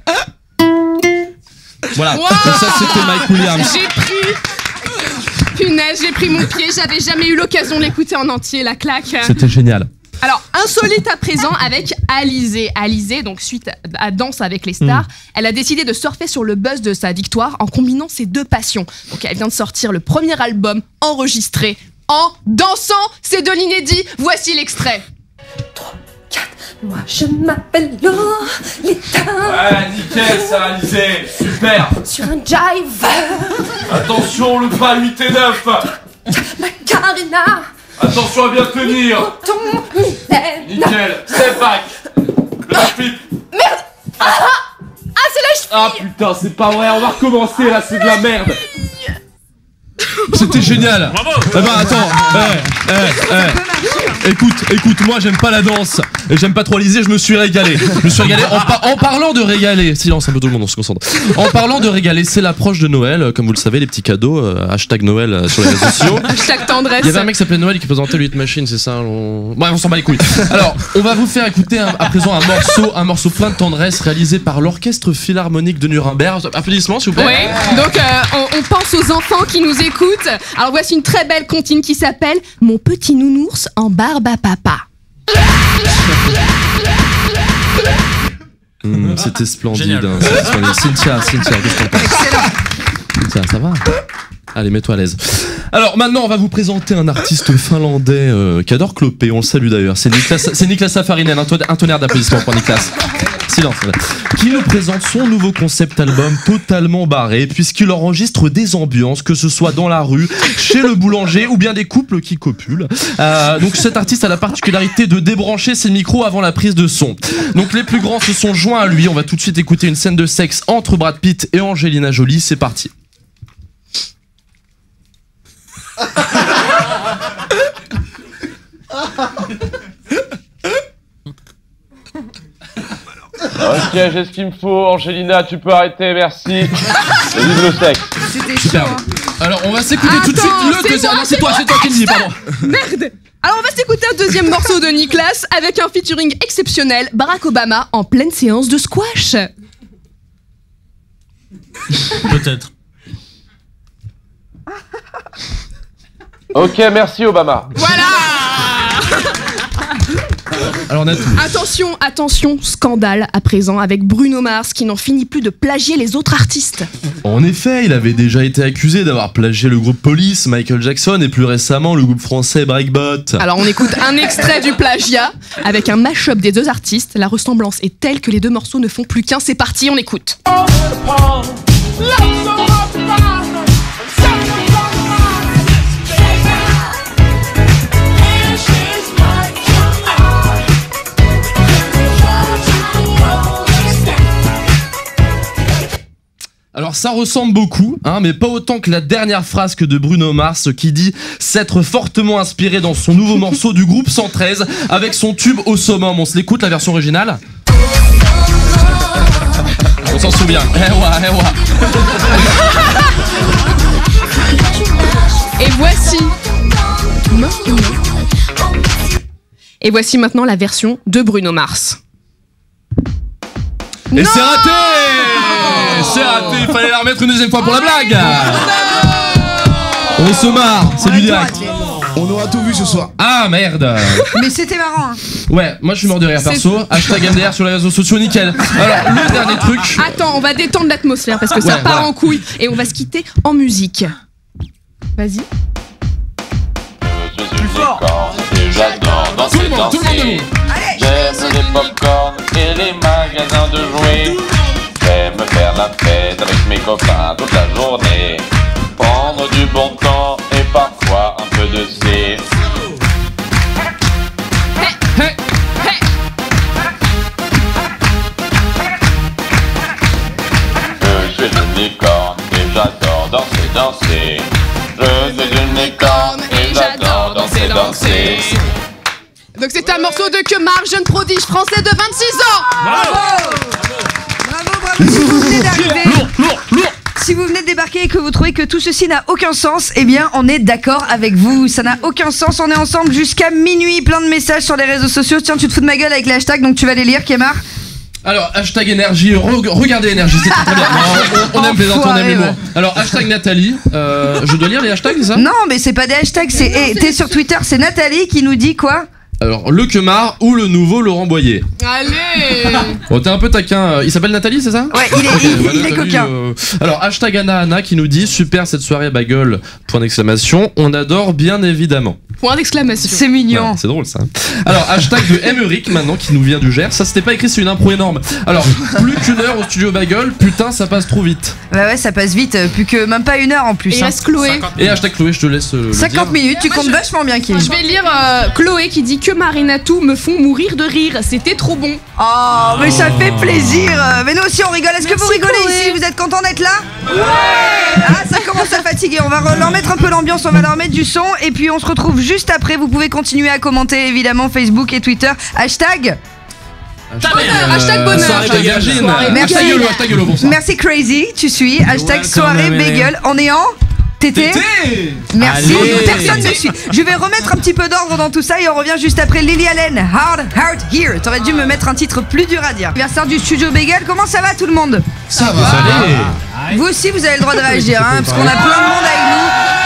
Voilà, Wow. donc ça c'était Mike Williams. J'ai pris. Punaise, j'ai pris mon pied, j'avais jamais eu l'occasion de l'écouter en entier, la claque. C'était génial. Alors, insolite à présent avec Alizée. Alizée, donc suite à Danse avec les stars, Mm. elle a décidé de surfer sur le buzz de sa victoire en combinant ses deux passions. Donc, elle vient de sortir le premier album enregistré en dansant. C'est de l'inédit. Voici l'extrait. Moi je m'appelle Lolita. Ouais, nickel, ça réalisé. Super. Sur un jive. Attention, le pas huit et neuf. Macarena. Attention à bien tenir. Ton Nickel. Step back. Le flip. Merde. Ah, ah c'est la Ah putain, c'est pas vrai, on va recommencer là, c'est de la merde. C'était génial. Bravo. Eh ben attends, eh, eh, eh. Écoute, écoute, moi j'aime pas la danse et j'aime pas trop Alizée, je me suis régalé. Je me suis régalé en, par- en parlant de régaler. Silence un peu tout le monde, on se concentre. En parlant de régaler, c'est l'approche de Noël, comme vous le savez, les petits cadeaux, euh, hashtag Noël euh, sur les réseaux sociaux. Hashtag tendresse. Il y avait un mec qui s'appelait Noël qui présentait le Hit Machine, c'est ça on... Bref, on s'en bat les couilles. Alors, on va vous faire écouter un- à présent un morceau, un morceau plein de tendresse réalisé par l'Orchestre Philharmonique de Nuremberg. Applaudissements s'il vous plaît. Oui, donc euh, on, on pense aux enfants qui nous écoute. Alors voici une très belle comptine qui s'appelle Mon petit nounours en barbe à papa. Mmh, c'était splendide. Hein, c'était splendide. Cynthia, Cynthia, qu'est-ce qu'on pense? Cynthia, ça va? Allez, mets-toi à l'aise. Alors maintenant, on va vous présenter un artiste finlandais euh, qui adore cloper. On le salue d'ailleurs. C'est Niklas, c'est Niklas Safarinen. Un, ton- un tonnerre d'applaudissements pour Niklas. Silence. Voilà. Qui nous présente son nouveau concept album totalement barré, puisqu'il enregistre des ambiances, que ce soit dans la rue, chez le boulanger ou bien des couples qui copulent. Euh, donc cet artiste a la particularité de débrancher ses micros avant la prise de son. Donc les plus grands se sont joints à lui. On va tout de suite écouter une scène de sexe entre Brad Pitt et Angelina Jolie. C'est parti. Ok, j'ai ce qu'il me faut. Angelina, tu peux arrêter, merci. Et vive le sexe. C'était Super. chaud. Alors on va s'écouter tout de suite Attends, le c'est deuxième. moi, Non, c'est c'est toi, moi. c'est toi qui le dis, pardon. Merde. Alors on va s'écouter un deuxième morceau de Niklas avec un featuring exceptionnel, Barack Obama en pleine séance de squash. Peut-être. Ok, merci Obama. Voilà. Alors on a tout. Attention, attention, scandale à présent avec Bruno Mars qui n'en finit plus de plagier les autres artistes. En effet, il avait déjà été accusé d'avoir plagié le groupe Police, Michael Jackson et plus récemment le groupe français Breakbot. Alors on écoute un extrait du plagiat avec un mash-up des deux artistes. La ressemblance est telle que les deux morceaux ne font plus qu'un. C'est parti, on écoute. Alors ça ressemble beaucoup, hein, mais pas autant que la dernière phrase que de Bruno Mars qui dit s'être fortement inspiré dans son nouveau morceau du groupe cent treize avec son tube Au Summum. On se l'écoute, la version originale. On s'en souvient. Eh ouais, eh ouais. Et voici maintenant. Et voici maintenant la version de Bruno Mars. Et c'est raté. C'est raté, il fallait la remettre une deuxième fois pour la blague. On se marre, c'est du direct. On aura tout vu ce soir. Ah merde. Mais c'était marrant. Hein. Ouais, moi je suis mort de rire perso. Hashtag M D R sur les réseaux sociaux, nickel. Alors, le dernier truc. Attends, on va détendre l'atmosphère parce que ça Ouais, part voilà. en couille et on va se quitter en musique. Vas-y. Plus fort. Et j'adore danser, Tout le monde, tout le monde danser. debout. J'aime les popcorn et les magasins de jouets. J'aime faire la fête avec mes copains toute la journée. Prendre du bon temps et parfois un peu de C. Je suis une licorne et j'adore danser, danser. Je suis une licorne et j'adore danser, danser. Donc c'est un morceau de Kemar, jeune prodige français de vingt-six ans. Bravo. Bravo, bravo. Si vous venez d'arriver, si vous venez de débarquer et que vous trouvez que tout ceci n'a aucun sens, eh bien on est d'accord avec vous. Ça n'a aucun sens. On est ensemble jusqu'à minuit. Plein de messages sur les réseaux sociaux. Tiens, tu te fous de ma gueule avec les hashtags, donc tu vas les lire, Kemar. Alors, hashtag énergie, re- regardez énergie, c'est très bien. Non, on, on aime plaisanter, on aime l'humour. Alors, hashtag Nathalie, euh, je dois lire les hashtags, c'est ça? Non, mais c'est pas des hashtags, c'est eh, t'es sur Twitter, c'est Nathalie qui nous dit quoi? Alors, le Kemar ou le nouveau Laurent Boyer. Allez. Bon, t'es un peu taquin. Il s'appelle Nathalie, c'est ça? Ouais, il est, Ok, il, bah, il est Nathalie, coquin. euh, Alors, hashtag Anna Anna qui nous dit super cette soirée bagel, point d'exclamation. On adore bien évidemment. Point d'exclamation. C'est mignon. Ouais, c'est drôle ça. Alors, hashtag de Emeric maintenant qui nous vient du Gers. Ça, c'était pas écrit, c'est une impro énorme. Alors, plus qu'une heure au studio bagel, putain, ça passe trop vite. Bah ouais, ça passe vite, euh, plus que même pas une heure en plus. Et il hein. reste Chloé. Et hashtag Chloé, je te laisse. euh, le cinquante dire. minutes, tu comptes vachement bien, Kim. Je vais lire euh, Chloé qui dit que Marinatou me font mourir de rire. C'était trop bon. Oh, mais ça fait plaisir. Euh, Mais nous aussi on rigole. Est-ce que vous Merci, rigolez Chloé. ici? Vous êtes contents d'être là? Ouais. Ah, ça commence à fatiguer. On va re- leur mettre un peu l'ambiance, on va leur mettre du son et puis on se retrouve juste après. Vous pouvez continuer à commenter évidemment Facebook et Twitter. Hashtag. Bonheur, hashtag bonheur. Soirée bagagine. Merci. Hashtag Yolo, hashtag Yolo, bonsoir. Merci Crazy, tu suis. Hashtag welcome, soirée Emily. bagel. On est en Tété. Merci. Allez. Personne ne suit. Je vais remettre un petit peu d'ordre dans tout ça et on revient juste après Lily Allen. Hard Heart Here. T'aurais dû me mettre un titre plus dur à dire. Anniversaire du studio Bagel. Comment ça va tout le monde? Ça va. Vous aussi, vous avez le droit de réagir, hein, parce qu'on a plein de monde avec nous.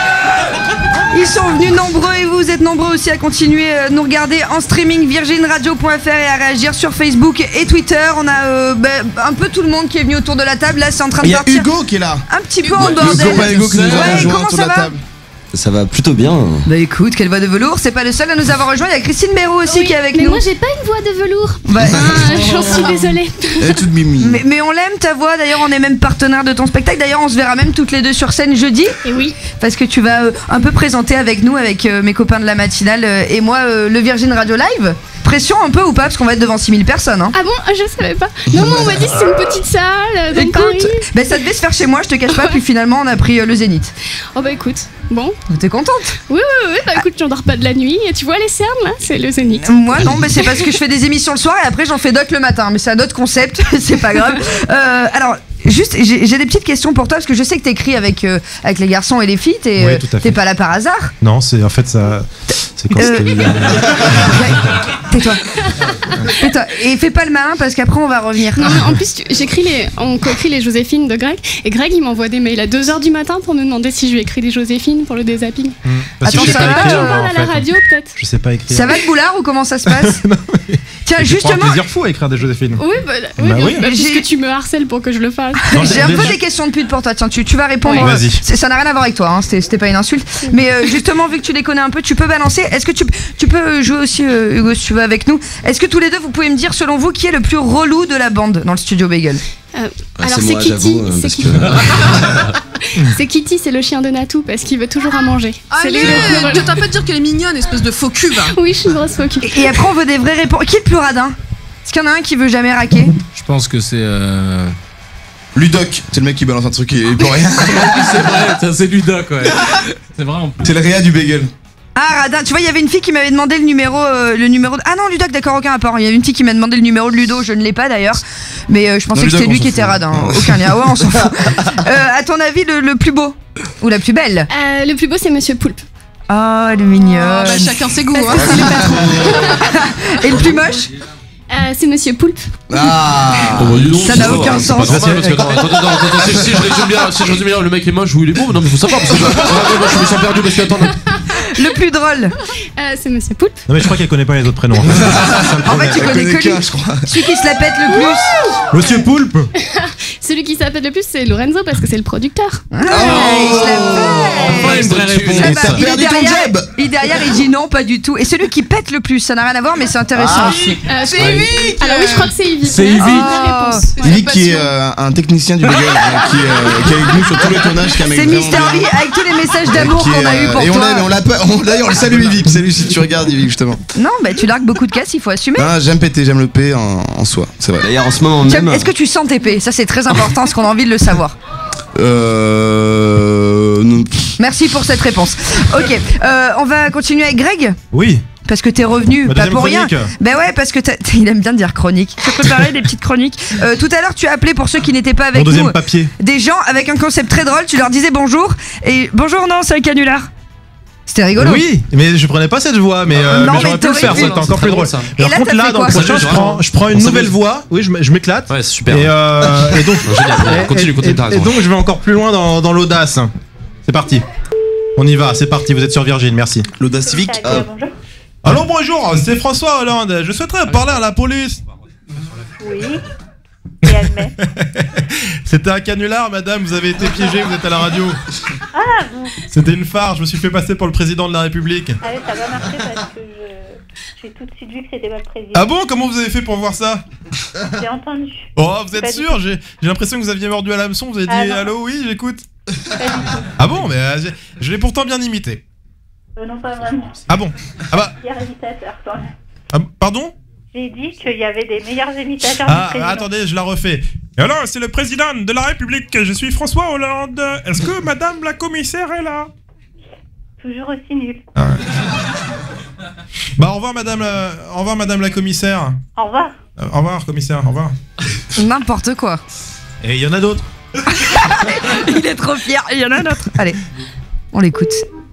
Ils sont venus nombreux et vous êtes nombreux aussi à continuer à nous regarder en streaming virgin radio point f r et à réagir sur Facebook et Twitter. On a euh, bah, un peu tout le monde qui est venu autour de la table. Là, c'est en train de Il y a partir. Hugo qui est là. Un petit peu en Hugo, bordel. copain Hugo qui nous a Ouais, rejoint comment autour ça de la va? table. Ça va plutôt bien. Bah écoute, quelle voix de velours. C'est pas le seul à nous avoir rejoint. Il y a Christine Méraud aussi Oui, qui est avec mais nous. moi j'ai pas une voix de velours. Bah, Ah, j'en suis désolée. Elle est toute mimi. Mais, mais on l'aime ta voix, d'ailleurs on est même partenaire de ton spectacle, d'ailleurs on se verra même toutes les deux sur scène jeudi. Et oui. Parce que tu vas euh, un peu présenter avec nous, avec euh, mes copains de la matinale euh, et moi euh, le Virgin Radio Live. Pression un peu ou pas, parce qu'on va être devant six mille personnes. Hein. Ah bon, je savais pas. Non, non, on m'a dit que c'est une petite salle euh, dans Écoute, Paris. bah, ça devait se faire chez moi, je te cache pas, puis finalement on a pris euh, le Zénith. Oh bah écoute, bon. T'es contente? Oui, oui, oui, bah écoute, j'en dors pas de la nuit. Et tu vois les cernes là, c'est le Zénith. Moi non, mais c'est parce que je fais des émissions le soir et après j'en fais d'autres le matin, mais c'est un autre concept, c'est pas grave. Euh, alors. Juste, j'ai j'ai des petites questions pour toi parce que je sais que t'écris avec, euh, avec les garçons et les filles, t'es Oui, euh, tout à fait. t'es pas là par hasard. Non, c'est en fait ça. C'est quand Euh, c'était. Tais-toi. Tais-toi. Et fais pas le malin parce qu'après on va revenir. Non, mais en plus, tu- j'écris les, on coécrit les Joséphine de Greg. Et Greg, il m'envoie des mails à deux heures du matin pour me demander si je lui écris des Joséphine pour le dézapping. Parce que Attends, je sais ça pas va, écrire, tu moi, parles en à la fait. radio, peut-être. Je sais pas écrire. Ça va le boulard ou comment ça se passe? Tiens, Je prends un justement. plaisir fou à écrire des Joséphine. Oui, bah, oui, Bah bien- oui. bah, J'ai- puisque tu me harcèles pour que je le fasse. Non, J'ai un déjà- peu des questions de pute pour toi. Tiens, tu, tu vas répondre. Ouais. euh, Vas-y. c'est- Ça n'a rien à voir avec toi, hein, c'était c'était pas une insulte. Mais euh, justement, vu que tu les connais un peu, tu peux balancer. Est-ce que tu, tu peux jouer aussi, euh, Hugo, si tu veux, avec nous? Est-ce que tous les deux, vous pouvez me dire, selon vous, qui est le plus relou de la bande dans le studio Bagel? Euh, Ah, alors c'est c'est moi, Kitty, j'avoue, euh, c'est parce Kitty. C'est Kitty, c'est le chien de Natou parce qu'il veut toujours à manger. C'est Allez, lui le plus relou. je t'as pas de dire qu'elle est mignonne, espèce de faux cube. Oui, je suis une grosse faux cul. Et, et après, on veut des vraies réponses. Qui est le plus radin? Est-ce qu'il y en a un qui veut jamais raquer? Je pense que c'est. euh, Ludoc, c'est le mec qui balance un truc et il peut rien. c'est vrai, ça, c'est Ludoc, ouais. C'est vrai en plus. C'est le réa du bagel. Ah, radin. Tu vois, il y avait une fille qui m'avait demandé le numéro, euh, le numéro. De... Ah non, Ludoc, d'accord, aucun rapport. Il y avait une fille qui m'a demandé le numéro de Ludo. Je ne l'ai pas d'ailleurs, mais euh, je pensais Non, que Ludoc, c'était lui on qui s'en était fout. radin. Aucun lien. Ouais, on s'en fout. Euh, à ton avis, le, le plus beau ou la plus belle? Euh, le plus beau, c'est Monsieur Poulpe. Oh, elle est mignonne. Ah, bah, chacun ses goûts. Parce Hein. que c'est le patron. Et le plus moche? Euh, c'est Monsieur Poulpe. Ah. Oh, bah, dis donc, Ça c'est n'a pas- aucun c'est sens. pas normal, parce que, attends, attends, attends, attends, si, si je résume bien, si je résume bien, le mec est moche ou il est beau, non mais faut savoir parce que moi je me sens perdu parce que attends. Le plus drôle? Euh, c'est Monsieur Poulpe. Non mais je crois qu'elle connaît pas les autres prénoms. En fait, tu Elle connais connaît que lui. qu'un, je crois. Celui qui se la pète le plus. Monsieur Poulpe. Celui qui s'appelle le plus, c'est Lorenzo parce que c'est le producteur. Ah, il se la pète. Enfin, une vraie réponse. Ça va, T'as il est perdu ton derrière, jab. il est derrière, il dit non, pas du tout. Et celui qui pète le plus, ça n'a rien à voir, mais c'est intéressant aussi. Euh, c'est Yvick. Alors oui, je crois que c'est Yvick. C'est Mais Yvick. une vraie Oh. réponse. Ouais. Yvick qui est euh, un technicien du bagel euh, qui, euh, qui est avec nous sur tous les tournages, qui est un mec C'est vraiment Mister bien. V avec tous les messages d'amour Qui est, qu'on a eu euh, pour et on toi. l'a, mais on l'a pas. on- D'ailleurs, on le salue Yvick. Salut si tu regardes Yvick justement. Non, bah tu largues beaucoup de casse, il faut assumer. Ah, j'aime péter, j'aime le P en, en soi, c'est vrai. D'ailleurs, en ce moment Tiens, même. est-ce que tu sens tes P? Ça, c'est très important, parce qu'on a envie de le savoir. Euh. non. Merci pour cette réponse. Ok, euh, on va continuer avec Greg. Oui. Parce que t'es revenu, Ma pas deuxième pour rien. chronique. Ben ouais, parce que t'as- il aime bien dire chronique. Tu as préparé des petites chroniques. Euh, tout à l'heure, tu as appelé pour ceux qui n'étaient pas avec Mon deuxième nous. papier. Des gens avec un concept très drôle. Tu leur disais bonjour et bonjour, non, c'est un canular. C'était rigolo. Oui, mais je prenais pas cette voix, mais, euh, Non, mais mais j'aurais pu le t'aurais faire, pu. c'était encore plus drôle. ça. Mais Et par là, contre, t'as là, fait dans le quoi? prochain, je prends, je prends une On nouvelle s'amuse. voix. Oui, je, m- je m'éclate. Ouais, c'est super. Et, euh, et donc, Génial. Continue, et- continue, t'as et- raison. et donc, je vais encore plus loin dans, dans l'audace. C'est parti. On y va, c'est parti. Vous êtes sur Virgin, merci. L'audace civique. Euh, Allô, bonjour, c'est François Hollande. Je souhaiterais parler à la police. Oui. Et admet. C'était un canular, madame. Vous avez été piégée, vous êtes à la radio. Ah bon. C'était une farce. Je me suis fait passer pour le président de la République. Ah oui, ça va marcher parce que je j'ai tout de suite vu que c'était pas le président. Ah bon? Comment vous avez fait pour voir ça? J'ai entendu. Oh, vous êtes Pas du sûr? tout. J'ai j'ai l'impression que vous aviez mordu à l'hameçon. Vous avez dit Ah non. allô, oui, j'écoute. Pas du tout. Ah bon? Mais euh, j'ai- je l'ai pourtant bien imité. Euh, non, pas vraiment. Ah bon? Ah bah, Meilleur imitateur, quand même. ah, pardon? J'ai dit qu'il y avait des meilleurs imitateurs Ah, du président. attendez, je la refais. Et alors, c'est le président de la République. Je suis François Hollande. Est-ce que madame la commissaire est là? Toujours aussi nul. Bah, au revoir, madame la, au revoir, madame la commissaire. Au revoir. Euh, au revoir, commissaire, au revoir. N'importe quoi. Et il y en a d'autres. Il est trop fier. Il y en a un autre. Allez, on l'écoute.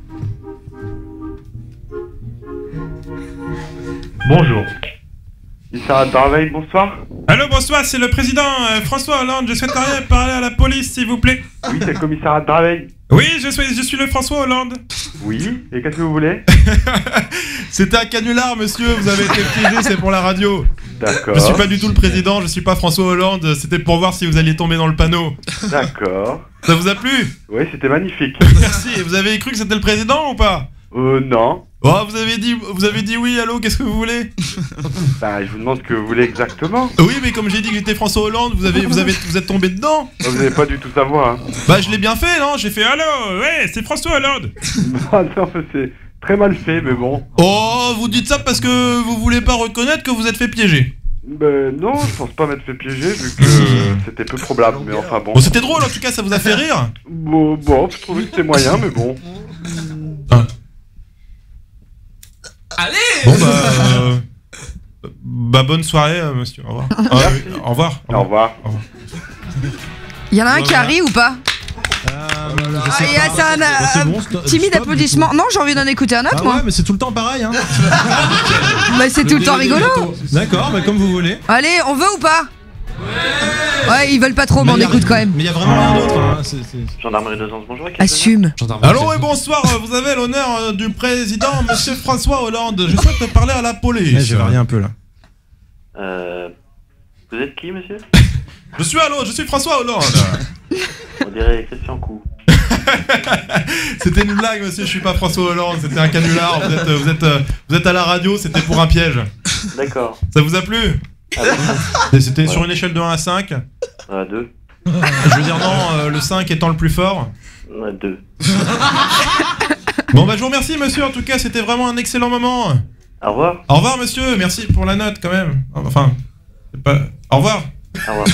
Bonjour. Sarah Darveil, bonsoir. Allô, bonsoir, c'est le président euh, François Hollande. Je souhaiterais parler à la police, s'il vous plaît. Oui, c'est le commissariat de Draveil. Oui, je suis, je suis le François Hollande. Oui, et qu'est-ce que vous voulez? C'était un canular, monsieur, vous avez été piégé, c'est pour la radio. D'accord. Je suis pas du tout le président, je suis pas François Hollande, c'était pour voir si vous alliez tomber dans le panneau. D'accord. Ça vous a plu? Oui, c'était magnifique. Merci, et vous avez cru que c'était le président ou pas? Euh, non. Oh, vous avez dit, vous avez dit oui, allô, qu'est-ce que vous voulez? Bah, je vous demande ce que vous voulez exactement. Oui, mais comme j'ai dit que j'étais François Hollande, vous avez, vous avez, vous êtes tombé dedans. Vous n'avez pas du tout sa voix. Hein. Bah, je l'ai bien fait, non? J'ai fait allô, ouais, c'est François Hollande. Ah non, c'est très mal fait, mais bon. Oh, vous dites ça parce que vous voulez pas reconnaître que vous êtes fait piéger. Ben non, je pense pas m'être fait piéger vu que euh, c'était peu probable, mais enfin bon. Bon, c'était drôle en tout cas, ça vous a fait rire? Bon, bon, je trouvais que c'était moyen, mais bon. Allez. Bon bah, euh, bah bonne soirée, euh, monsieur. Au revoir. Ah, oui, au revoir. Au revoir. Il y en a un qui arrive ou pas? Ah, il y a ça, un, euh, timide applaudissement. Non, j'ai envie d'en écouter un autre, Ah moi. ouais, mais c'est tout le temps pareil, hein. Bah, c'est tout le temps rigolo. D'accord, bah comme vous voulez. Allez, on veut ou pas? Ouais, ils veulent pas trop, mais on écoute quand même. Mais il y a vraiment rien d'autre. Hein. c'est- c'est- Gendarmerie de Sens, bonjour. Assume. Allô et bonsoir, euh, vous avez l'honneur euh, du président, monsieur François Hollande. Je souhaite parler à la police. J'ai varié un peu là. Euh. Vous êtes qui, monsieur? Je suis allô, je suis François Hollande. On dirait Christian Coup. C'était une blague, monsieur, je suis pas François Hollande, c'était un canular. Vous êtes, euh, vous êtes, euh, vous êtes à la radio, c'était pour un piège. D'accord. Ça vous a plu? Et c'était Ouais. sur une échelle de un à cinq. Euh, deux. Je veux dire non, euh, le cinq étant le plus fort. Euh, deux. Bon bah je vous remercie monsieur, en tout cas c'était vraiment un excellent moment. Au revoir. Au revoir monsieur, merci pour la note quand même. Enfin, c'est pas... Au revoir. Au revoir.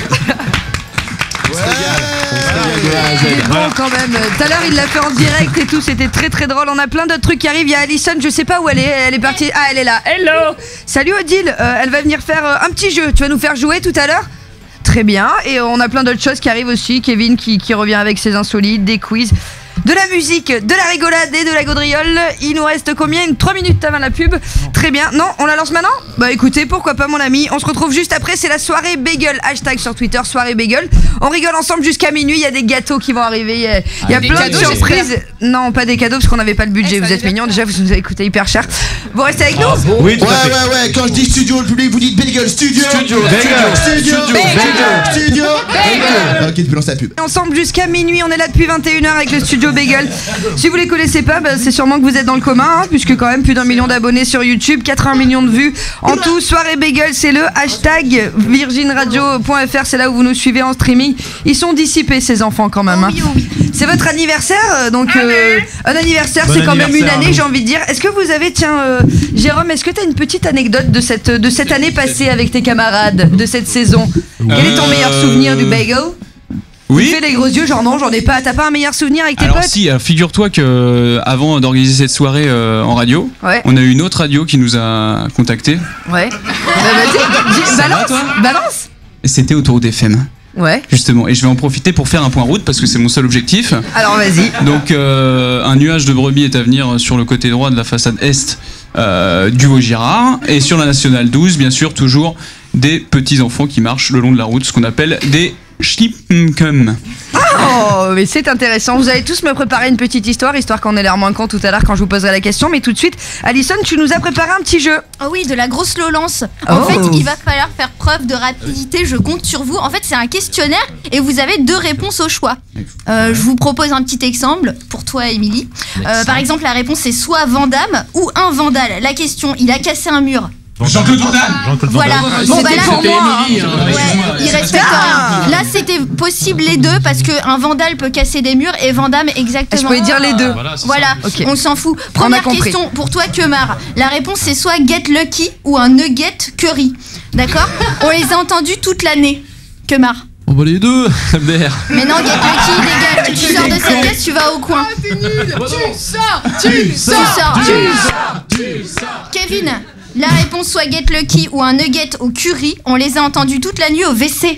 Il est bon quand même. Tout à l'heure, il l'a fait en direct et tout. C'était très très drôle. On a plein d'autres trucs qui arrivent. Il y a Alison, je sais pas où elle est. Elle est partie. Ah, elle est là. Hello. Salut Odile. Euh, elle va venir faire euh, un petit jeu. Tu vas nous faire jouer tout à l'heure? Très bien. Et on a plein d'autres choses qui arrivent aussi. Kevin qui, qui revient avec ses insolites, des quiz, de la musique, de la rigolade et de la gaudriole. Il nous reste combien? Une trois minutes avant la pub. Très bien. Non, on la lance maintenant? Bah écoutez, pourquoi pas mon ami. On se retrouve juste après, c'est la soirée bagel. Hashtag sur Twitter, soirée bagel. On rigole ensemble jusqu'à minuit, il y a des gâteaux qui vont arriver. Il y a, il y a des plein cadeaux, de surprises. Non, pas des cadeaux parce qu'on n'avait pas le budget. Eh, vous ça êtes veut mignons, déjà vous nous avez coûté hyper cher. Vous restez avec nous? Oui, ouais, ouais, ouais, quand je dis studio, le public vous dit bagel, studio, Studio, bagel, studio, studio, bagel, studio, bagel. Ok, tu peux lancer la pub. Ensemble jusqu'à minuit, on est là depuis vingt et une heures avec le studio Bagel. Si vous les connaissez pas, bah, c'est sûrement que vous êtes dans le commun, hein, puisque quand même plus d'un million d'abonnés sur YouTube, quatre-vingts millions de vues en tout. Soirée Bagel, c'est le hashtag virgin radio point f r, c'est là où vous nous suivez en streaming. Ils sont dissipés ces enfants quand même. Hein. C'est votre anniversaire, donc euh, un anniversaire, Bon c'est quand même une anniversaire, année, nous. j'ai envie de dire. Est-ce que vous avez, tiens, euh, Jérôme, est-ce que tu as une petite anecdote de cette, de cette année passée avec tes camarades, de cette saison? Quel est ton meilleur souvenir du Bagel? Oui. Tu fais les gros yeux, genre non, j'en ai pas. T'as pas un meilleur souvenir avec tes Alors potes? si, euh, figure-toi que euh, avant d'organiser cette soirée euh, en radio, Ouais. on a eu une autre radio qui nous a contactés. Ouais. Bah, vas-y, dis- Ça va, balance, toi balance. Et c'était autour des F M. Ouais. Justement, et je vais en profiter pour faire un point route parce que c'est mon seul objectif. Alors vas-y. Donc euh, un nuage de brebis est à venir sur le côté droit de la façade est euh, du Vaugirard, et sur la nationale douze, bien sûr, toujours des petits enfants qui marchent le long de la route, ce qu'on appelle des Schlippkum. Oh, mais c'est intéressant. Vous allez tous me préparer une petite histoire, histoire qu'on ait l'air moins con tout à l'heure quand je vous poserai la question. Mais tout de suite, Alison, tu nous as préparé un petit jeu. Oh oui, de la grosse lolance. En Oh. fait, il va falloir faire preuve de rapidité, je compte sur vous. En fait, c'est un questionnaire et vous avez deux réponses au choix. Euh, je vous propose un petit exemple pour toi, Émilie. Euh, par exemple, la réponse c'est soit Vandame ou un vandale. La question, il a cassé un mur. Jean-Claude Van Damme. Voilà. Bon, bah là, pour moi, hein. Ouais, il respecte rien. Là, c'était possible les deux parce qu'un vandale peut casser des murs et Vandame exactement. Je pouvais dire les deux. Voilà, Voilà, on ok. s'en fout. On a Première compris. question pour toi, Kemar. La réponse c'est soit Get Lucky ou un Nugget Curry. D'accord? On les a entendus toute l'année. Kemar. On va les deux, merde. Mais non, Get Lucky, dégage. Tu sors de cette pièce, tu vas au coin. T'es nul. Tu sors. Tu Tu sors. sors. Tu Tu sors. Kevin, la réponse soit Get Lucky ou un Nugget au curry. On les a entendus toute la nuit au W C.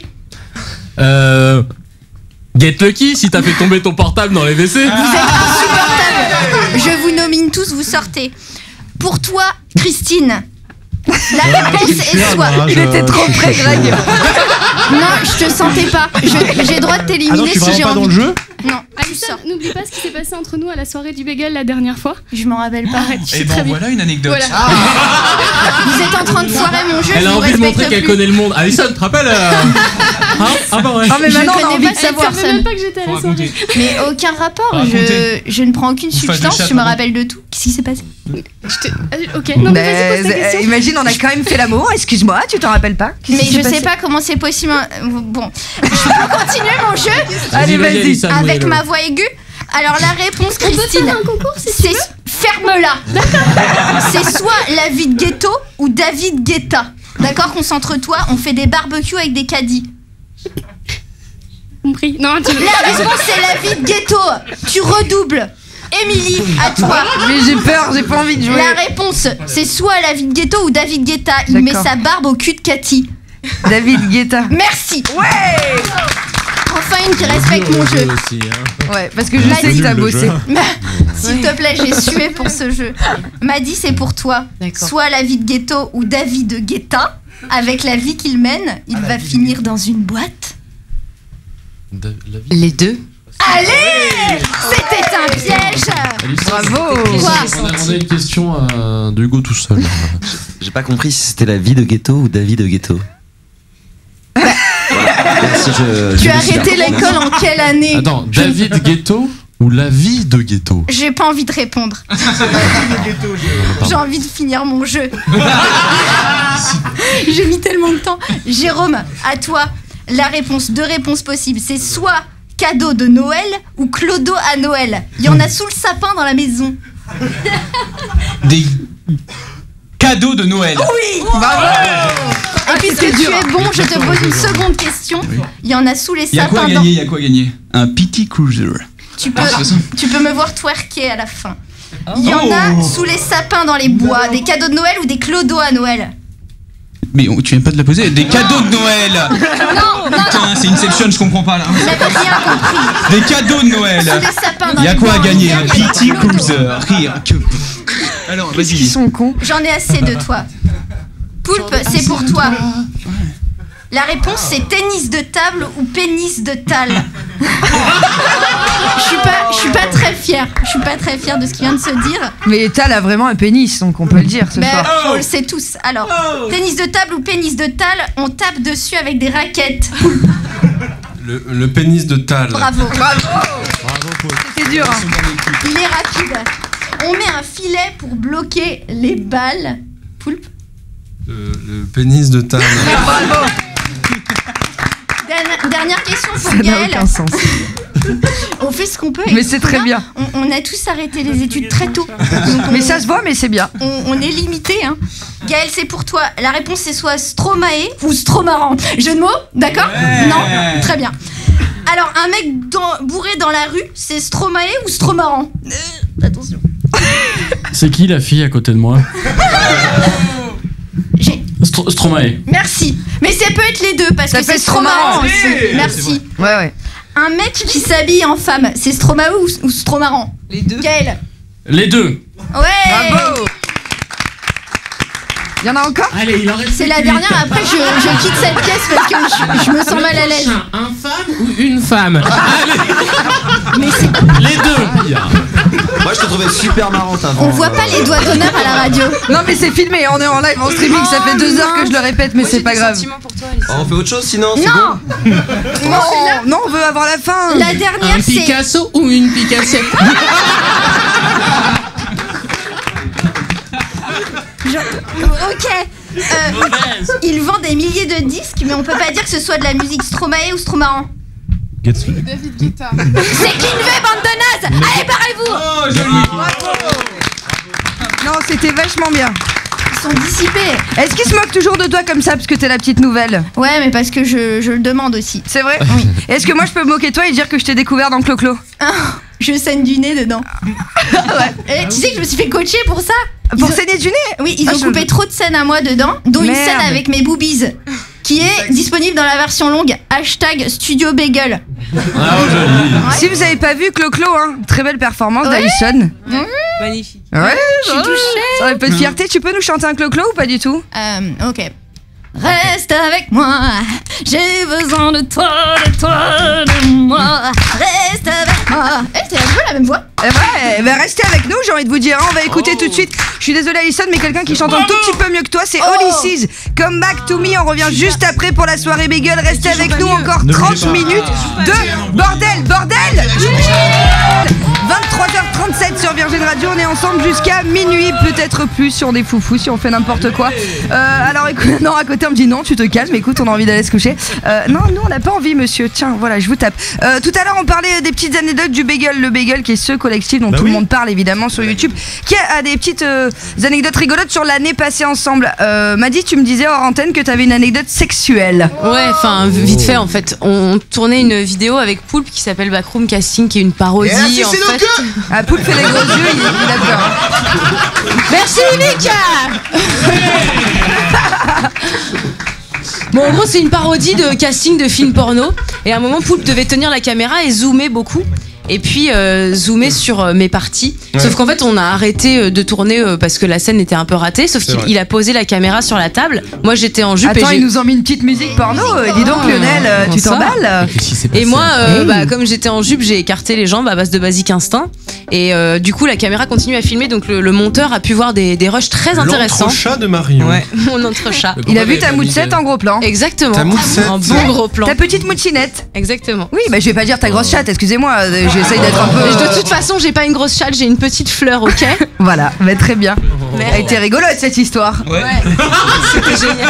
Euh. Get Lucky si t'as fait tomber ton portable dans les W C. Vous êtes insupportables. Je vous nomine tous, vous sortez. Pour toi, Christine, la réponse est soit. Il était trop près, Greg. Non, je te sentais pas. Je- J'ai le droit de t'éliminer Ah non, je suis si vraiment j'ai pas envie. dans le jeu. Non. Alison, n'oublie pas ce qui s'est passé entre nous à la soirée du bagel la dernière fois. Je m'en rappelle pas. Et ben voilà une anecdote. Voilà. Vous êtes en train de foirer mon jeu. Elle je a vous envie de respecte montrer qu'elle plus. connaît le monde. Alison, tu te rappelles euh, hein Ah bah ouais. Non, mais Je maintenant, on a connais envie pas de cette savoir. Je savais même personne. pas que j'étais à la soirée. Mais aucun rapport. Faut Je, raconter. je ne prends aucune Ou face de substance. chat, Je me pardon. rappelle de tout. Qu'est-ce qui s'est passé? Je t'ai- euh, Ok, non, mais Mais, vas-y, pose ta euh, question. imagine, on a quand même fait l'amour. Excuse-moi, tu t'en rappelles pas? Qu'est-ce Mais qui s'est je sais passé pas comment c'est possible. hein. Bon, je peux continuer mon jeu Allez, Vas-y, vas-y. Alison, avec oui, ma voix aiguë. Alors la réponse, On peut Christine, faire un concours si tu c'est veux. ferme-la. C'est soit la vie de ghetto ou David Guetta. D'accord, concentre-toi. On fait des barbecues avec des caddies. Compris. Non, tu La réponse c'est la vie de ghetto. Tu redoubles. Émilie, à toi. Mais j'ai peur, j'ai pas envie de jouer. La réponse, c'est soit la vie de ghetto ou David Guetta. Il met D'accord. sa barbe au cul de Cathy. David Guetta. Merci. Ouais. Enfin une qui respecte mon jeu. aussi, hein. Ouais, parce que je Bah, sais que t'as bossé. S'il te plaît, j'ai sué pour ce jeu. Madi, c'est pour toi. D'accord. Soit la vie de ghetto ou David de Guetta. Avec la vie qu'il mène, il va finir dans une boîte. Da- la vie- Les deux. Allez, c'était un piège. Alison, Bravo. Quoi On a demandé une question à Hugo tout seul. J'ai pas compris si c'était la vie de ghetto ou David de ghetto. Voilà. Merci, je, Tu je as me suis arrêté perdu. l'école en quelle année? Attends, David Ghetto ou la vie de Ghetto? J'ai pas envie de répondre. J'ai envie de finir mon jeu. J'ai mis tellement de temps. Jérôme, à toi. La réponse, deux réponses possibles. C'est soit cadeau de Noël ou clodo à Noël. Il y en a sous le sapin dans la maison. Des cadeaux de Noël. Oui, bravo. Et puisque tu es bon, je te pose une seconde question. Il y en a sous les Il y a quoi à sapins. dans- gagner? Il y a quoi à gagner? Un P T Cruiser. Tu peux, Ah, c'est ça. tu peux me voir twerker à la fin. Il y en a Oh. sous les sapins dans les bois. Des cadeaux de Noël ou des clodos à Noël. Mais on- tu viens pas de la poser? Des cadeaux de Noël. Non, non, Putain, c'est Inception, je comprends pas là. vous n'avez rien compris. Des cadeaux de Noël. Sous les sapins dans Il y a les quoi à bois, gagner? en Un hiver, P il y a T des clodos. Cruiser. Rire que. Alors, Ils vas-y. sont cons. J'en ai assez de toi. Poulpe, c'est pour toi. La réponse c'est tennis de table ou pénis de tal. Je suis pas, je suis pas très fière. Je suis pas très fière de ce qui vient de se dire. Mais Tal a vraiment un pénis, donc on peut le dire ce Mais soir. on le sait tous. Alors, tennis de table ou pénis de tal, on tape dessus avec des raquettes. Le, le pénis de Tal. Bravo. Bravo. Bravo, Paul. C'était dur. Hein. Il est rapide. On met un filet pour bloquer les balles. Poulpe. Le, le pénis de Tal. Bravo. Dernière, dernière question pour Ça n'a Gaël. aucun sens. On fait ce qu'on peut. Mais c'est très bien. On, on a tous arrêté les études très tôt. Donc on- Mais ça se voit, mais c'est bien. On, on est limité, hein. Gaël, c'est pour toi. La réponse, c'est soit Stromae ou Stromaran. Jeu de mots, d'accord? Non? Très bien. Alors, un mec dans- bourré dans la rue, c'est Stromae ou Stromaran? Euh, attention. C'est qui la fille à côté de moi? J'ai- Stro- Stromae. Merci. Mais ça peut être les deux, parce Ça que fait c'est Stromaran Stromaran. aussi. Oui. Merci. Ouais, ouais. Un mec qui s'habille en femme, c'est Stromae ou, ou Stromaran? Les deux. Gaël. Les deux. Ouais. Bravo. Il y en a encore? Allez, il en reste C'est plus la que dernière, huit. après je, je quitte cette pièce parce que je, je me sens mal à l'aise. Prochain, un femme ou une femme? Mais c'est- Les deux. Moi, je te trouvais super marrante avant. on voit pas les doigts d'honneur à la radio. Non, mais c'est filmé, on est en live, en streaming, ça fait deux heures que je le répète, mais c'est pas grave. Oh, on fait autre chose sinon, c'est Non. bon. Non, non, on veut avoir la fin. La dernière Un c'est... Picasso ou une Picasso? Genre- Ok. Euh, il vend des milliers de disques, mais on peut pas dire que ce soit de la musique Stromae ou Stromaran. David Guetta. C'est Kinvey, bande de nazes. Allez, barrez-vous. Oh, joli. Non, c'était vachement bien. Ils sont dissipés. Est-ce qu'ils se moquent toujours de toi comme ça parce que t'es la petite nouvelle? Ouais, mais parce que je, je le demande aussi. C'est vrai? Oui. Est-ce que moi je peux me moquer de toi et dire que je t'ai découvert dans Clo-Clo? Ah, je saigne du nez dedans. Ouais. Et tu sais que je me suis fait coacher pour ça. Ils Pour ont- saigner du nez? Oui, ils Ah, ont je- coupé trop de scènes à moi dedans, dont une Merde. scène avec mes boobies, qui est disponible dans la version longue, hashtag Studio Bagel. Ah, joli. Si vous avez pas vu Clo-Clo, hein, très belle performance Ouais. d'Alison. Magnifique. Ouais, Je suis touchée. ça aurait pas de fierté. Tu peux nous chanter un Clo-Clo ou pas du tout? Euh, ok. Reste avec moi, j'ai besoin de toi, de toi, de moi. Reste avec moi. Eh, t'as un peu la même voix. Eh ouais, bah restez avec nous, j'ai envie de vous dire. Hein, on va écouter tout de suite. Je suis désolée, Alison, mais quelqu'un qui chante un tout petit peu mieux que toi, c'est Olysses. Come back to me. On revient juste après pour la soirée Bagel. Restez avec nous encore trente minutes de bordel, bordel. vingt-trois heures trente-sept sur Virgin Radio. On est ensemble jusqu'à minuit, peut-être plus si on est foufou, si on fait n'importe quoi. Euh, alors écoute, non, à côté on me dit non, tu te calmes. Écoute, on a envie d'aller se coucher. Euh, non, nous on n'a pas envie, monsieur. Tiens, voilà, je vous tape. Euh, tout à l'heure, on parlait des petites anecdotes du Bagel, le Bagel qui est ce collectif dont bah tout oui. le monde parle évidemment sur YouTube, qui a, a des petites euh, anecdotes rigolotes sur l'année passée ensemble. Euh, Madi, tu me disais hors antenne que tu avais une anecdote sexuelle. Ouais, enfin vite fait en fait. On tournait une vidéo avec Poulpe qui s'appelle Backroom Casting, qui est une parodie Et là, en c'est fait. Ah, Poulpe fait les gros yeux, il, il a peur. Merci Mika. Bon, en gros, c'est une parodie de casting de film porno. Et à un moment, Poulpe devait tenir la caméra et zoomer beaucoup. Et puis euh, zoomer sur euh, mes parties. Ouais. Sauf qu'en fait, on a arrêté euh, de tourner euh, parce que la scène était un peu ratée. Sauf C'est qu'il vrai. il a posé la caméra sur la table. Moi, j'étais en jupe. Attends, et j'ai- ils nous ont mis une petite musique porno. Euh, Dis donc, Lionel, euh, tu ça t'emballes? Et moi, euh, Hey. bah, comme j'étais en jupe, j'ai écarté les jambes à base de Basic Instinct. Et euh, du coup, la caméra continue à filmer. Donc le, le monteur a pu voir des, des rushs très intéressants. L'entrechat de Marion. Ouais, mon entrechat. Il a vu ta moussette en gros plan. Exactement. Ta moussette. Un bon gros plan. Ta petite moussinette. Exactement. Oui, bah je vais pas dire ta grosse chatte, excusez-moi, euh, j'essaye d'être un peu. Mais de toute façon, j'ai pas une grosse chatte, j'ai une petite fleur, ok? Voilà, bah très bien. Merde. Elle était rigolote cette histoire. Ouais. C'était génial.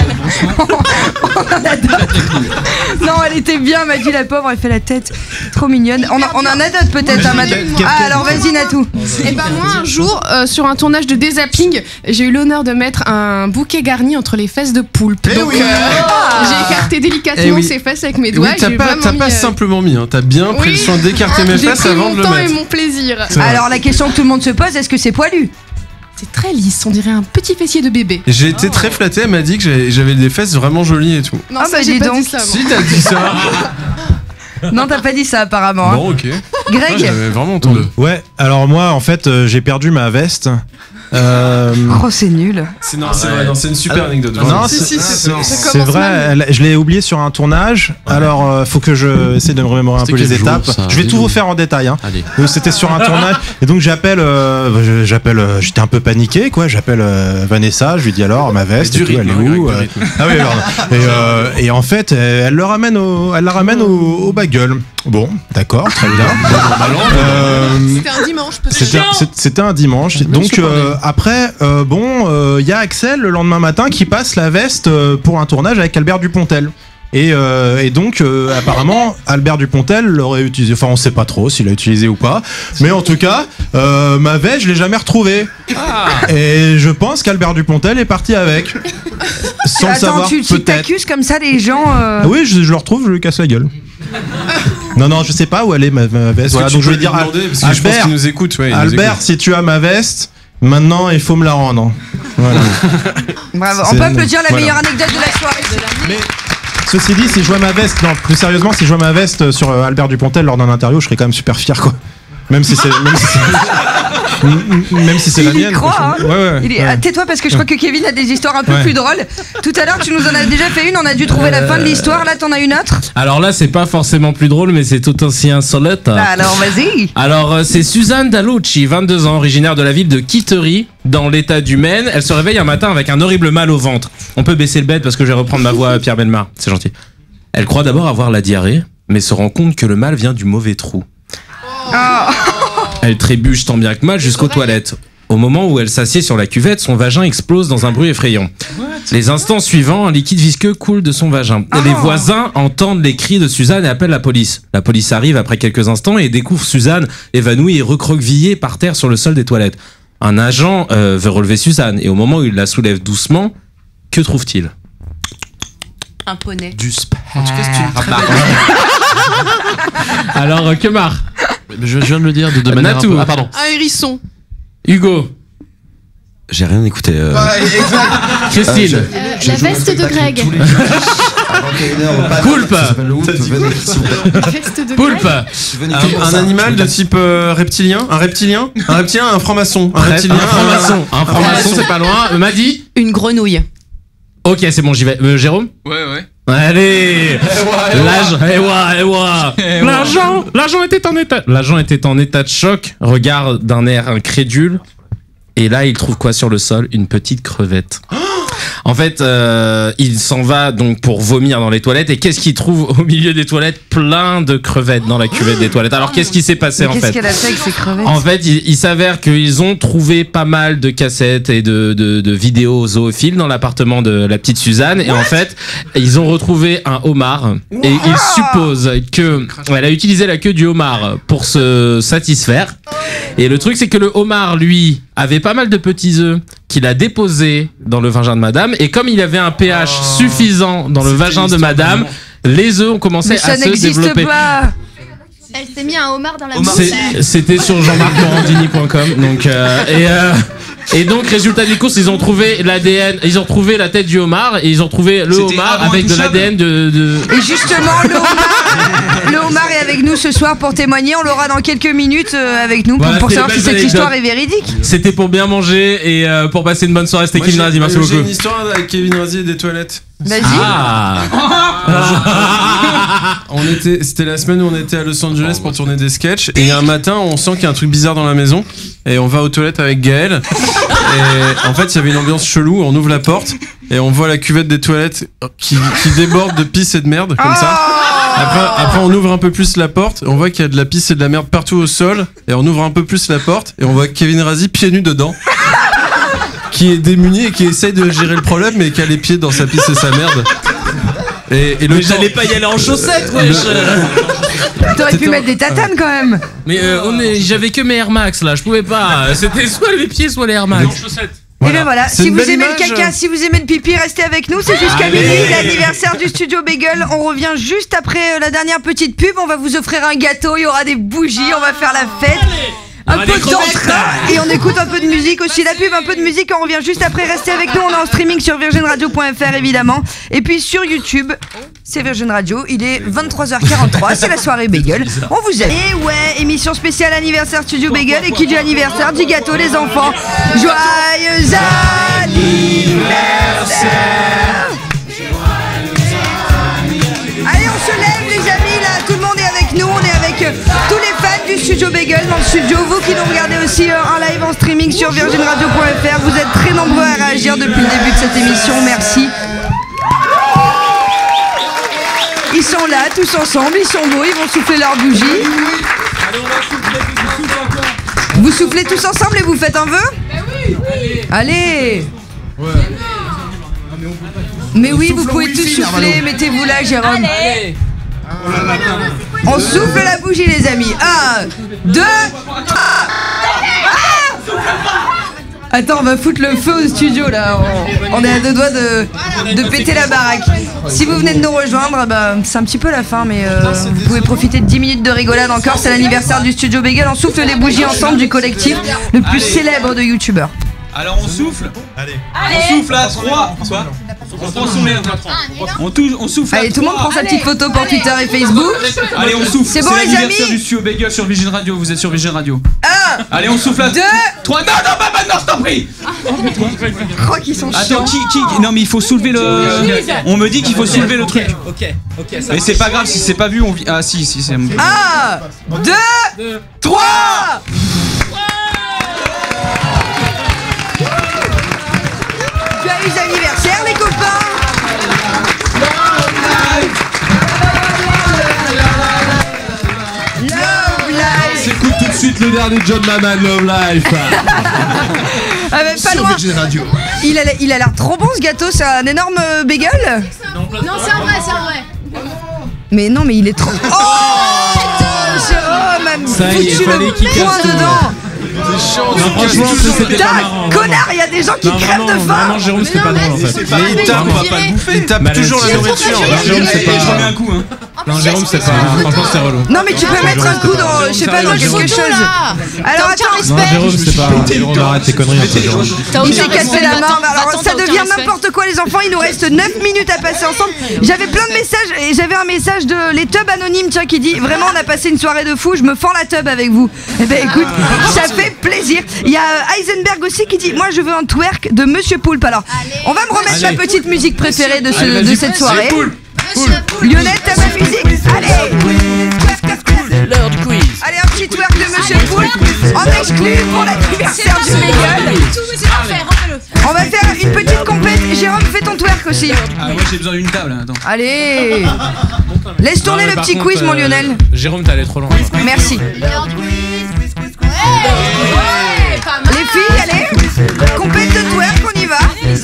On en adore. Non, elle était bien, m'a dit la pauvre, elle fait la tête. Trop mignonne. On, en- on en a d'autres peut-être, hein, madame. Ah, alors vas-y, Natou. Et bah moi un jour euh, sur un tournage de Dézapping, j'ai eu l'honneur de mettre un bouquet garni entre les fesses de Poulpe. Eh Donc oui. euh, j'ai écarté délicatement Eh oui. ses fesses avec mes Oui, doigts. t'as j'ai pas, vraiment t'as mis, pas euh, simplement mis, hein. T'as bien pris oui. le soin d'écarter mes J'ai fesses pris avant mon de le temps mettre. et mon plaisir. C'est vrai. Alors la question que tout le monde se pose, est-ce que c'est poilu? C'est très lisse, on dirait un petit fessier de bébé. J'ai été très flatté, elle m'a dit que j'avais- j'avais des fesses vraiment jolies et tout. Non, Ah ça, bah j'ai dis pas donc. dit ça. moi. Si t'as dit ça. Non, t'as pas dit ça apparemment. hein. Bon, ok. Greg Ah, j'avais vraiment entendu. Ouais, alors moi en fait euh, j'ai perdu ma veste. Euh, Oh, c'est nul. C'est non, c'est vrai, non, c'est une super Alors, anecdote. non, vraiment. c'est- si, c'est ça c'est commence vrai, mal. elle- je l'ai oublié sur un tournage. Alors, euh, faut que je essaie de me remémorer un C'était peu les quel jour, étapes. ça Je vais tout Dis-nous. vous faire en détail. Hein. Allez. Donc, c'était sur un tournage. Et donc, j'appelle, euh, je- j'appelle, euh, j'étais un peu paniqué, quoi. J'appelle euh, Vanessa, je lui dis alors, ma veste, Du et tout, rythme, elle est hein, Greg, où du euh, rythme. Ah oui, pardon. Et, euh, et en fait, elle le ramène au, elle la ramène au, au bagel. Bon, d'accord, très bien. Euh, C'était un dimanche peut-être. c'était un, c'est- c'était un dimanche. Donc euh, après, euh, bon, il y a Axel le lendemain matin qui passe la veste euh, pour un tournage avec Albert Dupontel. Et, euh, et donc euh, apparemment Albert Dupontel l'aurait utilisé. Enfin, on sait pas trop s'il l'a utilisé ou pas. Mais en tout cas, euh, ma veste, je l'ai jamais retrouvée. Et je pense qu'Albert Dupontel est parti avec, sans le Attends, savoir tu tu peut-être. t'accuses comme ça les gens. euh, Ah oui, je, je le retrouve, je lui casse la gueule. Non, non, je sais pas où elle est ma, ma veste. Est-ce Voilà, que donc tu je peux vais dire lui à- demander, parce que je pense Albert, qu'il nous écoute, ouais, il nous Albert, écoute. si tu as ma veste, maintenant il faut me la rendre. Voilà. Bravo. On C'est- peut applaudir la voilà. meilleure anecdote de la soirée. Mais ceci dit, si je vois ma veste, non, plus sérieusement, si je vois ma veste sur euh, Albert Dupontel lors d'un interview, je serais quand même super fier, quoi. Même si c'est, même si c'est, M- même si c'est la Il y mienne. croit, quoi. hein. Ouais, ouais. Il est- ouais. ah, tais-toi parce que je crois que Kevin a des histoires un peu Ouais. plus drôles. Tout à l'heure, tu nous en as déjà fait une, on a dû trouver la fin de l'histoire. Là, t'en as une autre. Alors là, c'est pas forcément plus drôle, mais c'est tout aussi insolite. Bah, alors, vas-y. Alors, euh, c'est Suzanne Dalucci, vingt-deux ans, originaire de la ville de Kittery, dans l'état du Maine. Elle se réveille un matin avec un horrible mal au ventre. On peut baisser le bed parce que je vais reprendre ma voix, Pierre Bellemare. C'est gentil. Elle croit d'abord avoir la diarrhée, mais se rend compte que le mal vient du mauvais trou. Elle trébuche tant bien que mal jusqu'aux toilettes. Au moment où elle s'assied sur la cuvette, son vagin explose dans un bruit effrayant. Les instants suivants, un liquide visqueux coule de son vagin. Les voisins entendent les cris de Suzanne et appellent la police. La police arrive après quelques instants et découvre Suzanne évanouie et recroquevillée par terre sur le sol des toilettes. Un agent euh, veut relever Suzanne et au moment où il la soulève doucement, que trouve-t-il ? Un poney. Du sperme. Alors, euh, Kemar. Je viens de le dire de, de manière un Natou. peu- Ah pardon. Un hérisson. Hugo. J'ai rien écouté. euh. Christine. Euh, Euh, la veste de Greg. Poulpe. La veste de Poulpe. Greg. Un, un animal de type euh, reptilien, un reptilien, un reptilien, un franc-maçon, un reptilien, Un franc-maçon. Un franc-maçon, c'est pas loin. Euh, Madi. Une grenouille. Ok, c'est bon, j'y vais. Euh, Jérôme? Ouais, ouais. Allez, l'agent, eh ouais, eh ouais. L'agent, l'agent était en état, l'agent était en état de choc. Regarde d'un air incrédule. Et là, il trouve quoi sur le sol? Une petite crevette. En fait, euh, il s'en va donc pour vomir dans les toilettes. Et qu'est-ce qu'il trouve au milieu des toilettes? Plein de crevettes dans la cuvette des toilettes. Alors, qu'est-ce qui s'est passé Mais en qu'est-ce fait? qu'elle a fait avec ces crevettes? En fait, il, il s'avère qu'ils ont trouvé pas mal de cassettes et de, de, de vidéos zoophiles dans l'appartement de la petite Suzanne. Et en fait, ils ont retrouvé un homard. Et ils supposent que elle a utilisé la queue du homard pour se satisfaire. Et le truc, c'est que le homard, lui, avait pas mal de petits œufs qu'il a déposés dans le vagin de madame. Et comme il avait un pH suffisant dans le vagin de madame, les œufs ont commencé Mais ça à se n'existe développer. pas. Elle s'est mis un homard dans la C'est- bouche. C'était sur jean marc morandini point com. Donc, euh, et, euh, et donc, résultat des courses, ils ont trouvé l'A D N, ils ont trouvé la tête du homard et ils ont trouvé le C'était homard avant avec de Intouchable. l'A D N de, de... Et justement, le homard, le homard est avec nous ce soir pour témoigner. On l'aura dans quelques minutes euh, avec nous pour, Voilà, pour c'était savoir les si belles cette histoire est anecdotes. véridique. C'était pour bien manger et euh, pour passer une bonne soirée. C'était Moi, Kevin j'ai- Razi, merci J'ai beaucoup. une histoire avec Kevin Razi et des toilettes. Vas-y. Ah. On était, c'était la semaine où on était à Los Angeles pour tourner des sketchs et un matin on sent qu'il y a un truc bizarre dans la maison et on va aux toilettes avec Gaël et en fait il y avait une ambiance chelou, on ouvre la porte et on voit la cuvette des toilettes qui, qui déborde de pisse et de merde comme ça. Après, après on ouvre un peu plus la porte et on voit qu'il y a de la pisse et de la merde partout au sol et on ouvre un peu plus la porte et on voit Kevin Razi pieds nus dedans. Qui est démuni et qui essaye de gérer le problème mais qui a les pieds dans sa pisse et sa merde. Et, et le Mais temps- j'allais pas y aller en chaussettes, wesh. T'aurais pu mettre des tatanes quand même. Mais euh, on est, j'avais que mes Air Max là, je pouvais pas. C'était soit les pieds, soit les Air Max. Et bien voilà, C'est si une vous belle aimez image. le caca, si vous aimez le pipi, restez avec nous. C'est jusqu'à Allez. minuit, l'anniversaire du studio Bagel. On revient juste après euh, la dernière petite pub. On va vous offrir un gâteau, il y aura des bougies, on va faire la fête. Un On va peu des crevettes. d'entrain et on écoute un peu de musique aussi. La pub, un peu de musique. On revient juste après. Restez avec nous. On est en streaming sur virgin radio point f r évidemment. Et puis sur YouTube, c'est Virgin Radio. Il est vingt-trois heures quarante-trois. C'est la soirée Bagel. On vous aime. Et ouais, émission spéciale anniversaire Studio Bagel. Et qui dit anniversaire dit gâteau, les enfants. Joyeux anniversaire! Allez, on se lève, les amis. Là, tout le monde est avec nous. On est avec euh, tous les fans du studio Bagel dans le studio. Vous qui nous regardez aussi euh, en live en streaming sur virgin radio point f r. Vous êtes très nombreux à réagir depuis le début de cette émission. Merci. Ils sont là, tous ensemble. Ils sont beaux. Ils vont souffler leur bougie. Vous soufflez tous ensemble et vous faites un vœu? Allez. Mais oui, vous pouvez tous souffler. Mettez-vous là, Jérôme. On souffle la bougie, les amis. Un, deux, trois. Ah! Attends, on va foutre le feu au studio là. On, on est à deux doigts de, de péter la baraque. Si vous venez de nous rejoindre, bah, c'est un petit peu la fin, mais euh, vous pouvez profiter de dix minutes de rigolade encore. C'est l'anniversaire du studio Bagel. On souffle les bougies ensemble du collectif le plus célèbre de youtubeurs. Alors on souffle. Allez. On souffle à trois. Quoi? On prend son main. On, touche, on souffle à Allez, tout le monde trois. prend sa petite photo pour Twitter et Facebook. Allez, on souffle. C'est bon, les l'anniversaire amis? du studio Bagel sur Virgin Radio. Vous êtes sur Virgin Radio. Un, Allez, on souffle à deux, trois. Non, non, pas maintenant, je t'en prie. Oh, qu'ils sont Attends, chiants. qui, qui Non, mais il faut soulever le. On me dit qu'il faut soulever le truc. Ok, ok, ça Mais c'est pas grave si c'est pas vu. On vit. Ah si, si c'est. Un, deux, trois. Joyeux anniversaire, les copains. Love Life. S'écoute tout de suite le dernier John Maman, Love Life. Ah, mais pas Sur loin. Virgin Radio. Il a, il a l'air trop bon ce gâteau, c'est un énorme euh, bagel. Non, c'est un vrai, c'est un vrai. Mais non, mais il est trop. Oh, Jérôme a Ça y est, foutu fallait le qu'il point casse tout. dedans. Non, franchement, c'était pas Putain, marrant. connard, il y a des gens qui Non, crèvent vraiment, de faim. vraiment, Jérôme, c'était pas drôle en fait. Mais il tape, on va pas le bouffer. Il tape Bah, toujours la c'est- nourriture. Non, Jérôme, c'est pas. Je remets un coup. Hein. En Non, Jérôme, c'est pas. Franchement, c'est relou. Non, mais tu peux mettre un coup dans, je sais pas, dans quelque chose. Alors attends, Non, Jérôme, c'est pas. Jérôme, arrête tes conneries un peu, Jérôme. j'ai cassé la main. Alors ça devient n'importe quoi, les enfants. Il nous reste neuf minutes à passer ensemble. J'avais plein de messages et j'avais un message de les tubs anonymes, tiens, qui dit vraiment on a passé une soirée de fou. Je me fends la tub avec vous. Eh ben écoute, ça fait plaisir. Il y a Heisenberg aussi qui dit moi je veux un twerk de Monsieur Poulpe. Alors on va me remettre ma petite musique préférée de, ce, Allez, de vas-y, cette Monsieur soirée. Poulpe. Lionel, t'as ma musique. Allez. L'heure du quiz. Allez, un petit twerk de Monsieur Poulpe en exclu pour l'anniversaire du Bagel. On va faire une petite compète. Jérôme, fais ton twerk aussi. Ah, moi j'ai besoin d'une table, hein, attends. Allez. Laisse tourner Non, mais le par petit contre, quiz, mon euh, Lionel. Jérôme, t'es allé trop loin. Merci. Les filles, allez. Compète de twerk, on y va.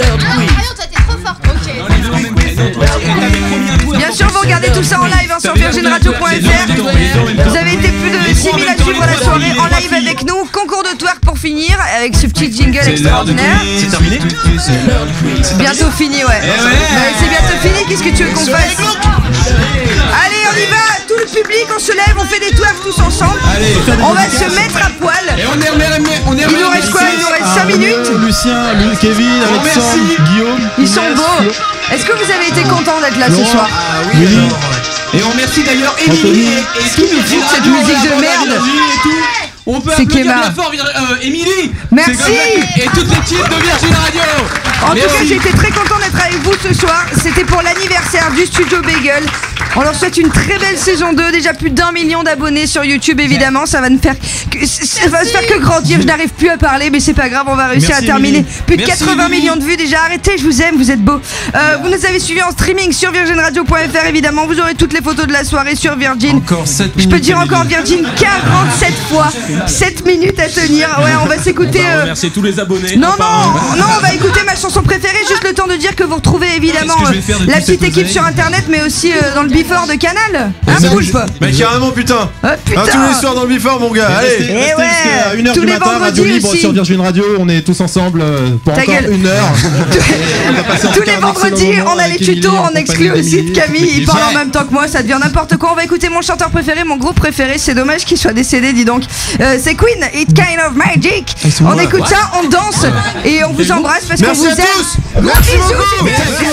Bien sûr, vous regardez tout ça en live hein, sur virgin radio point f r. Vous avez été plus de six mille à suivre la soirée en live avec nous. Concours de twerk pour finir avec ce petit jingle extraordinaire. C'est terminé? Bientôt fini, ouais. Ouais, c'est bientôt fini, qu'est-ce que tu veux qu'on fasse? Allez, on y va, tout le public, on se lève, on fait des twerks tous ensemble. On va se mettre à poil. Et on est remis, on est Il nous reste quoi? Il nous reste cinq minutes. Lucien, Louis, Kevin, Alexandre, Guillaume. Ils sont beaux. Est-ce que vous avez été content d'être là ce soir? Oui. Et on remercie d'ailleurs Émilie et Qui nous fout cette musique de merde? On peut C'est applaudir Kéma. bien fort euh, Émilie. Merci. C'est comme ça. Et toute l'équipe de Virgin Radio. En tout Merci. cas, j'étais très content d'être avec vous ce soir. C'était pour l'anniversaire du Studio Bagel. On leur souhaite une très belle saison deux. Déjà plus d'un million d'abonnés sur YouTube, évidemment. Ça va ne faire que, ça va se faire que grandir. Je n'arrive plus à parler, mais c'est pas grave. On va réussir Merci, à terminer. Émilie. Plus de Merci, quatre-vingts Émilie. millions de vues déjà. Arrêtez, je vous aime, vous êtes beaux. Euh, vous nous avez suivis en streaming sur virgin radio point f r, évidemment. Vous aurez toutes les photos de la soirée sur Virgin. Encore sept Je peux minutes, dire encore Émilie. Virgin quarante-sept fois. sept minutes à tenir. Ouais, on va s'écouter. On va euh, remercier tous les abonnés. non, non, non, on va écouter ma chanson préférée. Juste le temps de dire que vous retrouvez évidemment Qu'est-ce que je vais faire de euh, la toute cette petite équipe oseille sur internet, mais aussi euh, dans le before de Canal. Hein, Poulpe? Bah carrément putain. Ah, putain. Hein, tous les soirs dans le before mon gars. Allez. restez- Eh ouais. Jusqu'à une heure Tous du les matin, vendredis radio libre aussi. sur Virgin Radio. On est tous ensemble euh, pour Ta encore gueule. une heure. On va passer en Tous tout cas les un vendredis, excellent moment on a les avec tutos Émilie, en compagnie exclu aussi de d'Émilie. Camille. Il parle en Ouais. même temps que moi, ça devient n'importe quoi. On va écouter mon chanteur préféré, mon groupe préféré. C'est dommage qu'il soit décédé, dis donc. Euh, c'est Queen, It Kind of Magic. Ils sont On morts. écoute ça, on danse et on vous embrasse parce qu'on Merci vous à aime. tous. Gros Merci bisous. beaucoup. Merci.